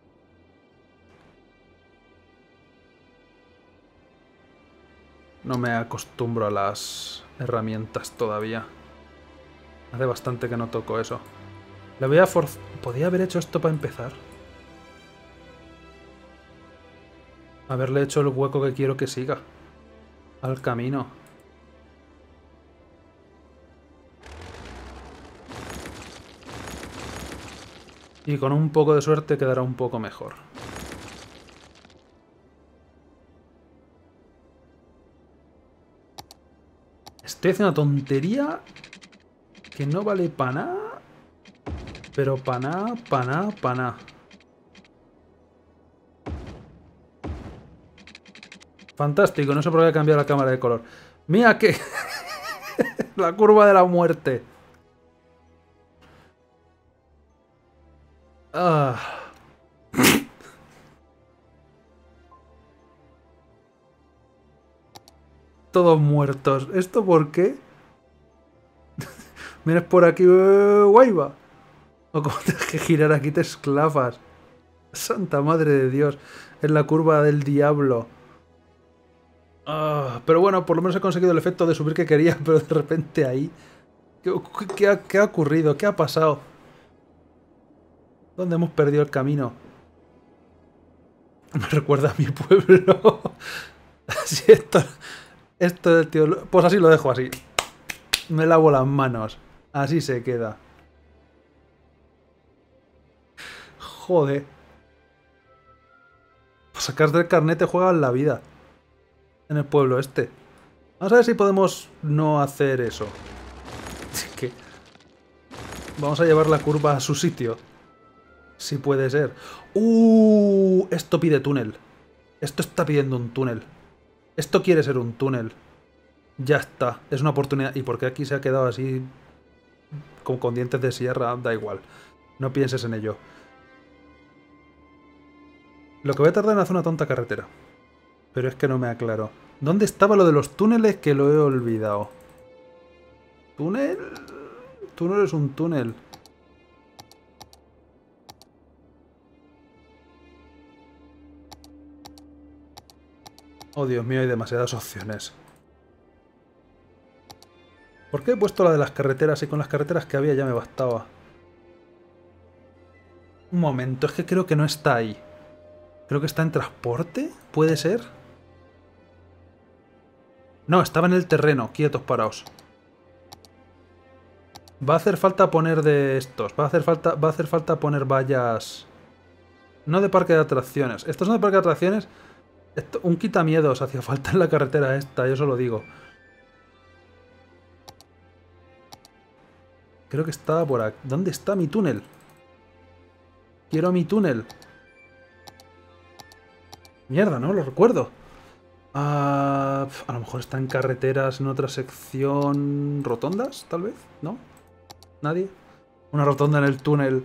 No me acostumbro a las herramientas todavía. Hace bastante que no toco eso. Le voy a forzar... ¿Podría haber hecho esto para empezar? Haberle hecho el hueco que quiero que siga. Al camino. Y con un poco de suerte quedará un poco mejor. Estoy haciendo una tontería que no vale para nada. Pero para nada, para nada, para nada. Fantástico, no sé por qué he cambiado la cámara de color. ¡Mira que! La curva de la muerte. Ah. Todos muertos. ¿Esto por qué? Vienes por aquí, guayba. O como tienes que girar aquí te esclavas. Santa madre de Dios. Es la curva del diablo. Ah, pero bueno, por lo menos he conseguido el efecto de subir que quería, pero de repente ahí... ¿Qué, qué, ha, qué ha ocurrido? ¿Qué ha pasado? ¿Dónde hemos perdido el camino? Me recuerda a mi pueblo. Así esto... Esto del tío... Pues así lo dejo así. Me lavo las manos. Así se queda. Joder. Para sacar del carnet te juegan la vida. En el pueblo este. Vamos a ver si podemos no hacer eso. Es que... Vamos a llevar la curva a su sitio. Si puede ser. ¡Uh! Esto pide túnel. Esto está pidiendo un túnel. Esto quiere ser un túnel. Ya está. Es una oportunidad. ¿Y por qué aquí se ha quedado así? Como con dientes de sierra. Da igual. No pienses en ello. Lo que voy a tardar en hacer una tonta carretera. Pero es que no me aclaro. ¿Dónde estaba lo de los túneles que lo he olvidado? ¿Túnel? Túnel es un túnel. Oh, Dios mío, hay demasiadas opciones. ¿Por qué he puesto la de las carreteras y con las carreteras que había ya me bastaba? Un momento, es que creo que no está ahí. Creo que está en transporte, ¿puede ser? No, estaba en el terreno, quietos, paraos. Va a hacer falta poner de estos. Va a hacer falta, va a hacer falta poner vallas... No de parque de atracciones. Estos son de parque de atracciones. Esto, un quitamiedos hacía falta en la carretera esta, yo os lo digo. Creo que estaba por aquí. ¿Dónde está mi túnel? Quiero mi túnel. Mierda, no lo recuerdo. Ah, a lo mejor está en carreteras en otra sección... ¿Rotondas, tal vez? ¿No? ¿Nadie? Una rotonda en el túnel.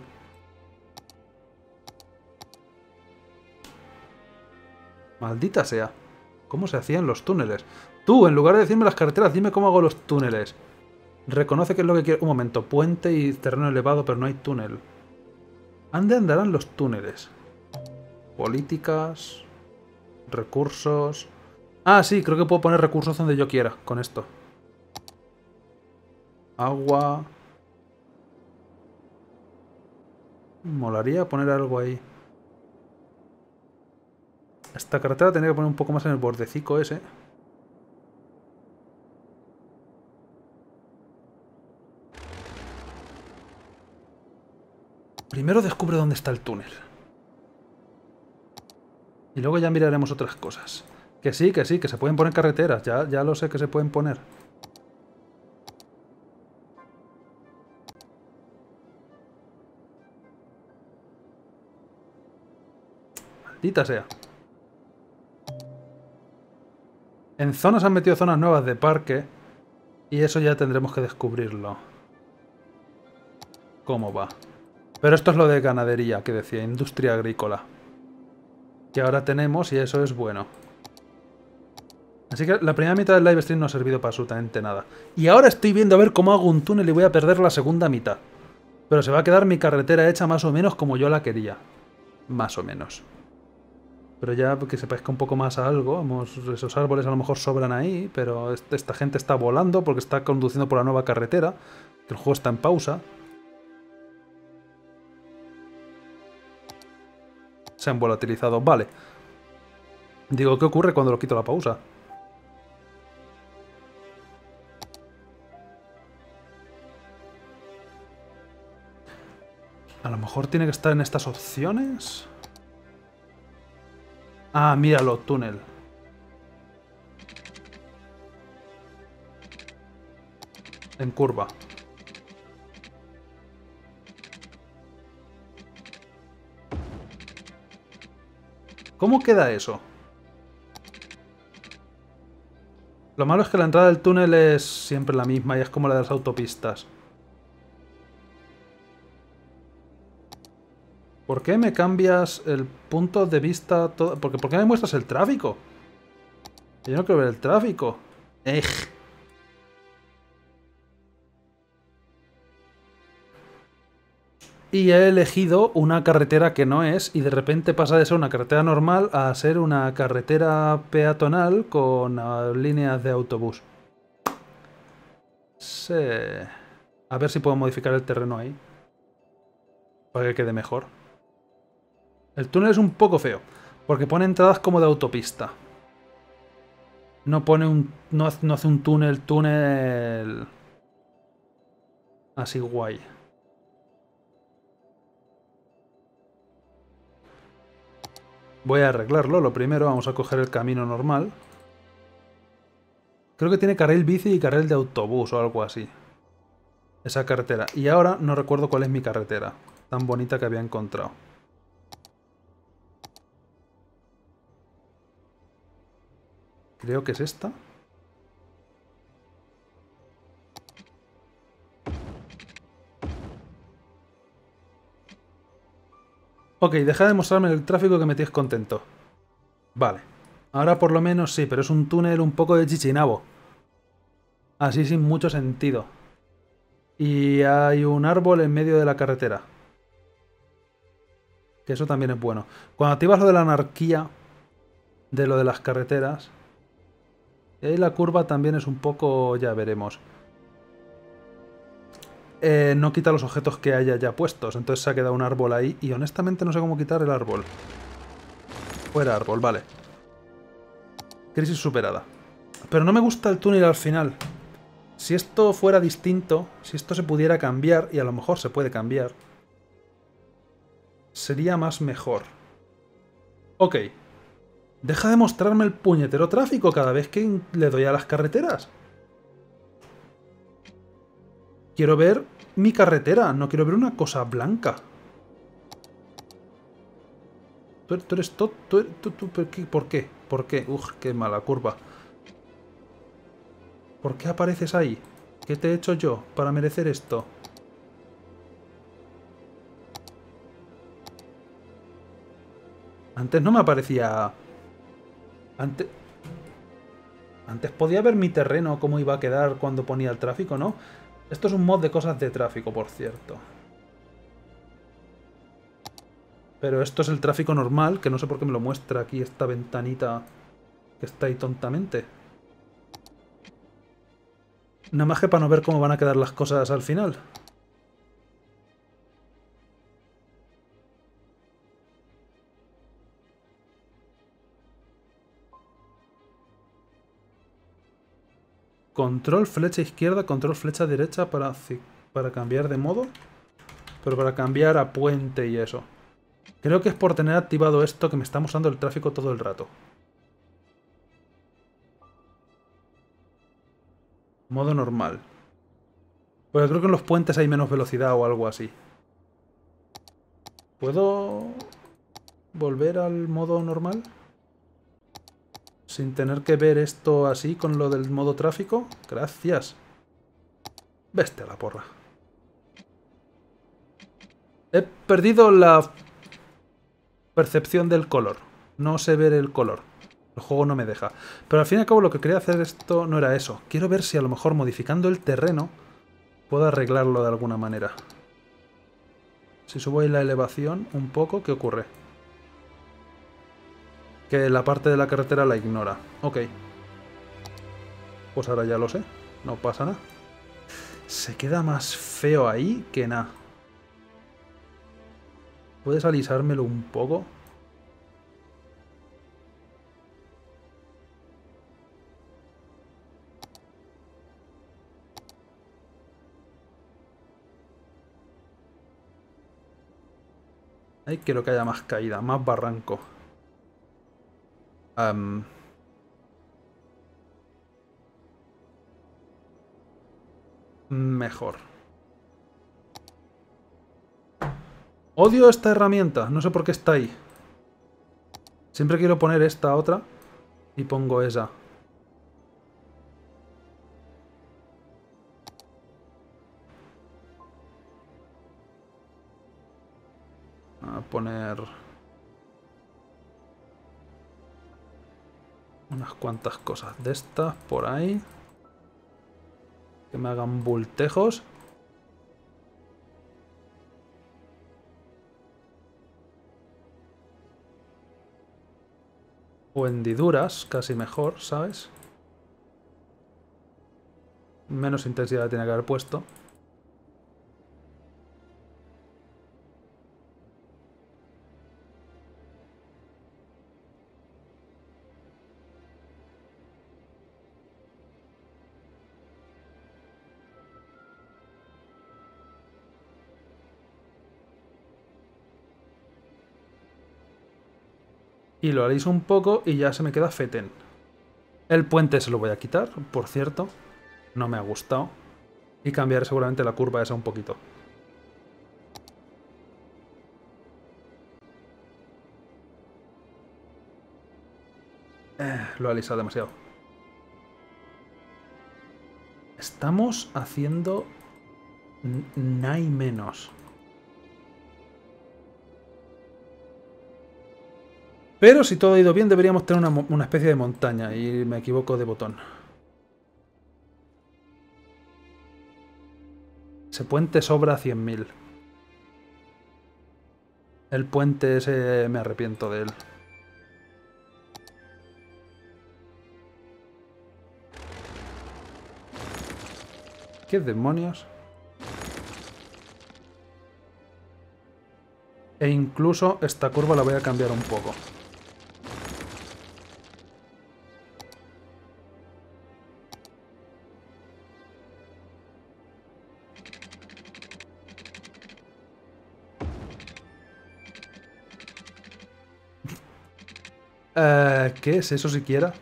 Maldita sea. ¿Cómo se hacían los túneles? Tú, en lugar de decirme las carreteras, dime cómo hago los túneles. Reconoce que es lo que quiero. Un momento. Puente y terreno elevado, pero no hay túnel. ¿Dónde andarán los túneles? Políticas... Recursos... Ah, sí, creo que puedo poner recursos donde yo quiera con esto. Agua... Molaría poner algo ahí. Esta carretera tendría que poner un poco más en el bordecico ese. Primero descubre dónde está el túnel. Y luego ya miraremos otras cosas. Que sí, que sí, que se pueden poner carreteras. Ya, ya lo sé que se pueden poner. Maldita sea. En zonas han metido zonas nuevas de parque. Y eso ya tendremos que descubrirlo. ¿Cómo va? Pero esto es lo de ganadería que decía, industria agrícola. Que ahora tenemos y eso es bueno. Así que la primera mitad del live stream no ha servido para absolutamente nada. Y ahora estoy viendo a ver cómo hago un túnel y voy a perder la segunda mitad. Pero se va a quedar mi carretera hecha más o menos como yo la quería. Más o menos. Pero ya que se parezca un poco más a algo. Vamos, esos árboles a lo mejor sobran ahí, pero esta gente está volando porque está conduciendo por la nueva carretera. Que el juego está en pausa. Se han volatilizado. Vale. Digo, ¿qué ocurre cuando lo quito la pausa? A lo mejor tiene que estar en estas opciones. Ah, míralo, túnel. En curva. ¿Cómo queda eso? Lo malo es que la entrada del túnel es siempre la misma y es como la de las autopistas. ¿Por qué me cambias el punto de vista? Todo? Porque, ¿por qué me muestras el tráfico? Yo no quiero ver el tráfico. Ej. Y he elegido una carretera que no es, y de repente pasa de ser una carretera normal a ser una carretera peatonal con uh, líneas de autobús. Sí. A ver si puedo modificar el terreno ahí. Para que quede mejor. El túnel es un poco feo, porque pone entradas como de autopista. No pone un... no, no hace un túnel, túnel... así guay. Voy a arreglarlo, lo primero vamos a coger el camino normal. Creo que tiene carril bici y carril de autobús o algo así. Esa carretera. Y ahora no recuerdo cuál es mi carretera, tan bonita que había encontrado. Creo que es esta. Ok, deja de mostrarme el tráfico que me tienes contento. Vale. Ahora por lo menos sí, pero es un túnel un poco de chichinabo. Así sin mucho sentido. Y hay un árbol en medio de la carretera. Que eso también es bueno. Cuando activas lo de la anarquía, de lo de las carreteras... Y ahí la curva también es un poco... ya veremos. Eh, no quita los objetos que haya ya puestos. Entonces se ha quedado un árbol ahí. Y honestamente no sé cómo quitar el árbol. Fuera árbol, vale. Crisis superada. Pero no me gusta el túnel al final. Si esto fuera distinto, si esto se pudiera cambiar, y a lo mejor se puede cambiar, sería más mejor. Ok. Deja de mostrarme el puñetero tráfico cada vez que le doy a las carreteras. Quiero ver mi carretera, no quiero ver una cosa blanca. Tú, tú eres todo... Tú, tú, tú, ¿por qué? ¿Por qué? ¿Por qué? Uf, qué mala curva. ¿Por qué apareces ahí? ¿Qué te he hecho yo para merecer esto? Antes no me aparecía... Antes... Antes podía ver mi terreno, cómo iba a quedar cuando ponía el tráfico, ¿no? Esto es un mod de cosas de tráfico, por cierto. Pero esto es el tráfico normal, que no sé por qué me lo muestra aquí esta ventanita que está ahí tontamente. Nada más que para no ver cómo van a quedar las cosas al final. Control flecha izquierda, control flecha derecha para, para cambiar de modo. pero para cambiar a puente y eso. Creo que es por tener activado esto que me está mostrando el tráfico todo el rato. Modo normal. Pues creo que en los puentes hay menos velocidad o algo así. ¿Puedo volver al modo normal? Sin tener que ver esto así con lo del modo tráfico. Gracias. Veste a la porra. He perdido la percepción del color. No sé ver el color. El juego no me deja. Pero al fin y al cabo lo que quería hacer esto no era eso. Quiero ver si a lo mejor modificando el terreno puedo arreglarlo de alguna manera. Si subo ahí la elevación un poco, ¿qué ocurre? Que la parte de la carretera la ignora. Ok. Pues ahora ya lo sé. No pasa nada. Se queda más feo ahí que nada. ¿Puedes alisármelo un poco? Ahí quiero que haya más caída, más barranco. Um, mejor. Odio esta herramienta, no sé por qué está ahí. Siempre quiero poner esta otra y pongo esa. A poner unas cuantas cosas de estas por ahí. Que me hagan bultejos. O hendiduras, casi mejor, ¿sabes? Menos intensidad tiene que haber puesto. Y lo aliso un poco y ya se me queda fetén. El puente se lo voy a quitar, por cierto. No me ha gustado. Y cambiar seguramente la curva esa un poquito. Eh, lo ha alisado demasiado. Estamos haciendo nada y menos. Pero si todo ha ido bien, deberíamos tener una, una especie de montaña. Y me equivoco de botón. Ese puente sobra cien mil. El puente ese me arrepiento de él. ¿Qué demonios? E incluso esta curva la voy a cambiar un poco. Eh, ¿Qué es eso siquiera?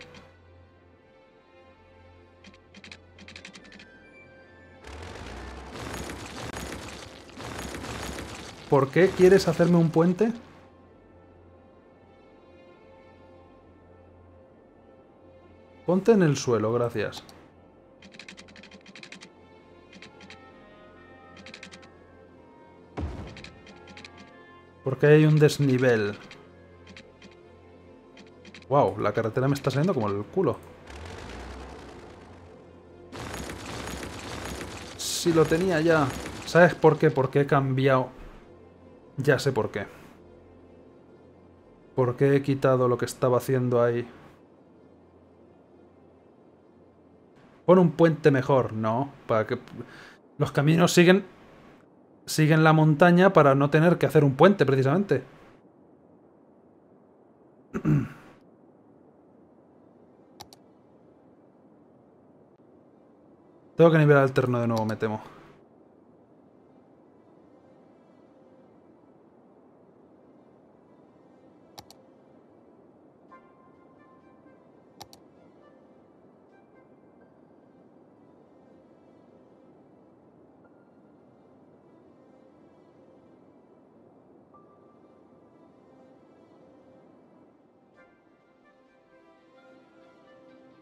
¿Por qué quieres hacerme un puente? Ponte en el suelo, gracias. Porque hay un desnivel. Wow, la carretera me está saliendo como el culo. Si lo tenía ya. ¿Sabes por qué? Porque he cambiado. Ya sé por qué. Porque he quitado lo que estaba haciendo ahí. Pon un puente mejor. No, para que... Los caminos siguen... Siguen la montaña para no tener que hacer un puente, precisamente. Tengo que nivel alterno de nuevo, me temo.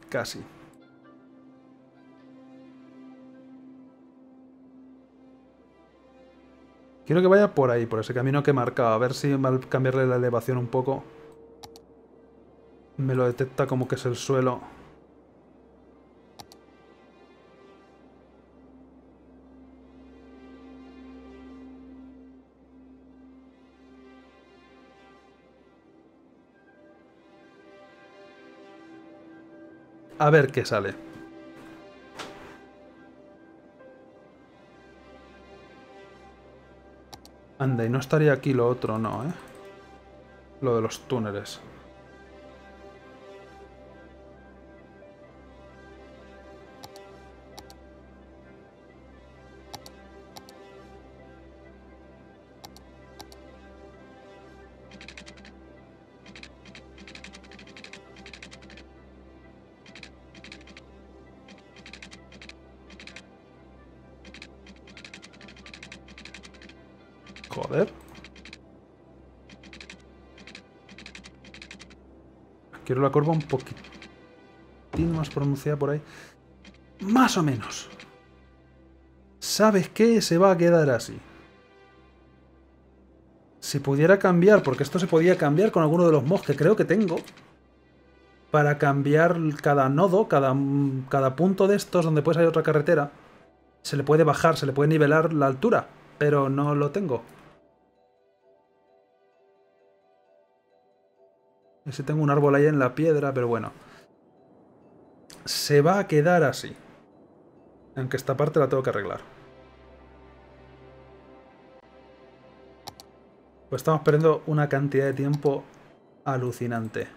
Casi. Quiero que vaya por ahí, por ese camino que he marcado. A ver si al cambiarle la elevación un poco me lo detecta como que es el suelo. A ver qué sale. Anda, y no estaría aquí lo otro, no, ¿eh? Lo de los túneles. Joder. Quiero la curva un poquitín más pronunciada por ahí. Más o menos. ¿Sabes qué? Se va a quedar así. Si pudiera cambiar, porque esto se podía cambiar con alguno de los mods que creo que tengo, para cambiar cada nodo, cada, cada punto de estos donde puede salir otra carretera, se le puede bajar, se le puede nivelar la altura, pero no lo tengo. Y si tengo un árbol ahí en la piedra, pero bueno. Se va a quedar así. Aunque esta parte la tengo que arreglar. Pues estamos perdiendo una cantidad de tiempo alucinante.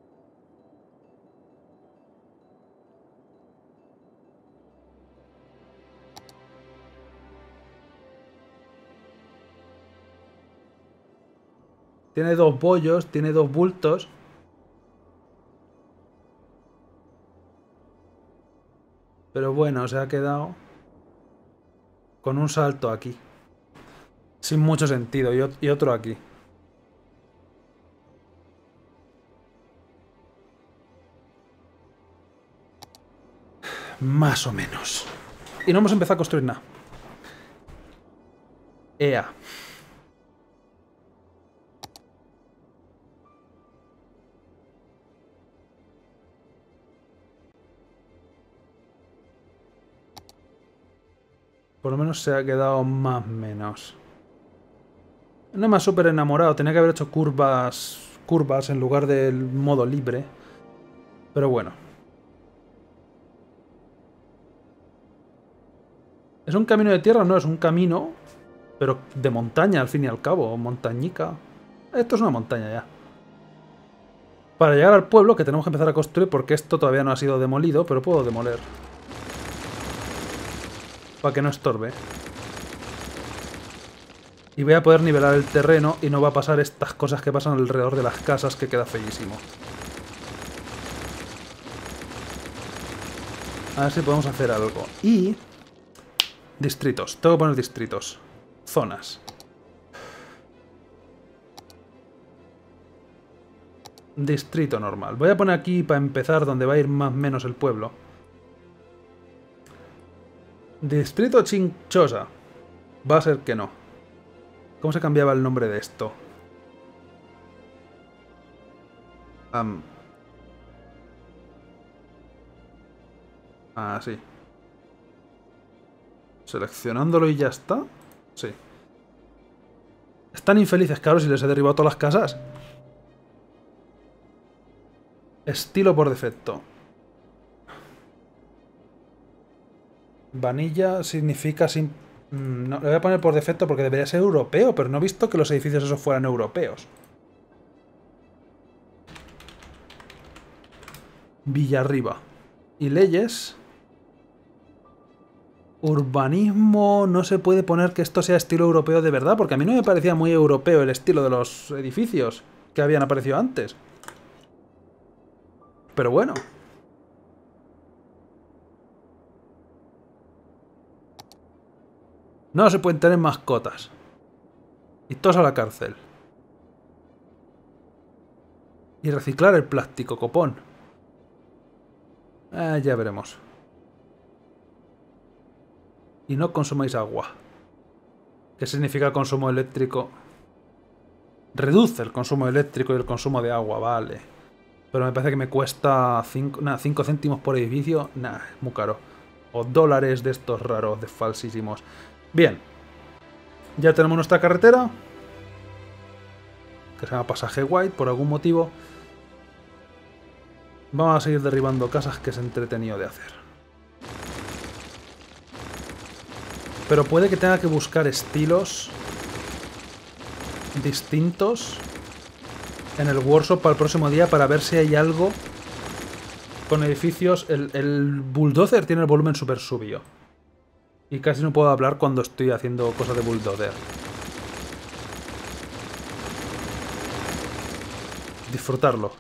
Tiene dos bollos, tiene dos bultos. Pero bueno, se ha quedado con un salto aquí. Sin mucho sentido. Y otro aquí. Más o menos. Y no hemos empezado a construir nada. Ea. Por lo menos se ha quedado más o menos. No me ha súper enamorado. Tenía que haber hecho curvas, curvas en lugar del modo libre. Pero bueno. ¿Es un camino de tierra? No, es un camino, pero de montaña al fin y al cabo. Montañica. Esto es una montaña ya. Para llegar al pueblo, que tenemos que empezar a construir, porque esto todavía no ha sido demolido, pero puedo demoler. Para que no estorbe. Y voy a poder nivelar el terreno y no va a pasar estas cosas que pasan alrededor de las casas, que queda feísimo. A ver si podemos hacer algo. Y... distritos. Tengo que poner distritos. Zonas. Distrito normal. Voy a poner aquí, para empezar, donde va a ir más o menos el pueblo. Distrito Chinchosa. Va a ser que no. ¿Cómo se cambiaba el nombre de esto? Um. Ah, sí. Seleccionándolo y ya está. Sí. Están infelices, claro, si les he derribado todas las casas. Estilo por defecto. Vanilla significa... Sin... No, le voy a poner por defecto porque debería ser europeo, pero no he visto que los edificios esos fueran europeos. Villarriba. Y leyes... Urbanismo, no se puede poner que esto sea estilo europeo de verdad, porque a mí no me parecía muy europeo el estilo de los edificios que habían aparecido antes. Pero bueno. No se pueden tener mascotas. Y todos a la cárcel. Y reciclar el plástico, copón. Eh, ya veremos. Y no consumáis agua. ¿Qué significa consumo eléctrico? Reduce el consumo eléctrico y el consumo de agua, vale. Pero me parece que me cuesta cinco céntimos por edificio. Nah, es muy caro. O dólares de estos raros, de falsísimos. Bien. Ya tenemos nuestra carretera. Que se llama Pasaje White, por algún motivo. Vamos a seguir derribando casas, que es entretenido de hacer. Pero puede que tenga que buscar estilos distintos en el workshop para el próximo día para ver si hay algo con edificios. El, el bulldozer tiene el volumen súper subido. Y casi no puedo hablar cuando estoy haciendo cosas de bulldozer. Disfrutarlo.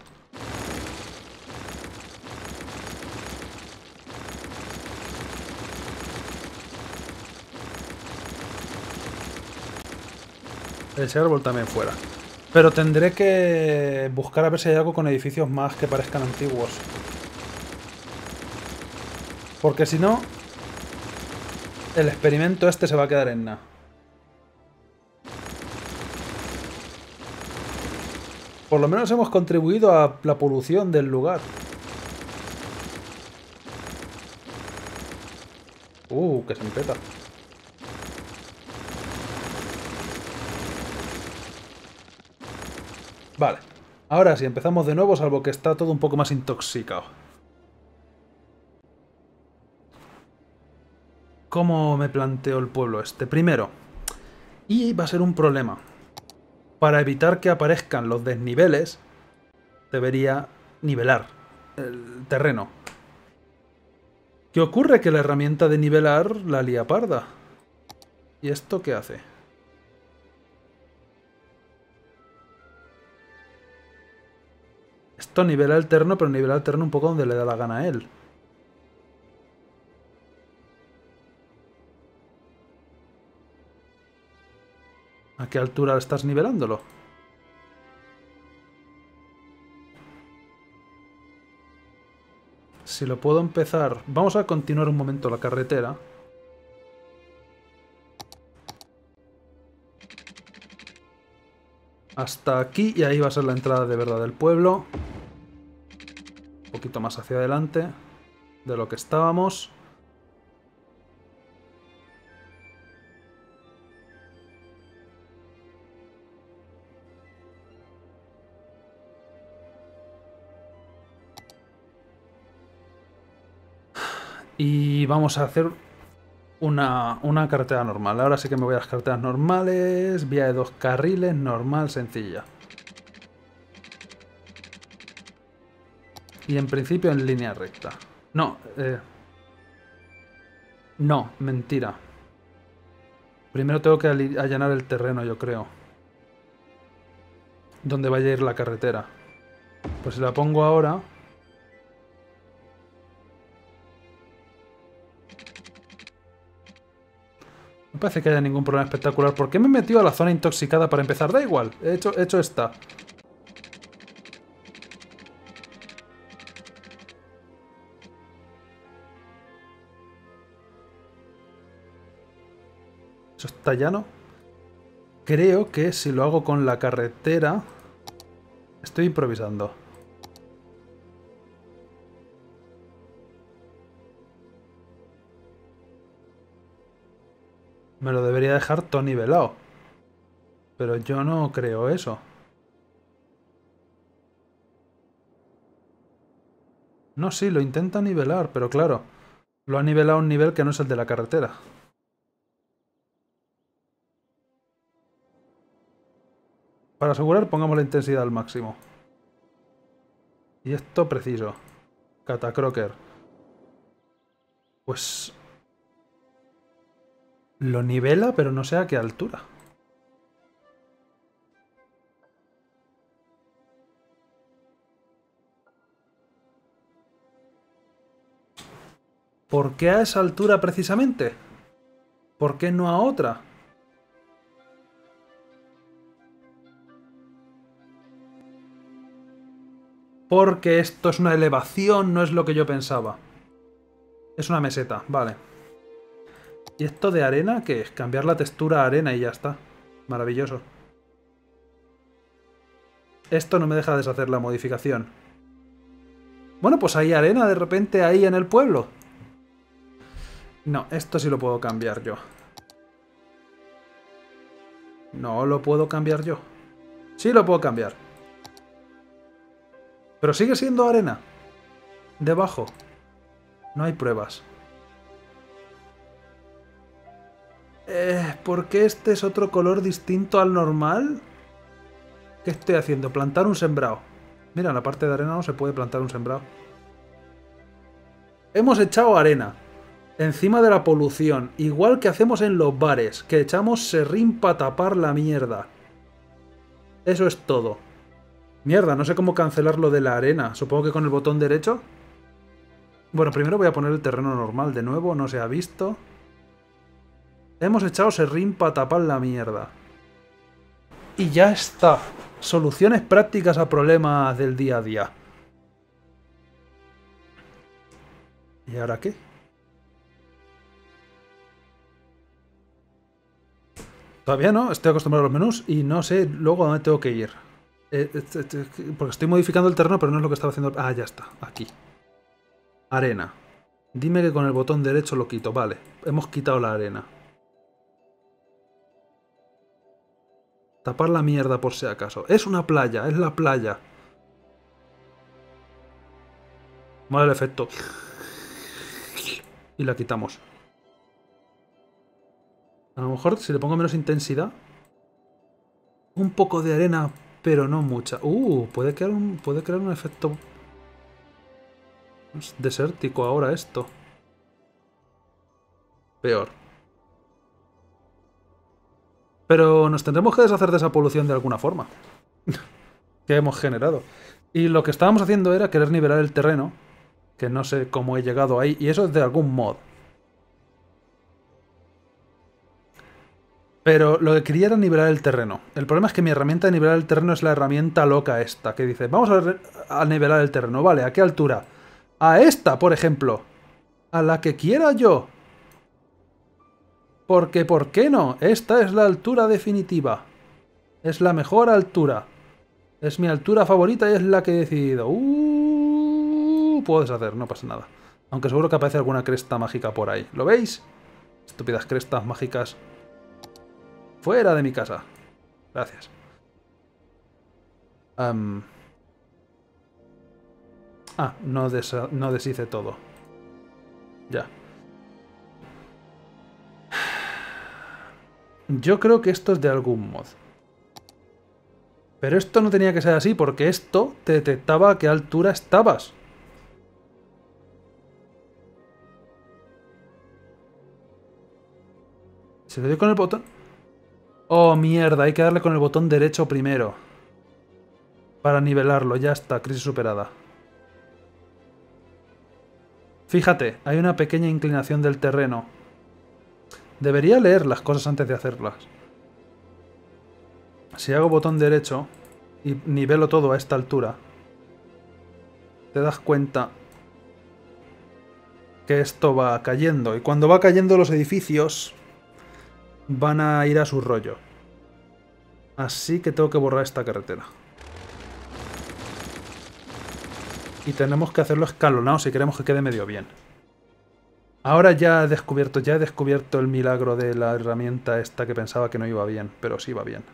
Ese árbol también fuera. Pero tendré que buscar a ver si hay algo con edificios más que parezcan antiguos. Porque si no, el experimento este se va a quedar en nada. Por lo menos hemos contribuido a la polución del lugar. Uh, que se empeta. Vale. Ahora sí, empezamos de nuevo, salvo que está todo un poco más intoxicado. ¿Cómo me planteo el pueblo este? Primero, y va a ser un problema. Para evitar que aparezcan los desniveles, debería nivelar el terreno. ¿Qué ocurre? Que la herramienta de nivelar la lía parda. ¿Y esto qué hace? Esto nivela el terreno, pero nivela el terreno un poco donde le da la gana a él. ¿A qué altura estás nivelándolo? Si lo puedo empezar... Vamos a continuar un momento la carretera. Hasta aquí, y ahí va a ser la entrada de verdad del pueblo. Un poquito más hacia adelante de lo que estábamos. Y vamos a hacer una, una carretera normal. Ahora sí que me voy a las carreteras normales. Vía de dos carriles, normal, sencilla. Y en principio en línea recta. No, eh... No, mentira. Primero tengo que allanar el terreno, yo creo. Donde vaya a ir la carretera. Pues si la pongo ahora... No parece que haya ningún problema espectacular. ¿Por qué me he metido a la zona intoxicada para empezar? Da igual, he hecho, he hecho esta. ¿Eso está llano? Creo que si lo hago con la carretera... Estoy improvisando. Me lo debería dejar todo nivelado. Pero yo no creo eso. No, sí, lo intenta nivelar, pero claro, lo ha nivelado a un nivel que no es el de la carretera. Para asegurar, pongamos la intensidad al máximo. Y esto preciso. Catacroker. Pues... Lo nivela, pero no sé a qué altura. ¿Por qué a esa altura precisamente? ¿Por qué no a otra? Porque esto es una elevación, no es lo que yo pensaba. Es una meseta, vale. ¿Y esto de arena qué es? Cambiar la textura a arena y ya está. Maravilloso. Esto no me deja deshacer la modificación. Bueno, pues hay arena de repente ahí en el pueblo. No, esto sí lo puedo cambiar yo. No lo puedo cambiar yo. Sí lo puedo cambiar. Pero sigue siendo arena. Debajo. No hay pruebas. Eh, ¿por qué este es otro color distinto al normal? ¿Qué estoy haciendo? Plantar un sembrado. Mira, en la parte de arena no se puede plantar un sembrado. Hemos echado arena encima de la polución, igual que hacemos en los bares, que echamos serrín para tapar la mierda. Eso es todo. Mierda, no sé cómo cancelar lo de la arena. Supongo que con el botón derecho. Bueno, primero voy a poner el terreno normal de nuevo, no se ha visto. Hemos echado serrín para tapar la mierda. Y ya está. Soluciones prácticas a problemas del día a día. ¿Y ahora qué? Todavía no, estoy acostumbrado a los menús y no sé luego a dónde tengo que ir. Eh, eh, porque estoy modificando el terreno, pero no es lo que estaba haciendo. Ah, ya está, aquí. Arena. Dime que con el botón derecho lo quito. Vale, hemos quitado la arena. Tapar la mierda por si acaso. Es una playa, es la playa. Mola el efecto. Y la quitamos. A lo mejor si le pongo menos intensidad. Un poco de arena, pero no mucha. Uh, puede crear un, puede crear un efecto desértico ahora esto. Peor. Pero nos tendremos que deshacer de esa polución de alguna forma. Que hemos generado. Y lo que estábamos haciendo era querer nivelar el terreno. Que no sé cómo he llegado ahí. Y eso es de algún mod. Pero lo que quería era nivelar el terreno. El problema es que mi herramienta de nivelar el terreno es la herramienta loca esta. Que dice, vamos a, a nivelar el terreno. Vale, ¿a qué altura? A esta, por ejemplo. A la que quiera yo. Porque, ¿por qué no? Esta es la altura definitiva. Es la mejor altura. Es mi altura favorita y es la que he decidido. Uh, puedo deshacer, no pasa nada. Aunque seguro que aparece alguna cresta mágica por ahí. ¿Lo veis? Estúpidas crestas mágicas. Fuera de mi casa. Gracias. Um... Ah, no, des no deshice todo. Ya. Yo creo que esto es de algún mod. Pero esto no tenía que ser así, porque esto te detectaba a qué altura estabas. ¿Se le dio con el botón? Oh, mierda, hay que darle con el botón derecho primero. Para nivelarlo, ya está, crisis superada. Fíjate, hay una pequeña inclinación del terreno. Debería leer las cosas antes de hacerlas. Si hago botón derecho y nivelo todo a esta altura, te das cuenta que esto va cayendo. Y cuando va cayendo los edificios van a ir a su rollo. Así que tengo que borrar esta carretera. Y tenemos que hacerlo escalonado si queremos que quede medio bien. Ahora ya he descubierto, ya he descubierto el milagro de la herramienta esta que pensaba que no iba bien, pero sí va bien.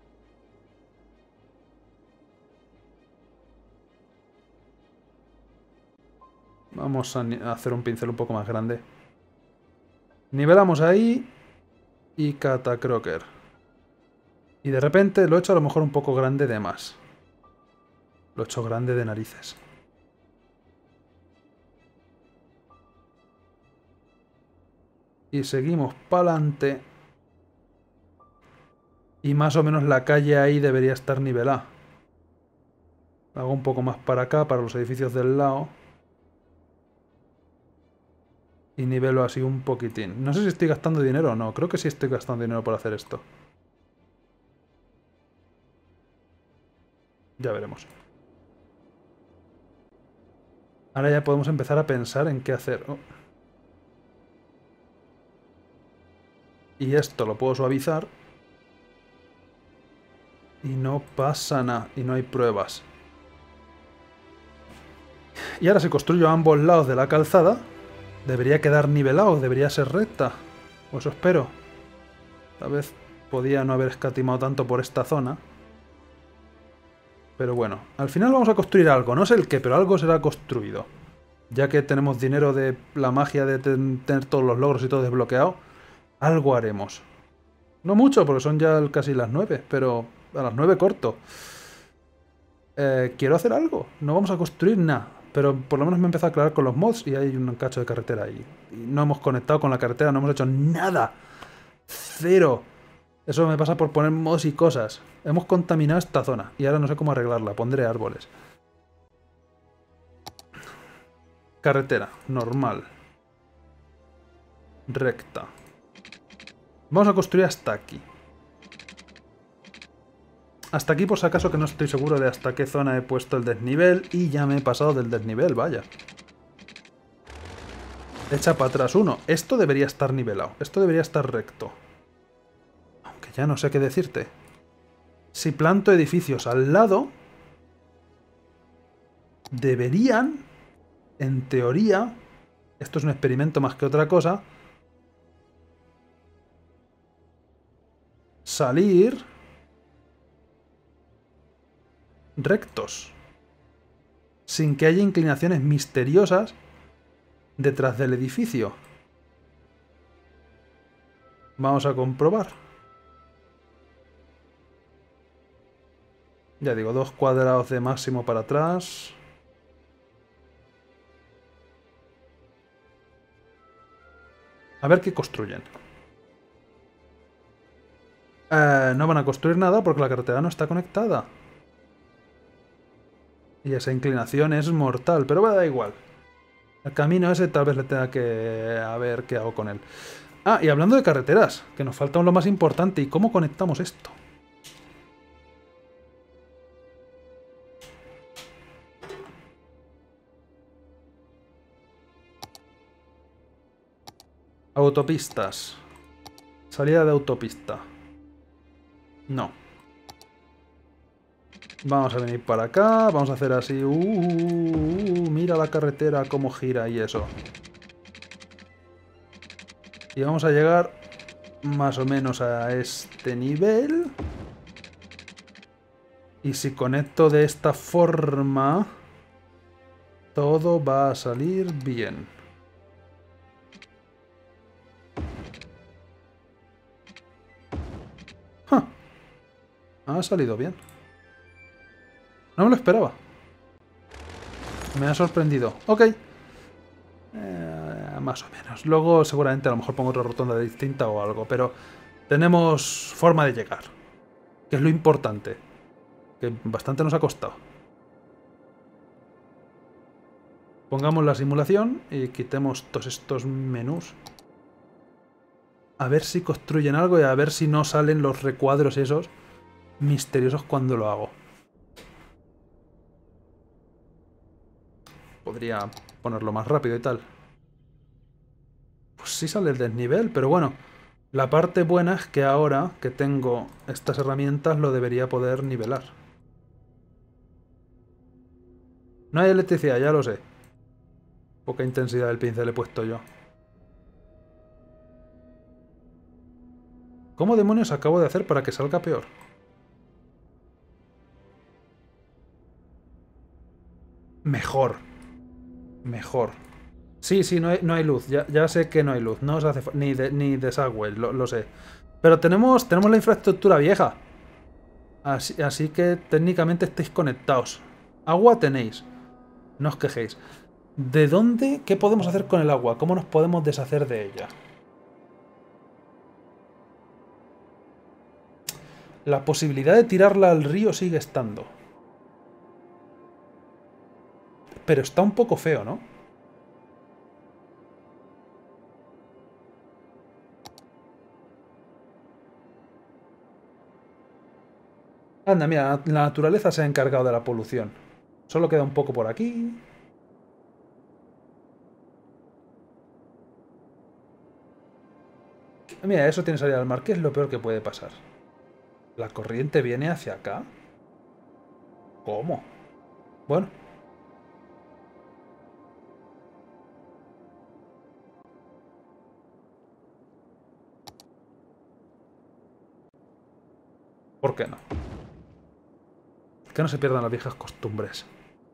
Vamos a hacer un pincel un poco más grande. Nivelamos ahí y Catacroker. Y de repente lo he hecho a lo mejor un poco grande de más. Lo he hecho grande de narices. Y seguimos para adelante. Y más o menos la calle ahí debería estar nivelada. Hago un poco más para acá, para los edificios del lado. Y nivelo así un poquitín. No sé si estoy gastando dinero o no. Creo que sí estoy gastando dinero por hacer esto. Ya veremos. Ahora ya podemos empezar a pensar en qué hacer. Oh. Y esto lo puedo suavizar. Y no pasa nada. Y no hay pruebas. Y ahora si construyo a ambos lados de la calzada, debería quedar nivelado, debería ser recta. O eso espero. Tal vez podía no haber escatimado tanto por esta zona. Pero bueno, al final vamos a construir algo. No sé el qué, pero algo será construido. Ya que tenemos dinero de la magia de ten tener todos los logros y todo desbloqueado, algo haremos. No mucho, porque son ya casi las nueve, pero a las nueve corto. Eh, quiero hacer algo. No vamos a construir nada. Pero por lo menos me he empezado a aclarar con los mods y hay un cacho de carretera ahí. Y no hemos conectado con la carretera, no hemos hecho nada. Cero. Eso me pasa por poner mods y cosas. Hemos contaminado esta zona y ahora no sé cómo arreglarla. Pondré árboles. Carretera, normal. Recta. Vamos a construir hasta aquí. Hasta aquí por si acaso que no estoy seguro de hasta qué zona he puesto el desnivel y ya me he pasado del desnivel, vaya. Echa para atrás uno. Esto debería estar nivelado. Esto debería estar recto. Aunque ya no sé qué decirte. Si planto edificios al lado, deberían, en teoría, esto es un experimento más que otra cosa, salir rectos. Sin que haya inclinaciones misteriosas detrás del edificio. Vamos a comprobar. Ya digo, dos cuadrados de máximo para atrás. A ver qué construyen. Eh, no van a construir nada porque la carretera no está conectada. Y esa inclinación es mortal, pero me da igual. El camino ese tal vez le tenga que... a ver qué hago con él. Ah, y hablando de carreteras, que nos falta lo más importante. ¿Y cómo conectamos esto? Autopistas. Salida de autopista. No. Vamos a venir para acá. Vamos a hacer así. Uh, uh, uh, mira la carretera cómo gira y eso. Y vamos a llegar más o menos a este nivel. Y si conecto de esta forma, todo va a salir bien. ¡Ja! Ha salido bien. No me lo esperaba. Me ha sorprendido. Ok. Eh, más o menos. Luego seguramente a lo mejor pongo otra rotonda distinta o algo. Pero tenemos forma de llegar. Que es lo importante. Que bastante nos ha costado. Pongamos la simulación y quitemos todos estos menús. A ver si construyen algo y a ver si no salen los recuadros esos misteriosos cuando lo hago. Podría ponerlo más rápido y tal. Pues sí sale el desnivel, pero bueno. La parte buena es que ahora que tengo estas herramientas lo debería poder nivelar. No hay electricidad, ya lo sé. Poca intensidad del pincel he puesto yo. ¿Cómo demonios acabo de hacer para que salga peor? Mejor. Mejor. Sí, sí, no hay, no hay luz. Ya, ya sé que no hay luz. No os hace ni, de, ni desagüe, lo, lo sé. Pero tenemos, tenemos la infraestructura vieja. Así, así que técnicamente estáis conectados. Agua tenéis. No os quejéis. ¿De dónde? ¿Qué podemos hacer con el agua? ¿Cómo nos podemos deshacer de ella? La posibilidad de tirarla al río sigue estando. Pero está un poco feo, ¿no? Anda, mira, la naturaleza se ha encargado de la polución. Solo queda un poco por aquí. Mira, eso tiene salida al mar. ¿Qué es lo peor que puede pasar? ¿La corriente viene hacia acá? ¿Cómo? Bueno. ¿Por qué no? Que no se pierdan las viejas costumbres.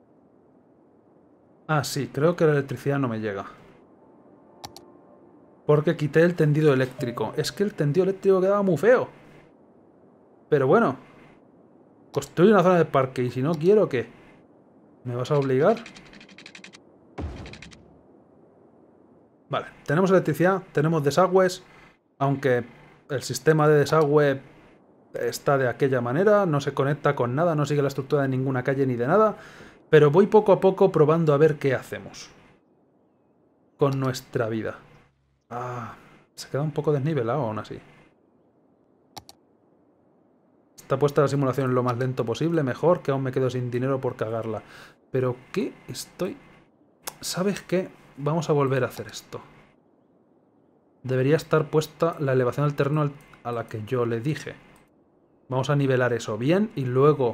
Ah, sí, creo que la electricidad no me llega. Porque quité el tendido eléctrico. Es que el tendido eléctrico quedaba muy feo. Pero bueno. Construye una zona de parque. Y si no quiero, ¿qué? ¿Me vas a obligar? Vale, tenemos electricidad, tenemos desagües. Aunque el sistema de desagüe está de aquella manera. No se conecta con nada, no sigue la estructura de ninguna calle ni de nada. Pero voy poco a poco probando a ver qué hacemos con nuestra vida. Ah, se queda un poco desnivelado aún así. Está puesta la simulación lo más lento posible, mejor, que aún me quedo sin dinero por cagarla. Pero, ¿qué estoy...? ¿Sabes qué? Vamos a volver a hacer esto. Debería estar puesta la elevación del terreno a la que yo le dije. Vamos a nivelar eso bien y luego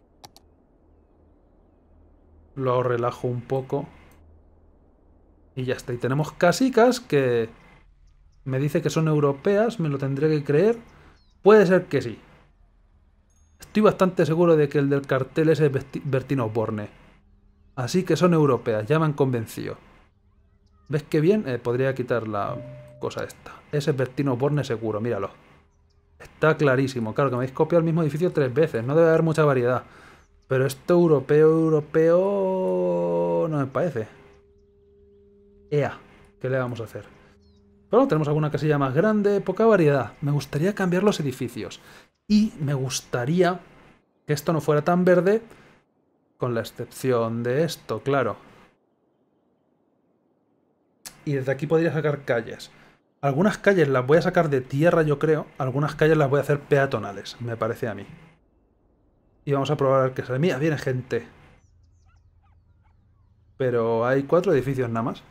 lo relajo un poco. Y ya está. Y tenemos casicas que me dice que son europeas, me lo tendré que creer. Puede ser que sí. Estoy bastante seguro de que el del cartel es Bertino Osborne. Así que son europeas, ya me han convencido. ¿Ves qué bien? Eh, podría quitar la cosa esta. Ese es Bertino Osborne seguro, míralo. Está clarísimo. Claro que me habéis copiado el mismo edificio tres veces, no debe haber mucha variedad. Pero esto europeo, europeo... no me parece. Ea, ¿qué le vamos a hacer? Pero tenemos alguna casilla más grande, poca variedad. Me gustaría cambiar los edificios. Y me gustaría que esto no fuera tan verde, con la excepción de esto, claro. Y desde aquí podría sacar calles. Algunas calles las voy a sacar de tierra, yo creo. Algunas calles las voy a hacer peatonales, me parece a mí. Y vamos a probar que sale. Mira, viene gente. Pero hay cuatro edificios nada más.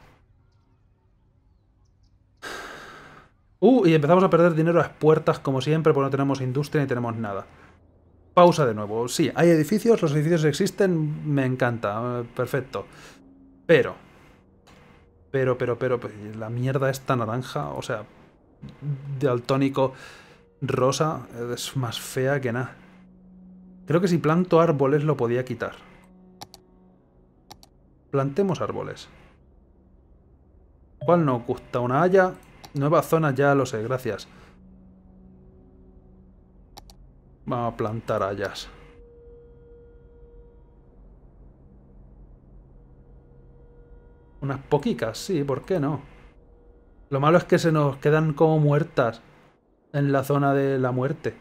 Uh, y empezamos a perder dinero a las puertas como siempre, porque no tenemos industria ni tenemos nada. Pausa de nuevo. Sí, hay edificios, los edificios existen, me encanta, perfecto. Pero, pero, pero, pero, pues, la mierda esta naranja, o sea, daltónico rosa, es más fea que nada. Creo que si planto árboles lo podía quitar. Plantemos árboles. ¿Cuál nos gusta? Una haya. Nueva zona, ya lo sé, gracias. Vamos a plantar hayas. Unas poquicas, sí, ¿por qué no? Lo malo es que se nos quedan como muertas en la zona de la muerte.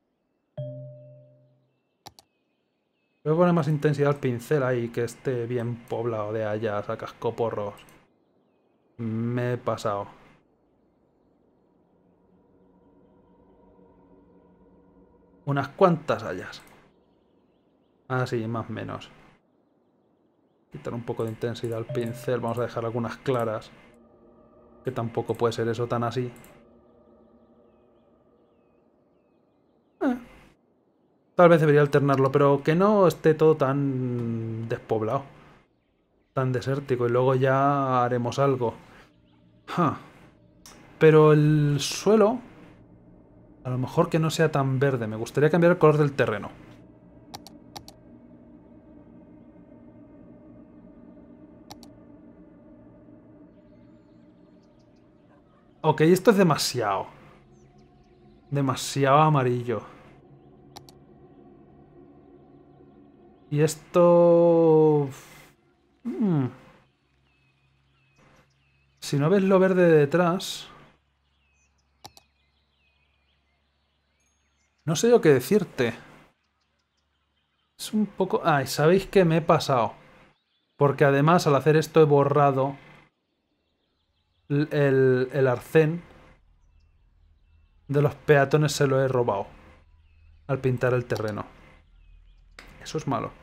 Voy a poner más intensidad al pincel ahí, que esté bien poblado de hayas a cascoporros. Me he pasado. Unas cuantas hayas. Ah, sí, más o menos. Quitar un poco de intensidad al pincel. Vamos a dejar algunas claras. Que tampoco puede ser eso tan así. Eh, tal vez debería alternarlo, pero que no esté todo tan despoblado. Tan desértico. Y luego ya haremos algo. Huh. Pero el suelo... a lo mejor que no sea tan verde. Me gustaría cambiar el color del terreno. Ok, esto es demasiado. Demasiado amarillo. Y esto... Hmm. Si no ves lo verde de detrás... no sé yo qué decirte. Es un poco... ay, ¿sabéis qué me he pasado? Porque además al hacer esto he borrado el, el arcén de los peatones, se lo he robado al pintar el terreno. Eso es malo.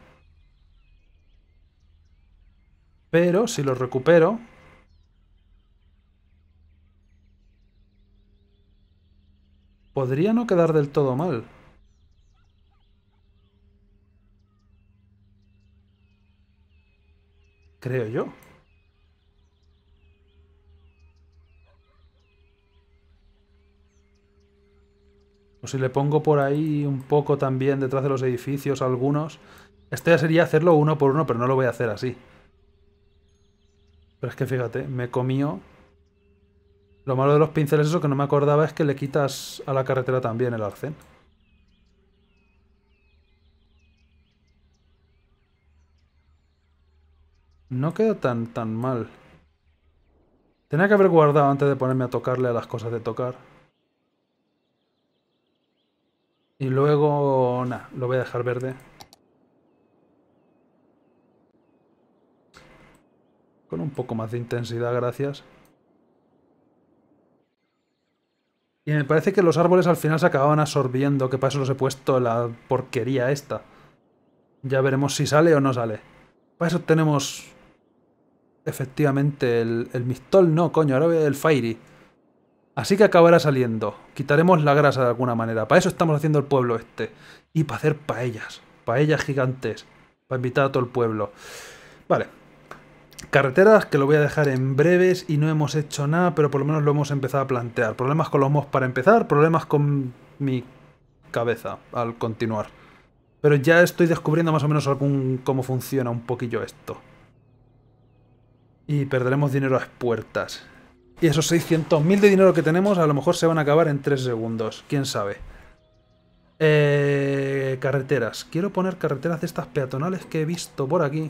Pero si lo recupero... Podría no quedar del todo mal. Creo yo. O si le pongo por ahí un poco también detrás de los edificios algunos. Esto ya sería hacerlo uno por uno, pero no lo voy a hacer así. Pero es que fíjate, me comió. Lo malo de los pinceles, eso que no me acordaba, es que le quitas a la carretera también el arcén. No queda tan, tan mal. Tenía que haber guardado antes de ponerme a tocarle a las cosas de tocar. Y luego... Nah, lo voy a dejar verde. Con un poco más de intensidad, gracias. Y me parece que los árboles al final se acababan absorbiendo, que para eso los he puesto la porquería esta. Ya veremos si sale o no sale. Para eso tenemos... Efectivamente, el, el Mistol no, coño, ahora veo el Fairy. Así que acabará saliendo. Quitaremos la grasa de alguna manera. Para eso estamos haciendo el pueblo este. Y para hacer paellas. Paellas gigantes. Para invitar a todo el pueblo. Vale. Carreteras que lo voy a dejar en breves y no hemos hecho nada, pero por lo menos lo hemos empezado a plantear. Problemas con los mods para empezar, problemas con mi cabeza al continuar. Pero ya estoy descubriendo más o menos algún cómo funciona un poquillo esto. Y perderemos dinero a expuertas. Y esos seiscientos mil de dinero que tenemos a lo mejor se van a acabar en tres segundos. ¿Quién sabe? Eh, carreteras. Quiero poner carreteras de estas peatonales que he visto por aquí.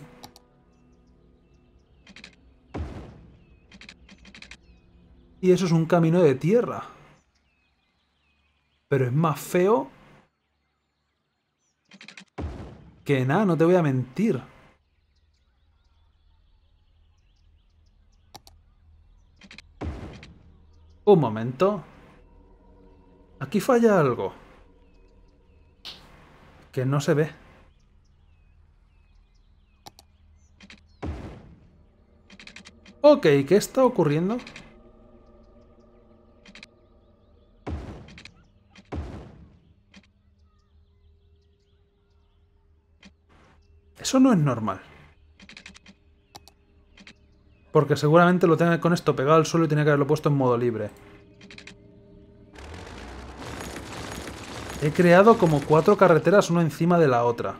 Y eso es un camino de tierra. Pero es más feo que nada, no te voy a mentir. Un momento. Aquí falla algo. Que no se ve. Ok, ¿qué está ocurriendo? Eso no es normal. Porque seguramente lo tenga con esto pegado al suelo y tenía que haberlo puesto en modo libre. He creado como cuatro carreteras una encima de la otra.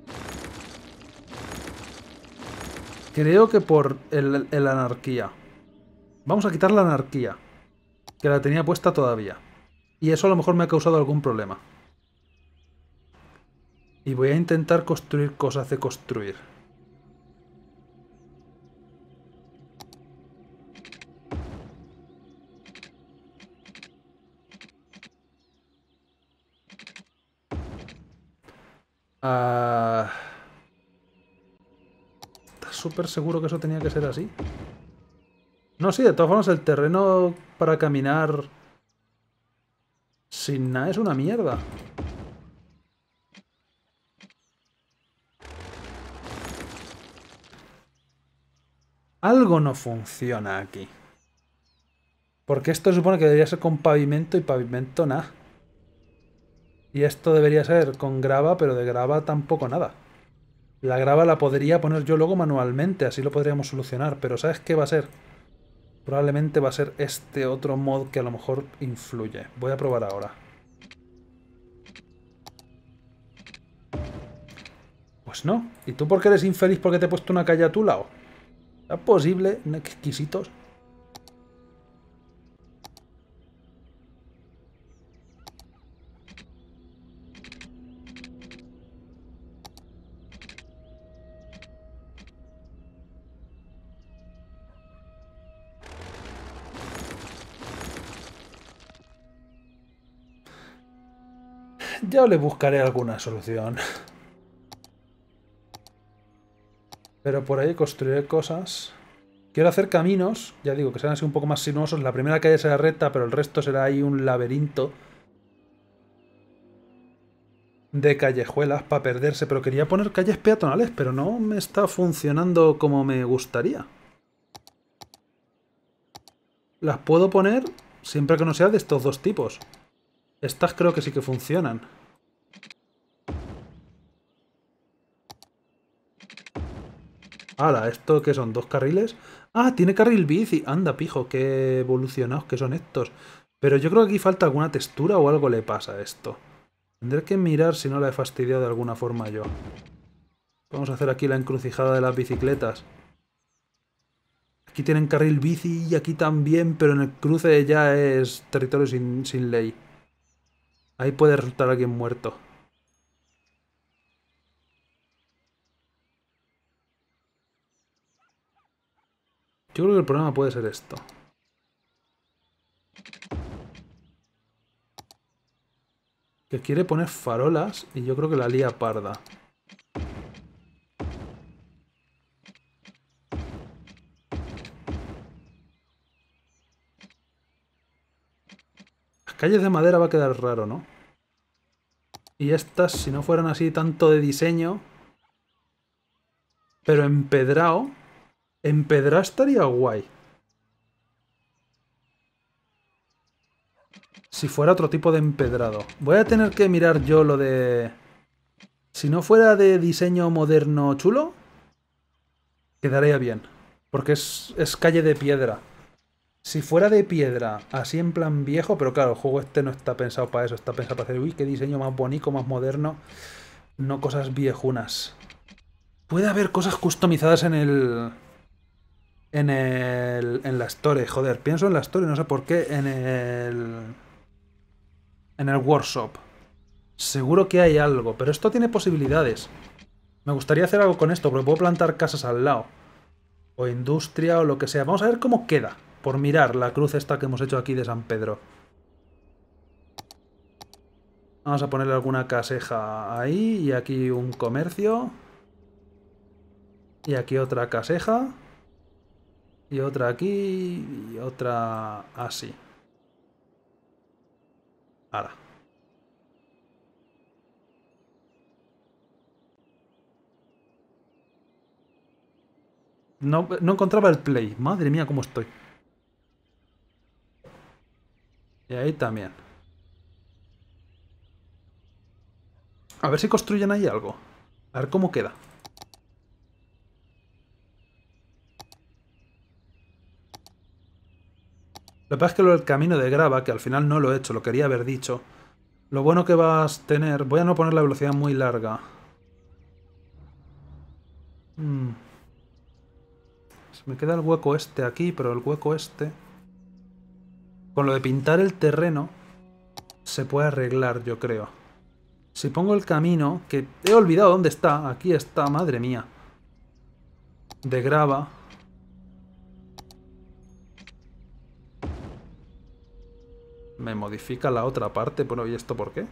Creo que por el, el anarquía. Vamos a quitar la anarquía. Que la tenía puesta todavía. Y eso a lo mejor me ha causado algún problema. Y voy a intentar construir cosas de construir. Ah... ¿Estás súper seguro que eso tenía que ser así? No, sí, de todas formas el terreno para caminar sin nada es una mierda. Algo no funciona aquí. Porque esto se supone que debería ser con pavimento y pavimento nada. Y esto debería ser con grava, pero de grava tampoco nada. La grava la podría poner yo luego manualmente, así lo podríamos solucionar. Pero ¿sabes qué va a ser? Probablemente va a ser este otro mod que a lo mejor influye. Voy a probar ahora. Pues no. ¿Y tú por qué eres infeliz porque te he puesto una calle a tu lado? ¿Es posible? Exquisitos. Ya le buscaré alguna solución. Pero por ahí construiré cosas. Quiero hacer caminos, ya digo, que sean así un poco más sinuosos. La primera calle será recta, pero el resto será ahí un laberinto de callejuelas para perderse. Pero quería poner calles peatonales, pero no me está funcionando como me gustaría. Las puedo poner siempre que no sea de estos dos tipos. Estas creo que sí que funcionan. ¡Hala! ¿Esto qué son? ¿Dos carriles? ¡Ah! Tiene carril bici. Anda, pijo, qué evolucionados que son estos. Pero yo creo que aquí falta alguna textura o algo le pasa a esto. Tendré que mirar si no la he fastidiado de alguna forma yo. Vamos a hacer aquí la encrucijada de las bicicletas. Aquí tienen carril bici y aquí también, pero en el cruce ya es territorio sin, sin ley. Ahí puede resultar alguien muerto. Yo creo que el problema puede ser esto. Que quiere poner farolas y yo creo que la lía parda. Las calles de madera va a quedar raro, ¿no? Y estas, si no fueran así tanto de diseño... Pero empedrado... Empedrado estaría guay. Si fuera otro tipo de empedrado. Voy a tener que mirar yo lo de... Si no fuera de diseño moderno chulo, quedaría bien. Porque es, es calle de piedra. Si fuera de piedra, así en plan viejo, pero claro, el juego este no está pensado para eso. Está pensado para hacer, uy, qué diseño más bonito, más moderno. No cosas viejunas. Puede haber cosas customizadas en el... En el... En la Store, joder. Pienso en la Store, no sé por qué. En el... En el workshop. Seguro que hay algo, pero esto tiene posibilidades. Me gustaría hacer algo con esto, porque puedo plantar casas al lado. O industria o lo que sea. Vamos a ver cómo queda. Por mirar la cruz esta que hemos hecho aquí de San Pedro. Vamos a ponerle alguna caseja ahí. Y aquí un comercio. Y aquí otra caseja. Y otra aquí. Y otra así. Ahora. No, no encontraba el play. Madre mía, cómo estoy. Y ahí también. A ver si construyen ahí algo. A ver cómo queda. Lo que pasa es que lo del camino de grava, que al final no lo he hecho, lo quería haber dicho. Lo bueno que vas a tener... Voy a no poner la velocidad muy larga. Hmm. Se me queda el hueco este aquí, pero el hueco este... Con lo de pintar el terreno... Se puede arreglar, yo creo. Si pongo el camino, que he olvidado dónde está. Aquí está, madre mía. De grava. Me modifica la otra parte. Bueno, ¿y esto por qué?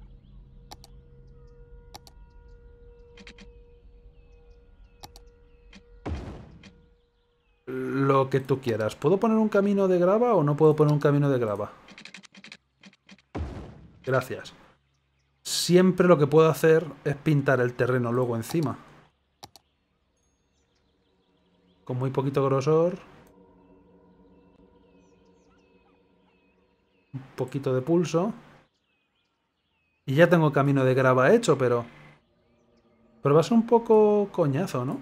Lo que tú quieras. ¿Puedo poner un camino de grava o no puedo poner un camino de grava? Gracias. Siempre lo que puedo hacer es pintar el terreno luego encima. Con muy poquito grosor. Un poquito de pulso. Y ya tengo camino de grava hecho, pero... Pero va a ser un poco coñazo, ¿no?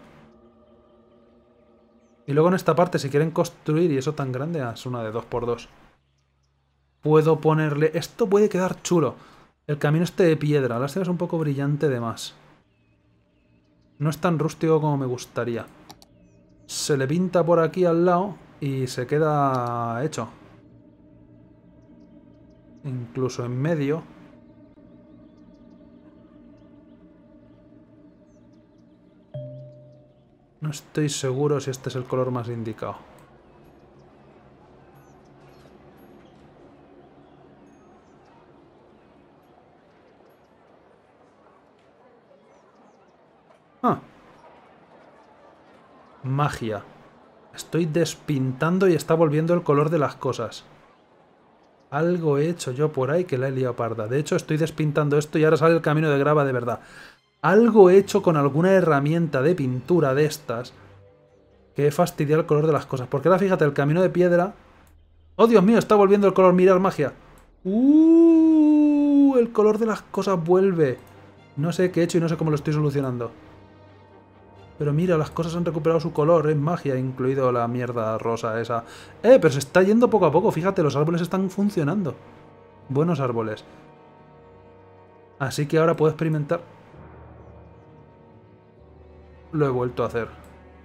Y luego en esta parte, si quieren construir, y eso tan grande, ah, es una de dos por dos. Puedo ponerle... Esto puede quedar chulo. El camino este de piedra. Lástima es un poco brillante de más. No es tan rústico como me gustaría. Se le pinta por aquí al lado y se queda hecho. Incluso en medio. No estoy seguro si este es el color más indicado. Ah. Magia. Estoy despintando y está volviendo el color de las cosas. Algo he hecho yo por ahí que la he liado parda. De hecho, estoy despintando esto y ahora sale el camino de grava de verdad. Algo he hecho con alguna herramienta de pintura de estas que he fastidiado el color de las cosas. Porque ahora fíjate, el camino de piedra... ¡Oh, Dios mío! Está volviendo el color. Mirar magia. ¡Uh! el color de las cosas vuelve. No sé qué he hecho y no sé cómo lo estoy solucionando. Pero mira, las cosas han recuperado su color, es magia, incluido la mierda rosa esa. Eh, pero se está yendo poco a poco, fíjate, los árboles están funcionando. Buenos árboles. Así que ahora puedo experimentar. Lo he vuelto a hacer.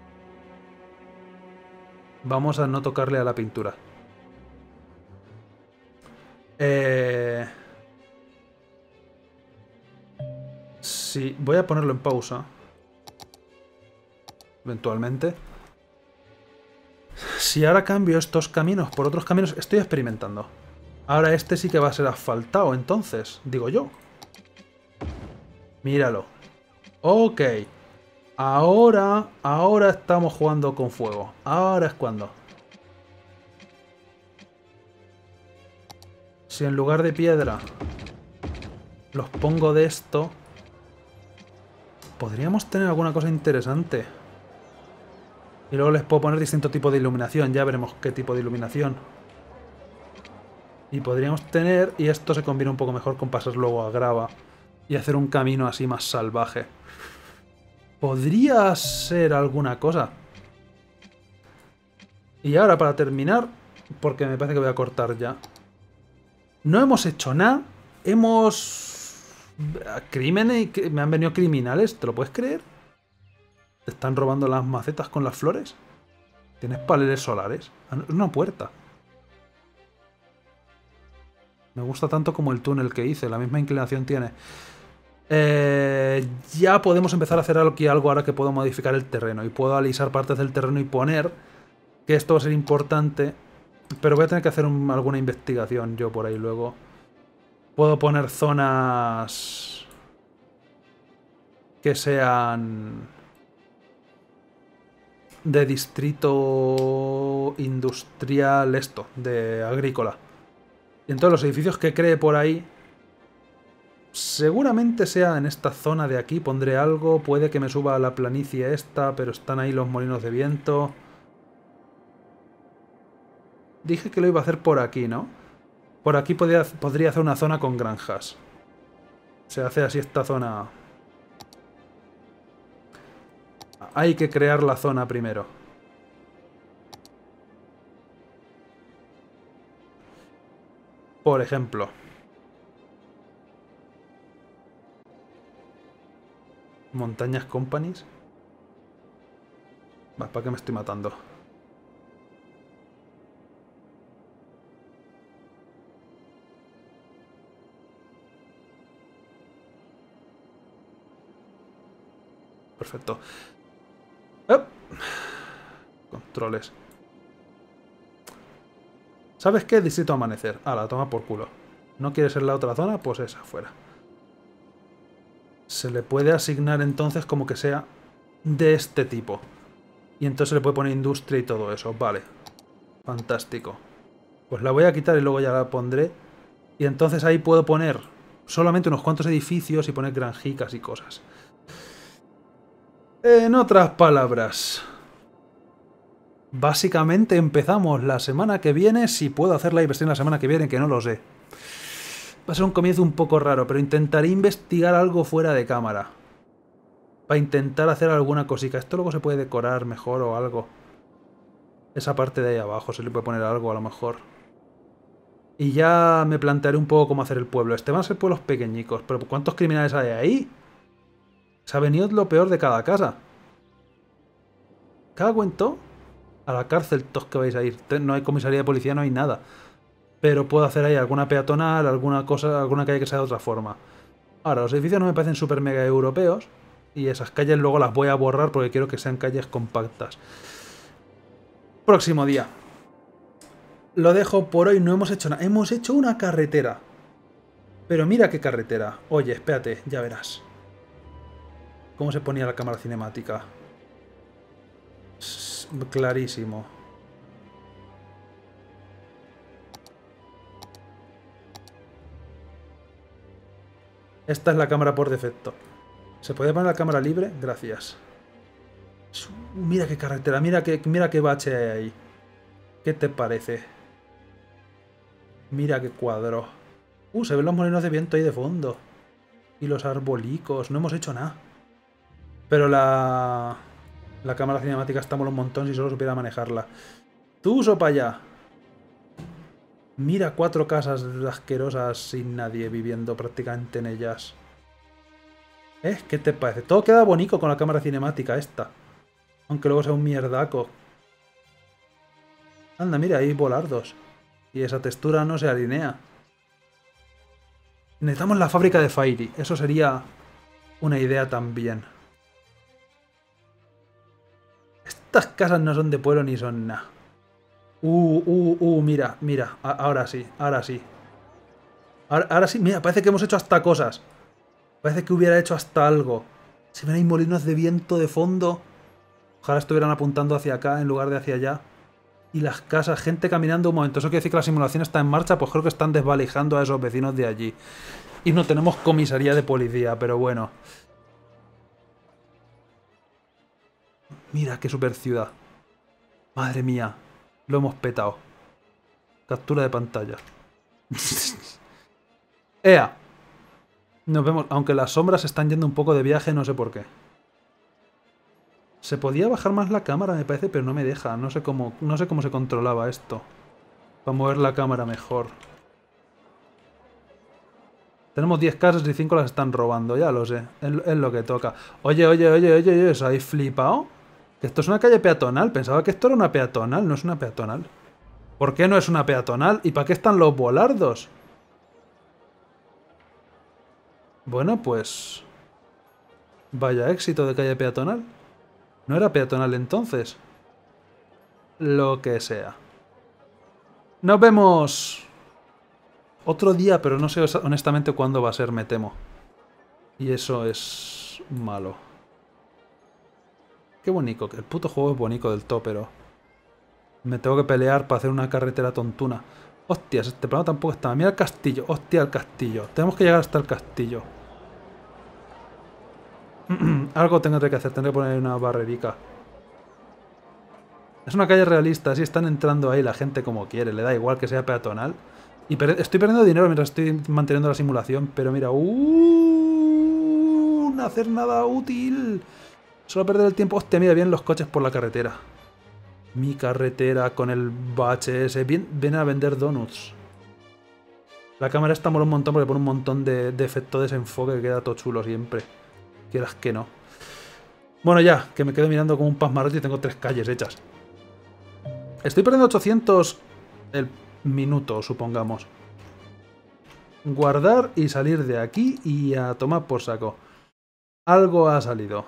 Vamos a no tocarle a la pintura. Eh... Sí, voy a ponerlo en pausa. Eventualmente. Si ahora cambio estos caminos por otros caminos, estoy experimentando. Ahora este sí que va a ser asfaltado, entonces, digo yo. Míralo. Ok. Ahora, ahora estamos jugando con fuego. Ahora es cuando. Si en lugar de piedra los pongo de esto, podríamos tener alguna cosa interesante. Y luego les puedo poner distinto tipo de iluminación. Ya veremos qué tipo de iluminación. Y podríamos tener... Y esto se combina un poco mejor con pasar luego a grava. Y hacer un camino así más salvaje. Podría ser alguna cosa. Y ahora para terminar, porque me parece que voy a cortar ya. No hemos hecho nada. Hemos... Crímenes... Me han venido criminales. ¿Te lo puedes creer? ¿Te están robando las macetas con las flores? ¿Tienes paneles solares? Es una puerta. Me gusta tanto como el túnel que hice. La misma inclinación tiene. Eh, ya podemos empezar a hacer aquí algo ahora que puedo modificar el terreno. Y puedo alisar partes del terreno y poner... Que esto va a ser importante. Pero voy a tener que hacer un, alguna investigación yo por ahí luego. Puedo poner zonas... Que sean... de distrito industrial esto, de agrícola. Y entonces los edificios que cree por ahí, seguramente sea en esta zona de aquí, pondré algo, puede que me suba a la planicie esta, pero están ahí los molinos de viento. Dije que lo iba a hacer por aquí, ¿no? Por aquí podría, podría hacer una zona con granjas. Se hace así esta zona... Hay que crear la zona primero. Por ejemplo. Montañas Companies. Va, ¿para qué me estoy matando? Perfecto. ¡Oh! Controles. ¿Sabes qué? Distrito Amanecer. Ah, la toma por culo. ¿No quieres ser la otra zona? Pues esa, fuera. Se le puede asignar entonces como que sea de este tipo. Y entonces se le puede poner industria y todo eso. Vale. Fantástico. Pues la voy a quitar y luego ya la pondré. Y entonces ahí puedo poner solamente unos cuantos edificios y poner granjicas y cosas. En otras palabras... Básicamente empezamos la semana que viene, si puedo hacer la inversión la semana que viene, que no lo sé. Va a ser un comienzo un poco raro, pero intentaré investigar algo fuera de cámara. Para intentar hacer alguna cosita. Esto luego se puede decorar mejor o algo. Esa parte de ahí abajo se le puede poner algo a lo mejor. Y ya me plantearé un poco cómo hacer el pueblo. Este van a ser pueblos pequeñicos, pero ¿cuántos criminales hay ahí? Se ha venido lo peor de cada casa. ¿Cada cuento? A la cárcel, todos que vais a ir. No hay comisaría de policía, no hay nada. Pero puedo hacer ahí alguna peatonal, alguna cosa, alguna calle que sea de otra forma. Ahora, los edificios no me parecen súper mega europeos. Y esas calles luego las voy a borrar porque quiero que sean calles compactas. Próximo día. Lo dejo por hoy, no hemos hecho nada. Hemos hecho una carretera. Pero mira qué carretera. Oye, espérate, ya verás. ¿Cómo se ponía la cámara cinemática? Clarísimo. Esta es la cámara por defecto. ¿Se puede poner la cámara libre? Gracias. Mira qué carretera, mira qué, mira qué bache hay ahí. ¿Qué te parece? Mira qué cuadro. Uh, se ven los molinos de viento ahí de fondo. Y los arbolicos. No hemos hecho nada. Pero la... La cámara cinemática está mola un montón si solo supiera manejarla. Tú uso para allá. Mira cuatro casas asquerosas sin nadie viviendo prácticamente en ellas. ¿Eh? ¿Qué te parece? Todo queda bonito con la cámara cinemática esta. Aunque luego sea un mierdaco. Anda, mira, hay volardos. Y esa textura no se alinea. Necesitamos la fábrica de Fairy. Eso sería una idea también. Estas casas no son de pueblo ni son nada. Uh, uh, uh, mira, mira. A ahora sí, ahora sí. Ahora, ahora sí, mira, parece que hemos hecho hasta cosas. Parece que hubiera hecho hasta algo. Si ven ahí molinos de viento de fondo. Ojalá estuvieran apuntando hacia acá en lugar de hacia allá. Y las casas, gente caminando un momento. Eso quiere decir que la simulación está en marcha. Pues creo que están desvalijando a esos vecinos de allí. Y no tenemos comisaría de policía, pero bueno. Mira qué super ciudad. Madre mía. Lo hemos petado. Captura de pantalla. ¡Ea! Nos vemos. Aunque las sombras están yendo un poco de viaje, no sé por qué. Se podía bajar más la cámara, me parece, pero no me deja. No sé cómo, no sé cómo se controlaba esto. Para mover la cámara mejor. Tenemos diez casas y cinco las están robando, ya lo sé. Es, es lo que toca. Oye, oye, oye, oye, oye, ¿os habéis flipado? Que esto es una calle peatonal. Pensaba que esto era una peatonal, no es una peatonal. ¿Por qué no es una peatonal? ¿Y para qué están los volardos? Bueno, pues... Vaya éxito de calle peatonal. ¿No era peatonal entonces? Lo que sea. Nos vemos otro día, pero no sé honestamente cuándo va a ser, me temo. Y eso es malo. Qué bonito, que el puto juego es bonito del todo, pero... Me tengo que pelear para hacer una carretera tontuna. Hostias, este plano tampoco está... Mira el castillo, hostia, el castillo. Tenemos que llegar hasta el castillo. Algo tendré que hacer, tendré que poner una barrerica. Es una calle realista, así están entrando ahí la gente como quiere, le da igual que sea peatonal. Y per estoy perdiendo dinero mientras estoy manteniendo la simulación, pero mira, uh, no hacer nada útil. Solo perder el tiempo. Hostia, mira, vienen los coches por la carretera. Mi carretera con el bache ese. Bien, vienen a vender donuts. La cámara esta mola un montón porque pone un montón de, de efecto de desenfoque que queda todo chulo siempre. Quieras que no. Bueno, ya, que me quedo mirando como un pasmarote y tengo tres calles hechas. Estoy perdiendo ochocientos el minuto, supongamos. Guardar y salir de aquí y a tomar por saco. Algo ha salido.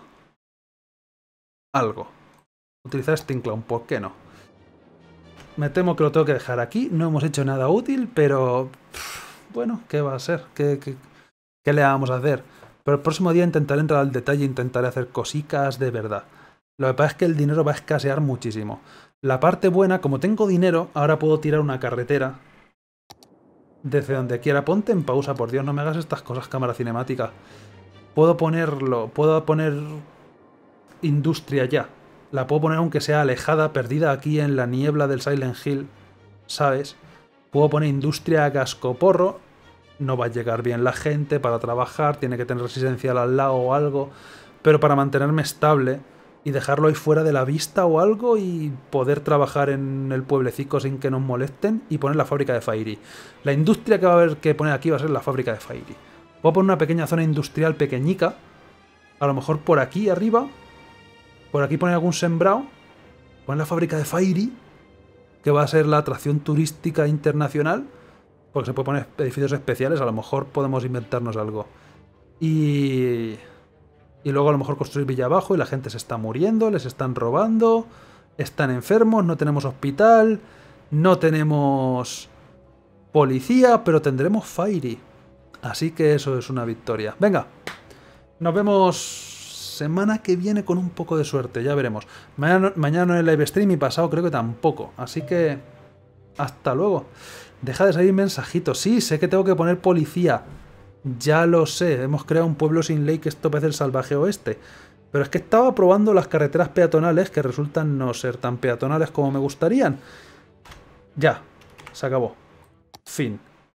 Algo. Utilizar Stinkclown, ¿por qué no? Me temo que lo tengo que dejar aquí. No hemos hecho nada útil, pero... Pff, bueno, ¿qué va a ser? ¿Qué, qué, qué le vamos a hacer? Pero el próximo día intentaré entrar al detalle e intentaré hacer cositas de verdad. Lo que pasa es que el dinero va a escasear muchísimo. La parte buena, como tengo dinero, ahora puedo tirar una carretera desde donde quiera. Ponte en pausa, por Dios, no me hagas estas cosas, cámara cinemática. Puedo ponerlo, puedo poner industria ya. La puedo poner aunque sea alejada, perdida aquí en la niebla del Silent Hill, ¿sabes? Puedo poner industria a cascoporro. No va a llegar bien la gente para trabajar, tiene que tener residencial al lado o algo. Pero para mantenerme estable y dejarlo ahí fuera de la vista o algo y poder trabajar en el pueblecico sin que nos molesten y poner la fábrica de Fairy. La industria que va a haber que poner aquí va a ser la fábrica de Fairy. Voy a poner una pequeña zona industrial pequeñica. A lo mejor por aquí arriba. Por aquí poner algún sembrado. Poner la fábrica de Fairy, que va a ser la atracción turística internacional. Porque se puede poner edificios especiales. A lo mejor podemos inventarnos algo. Y... Y luego a lo mejor construir villa abajo y la gente se está muriendo, les están robando, están enfermos, no tenemos hospital, no tenemos policía, pero tendremos Fairy. Así que eso es una victoria. Venga, nos vemos semana que viene con un poco de suerte, ya veremos. Mañana, mañana no hay live stream y pasado creo que tampoco. Así que hasta luego. Deja de salir mensajitos. Sí, sé que tengo que poner policía. Ya lo sé, hemos creado un pueblo sin ley que esto parece el salvaje oeste. Pero es que estaba probando las carreteras peatonales que resultan no ser tan peatonales como me gustarían. Ya, se acabó. Fin.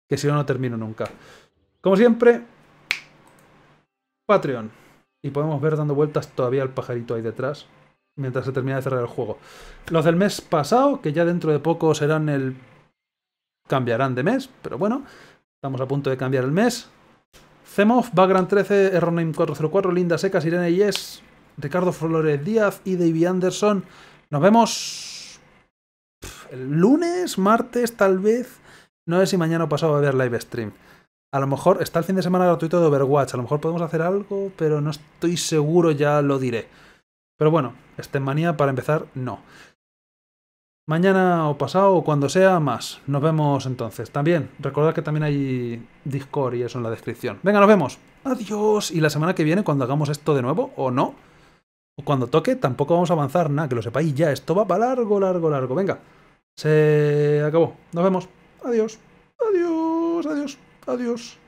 que si no, no termino nunca. Como siempre, Patreon. Y podemos ver dando vueltas todavía el pajarito ahí detrás, mientras se termina de cerrar el juego. Los del mes pasado, que ya dentro de poco serán el... cambiarán de mes, pero bueno, estamos a punto de cambiar el mes. Zemoff, Vagrant trece, Erroname cuatro cero cuatro, Linda Secas, Irene Yes, Ricardo Flores Díaz y Davey Anderson. Nos vemos el lunes, martes, tal vez. No sé si mañana o pasado va a haber live stream. A lo mejor está el fin de semana gratuito de Overwatch. A lo mejor podemos hacer algo, pero no estoy seguro, ya lo diré. Pero bueno, Manía para empezar, no. Mañana o pasado o cuando sea, más. Nos vemos entonces. También, recordad que también hay Discord y eso en la descripción. Venga, nos vemos. Adiós. Y la semana que viene, cuando hagamos esto de nuevo, o no, o cuando toque, tampoco vamos a avanzar nada, que lo sepáis ya. Esto va para largo, largo, largo. Venga, se acabó. Nos vemos. Adiós. Adiós, adiós, adiós.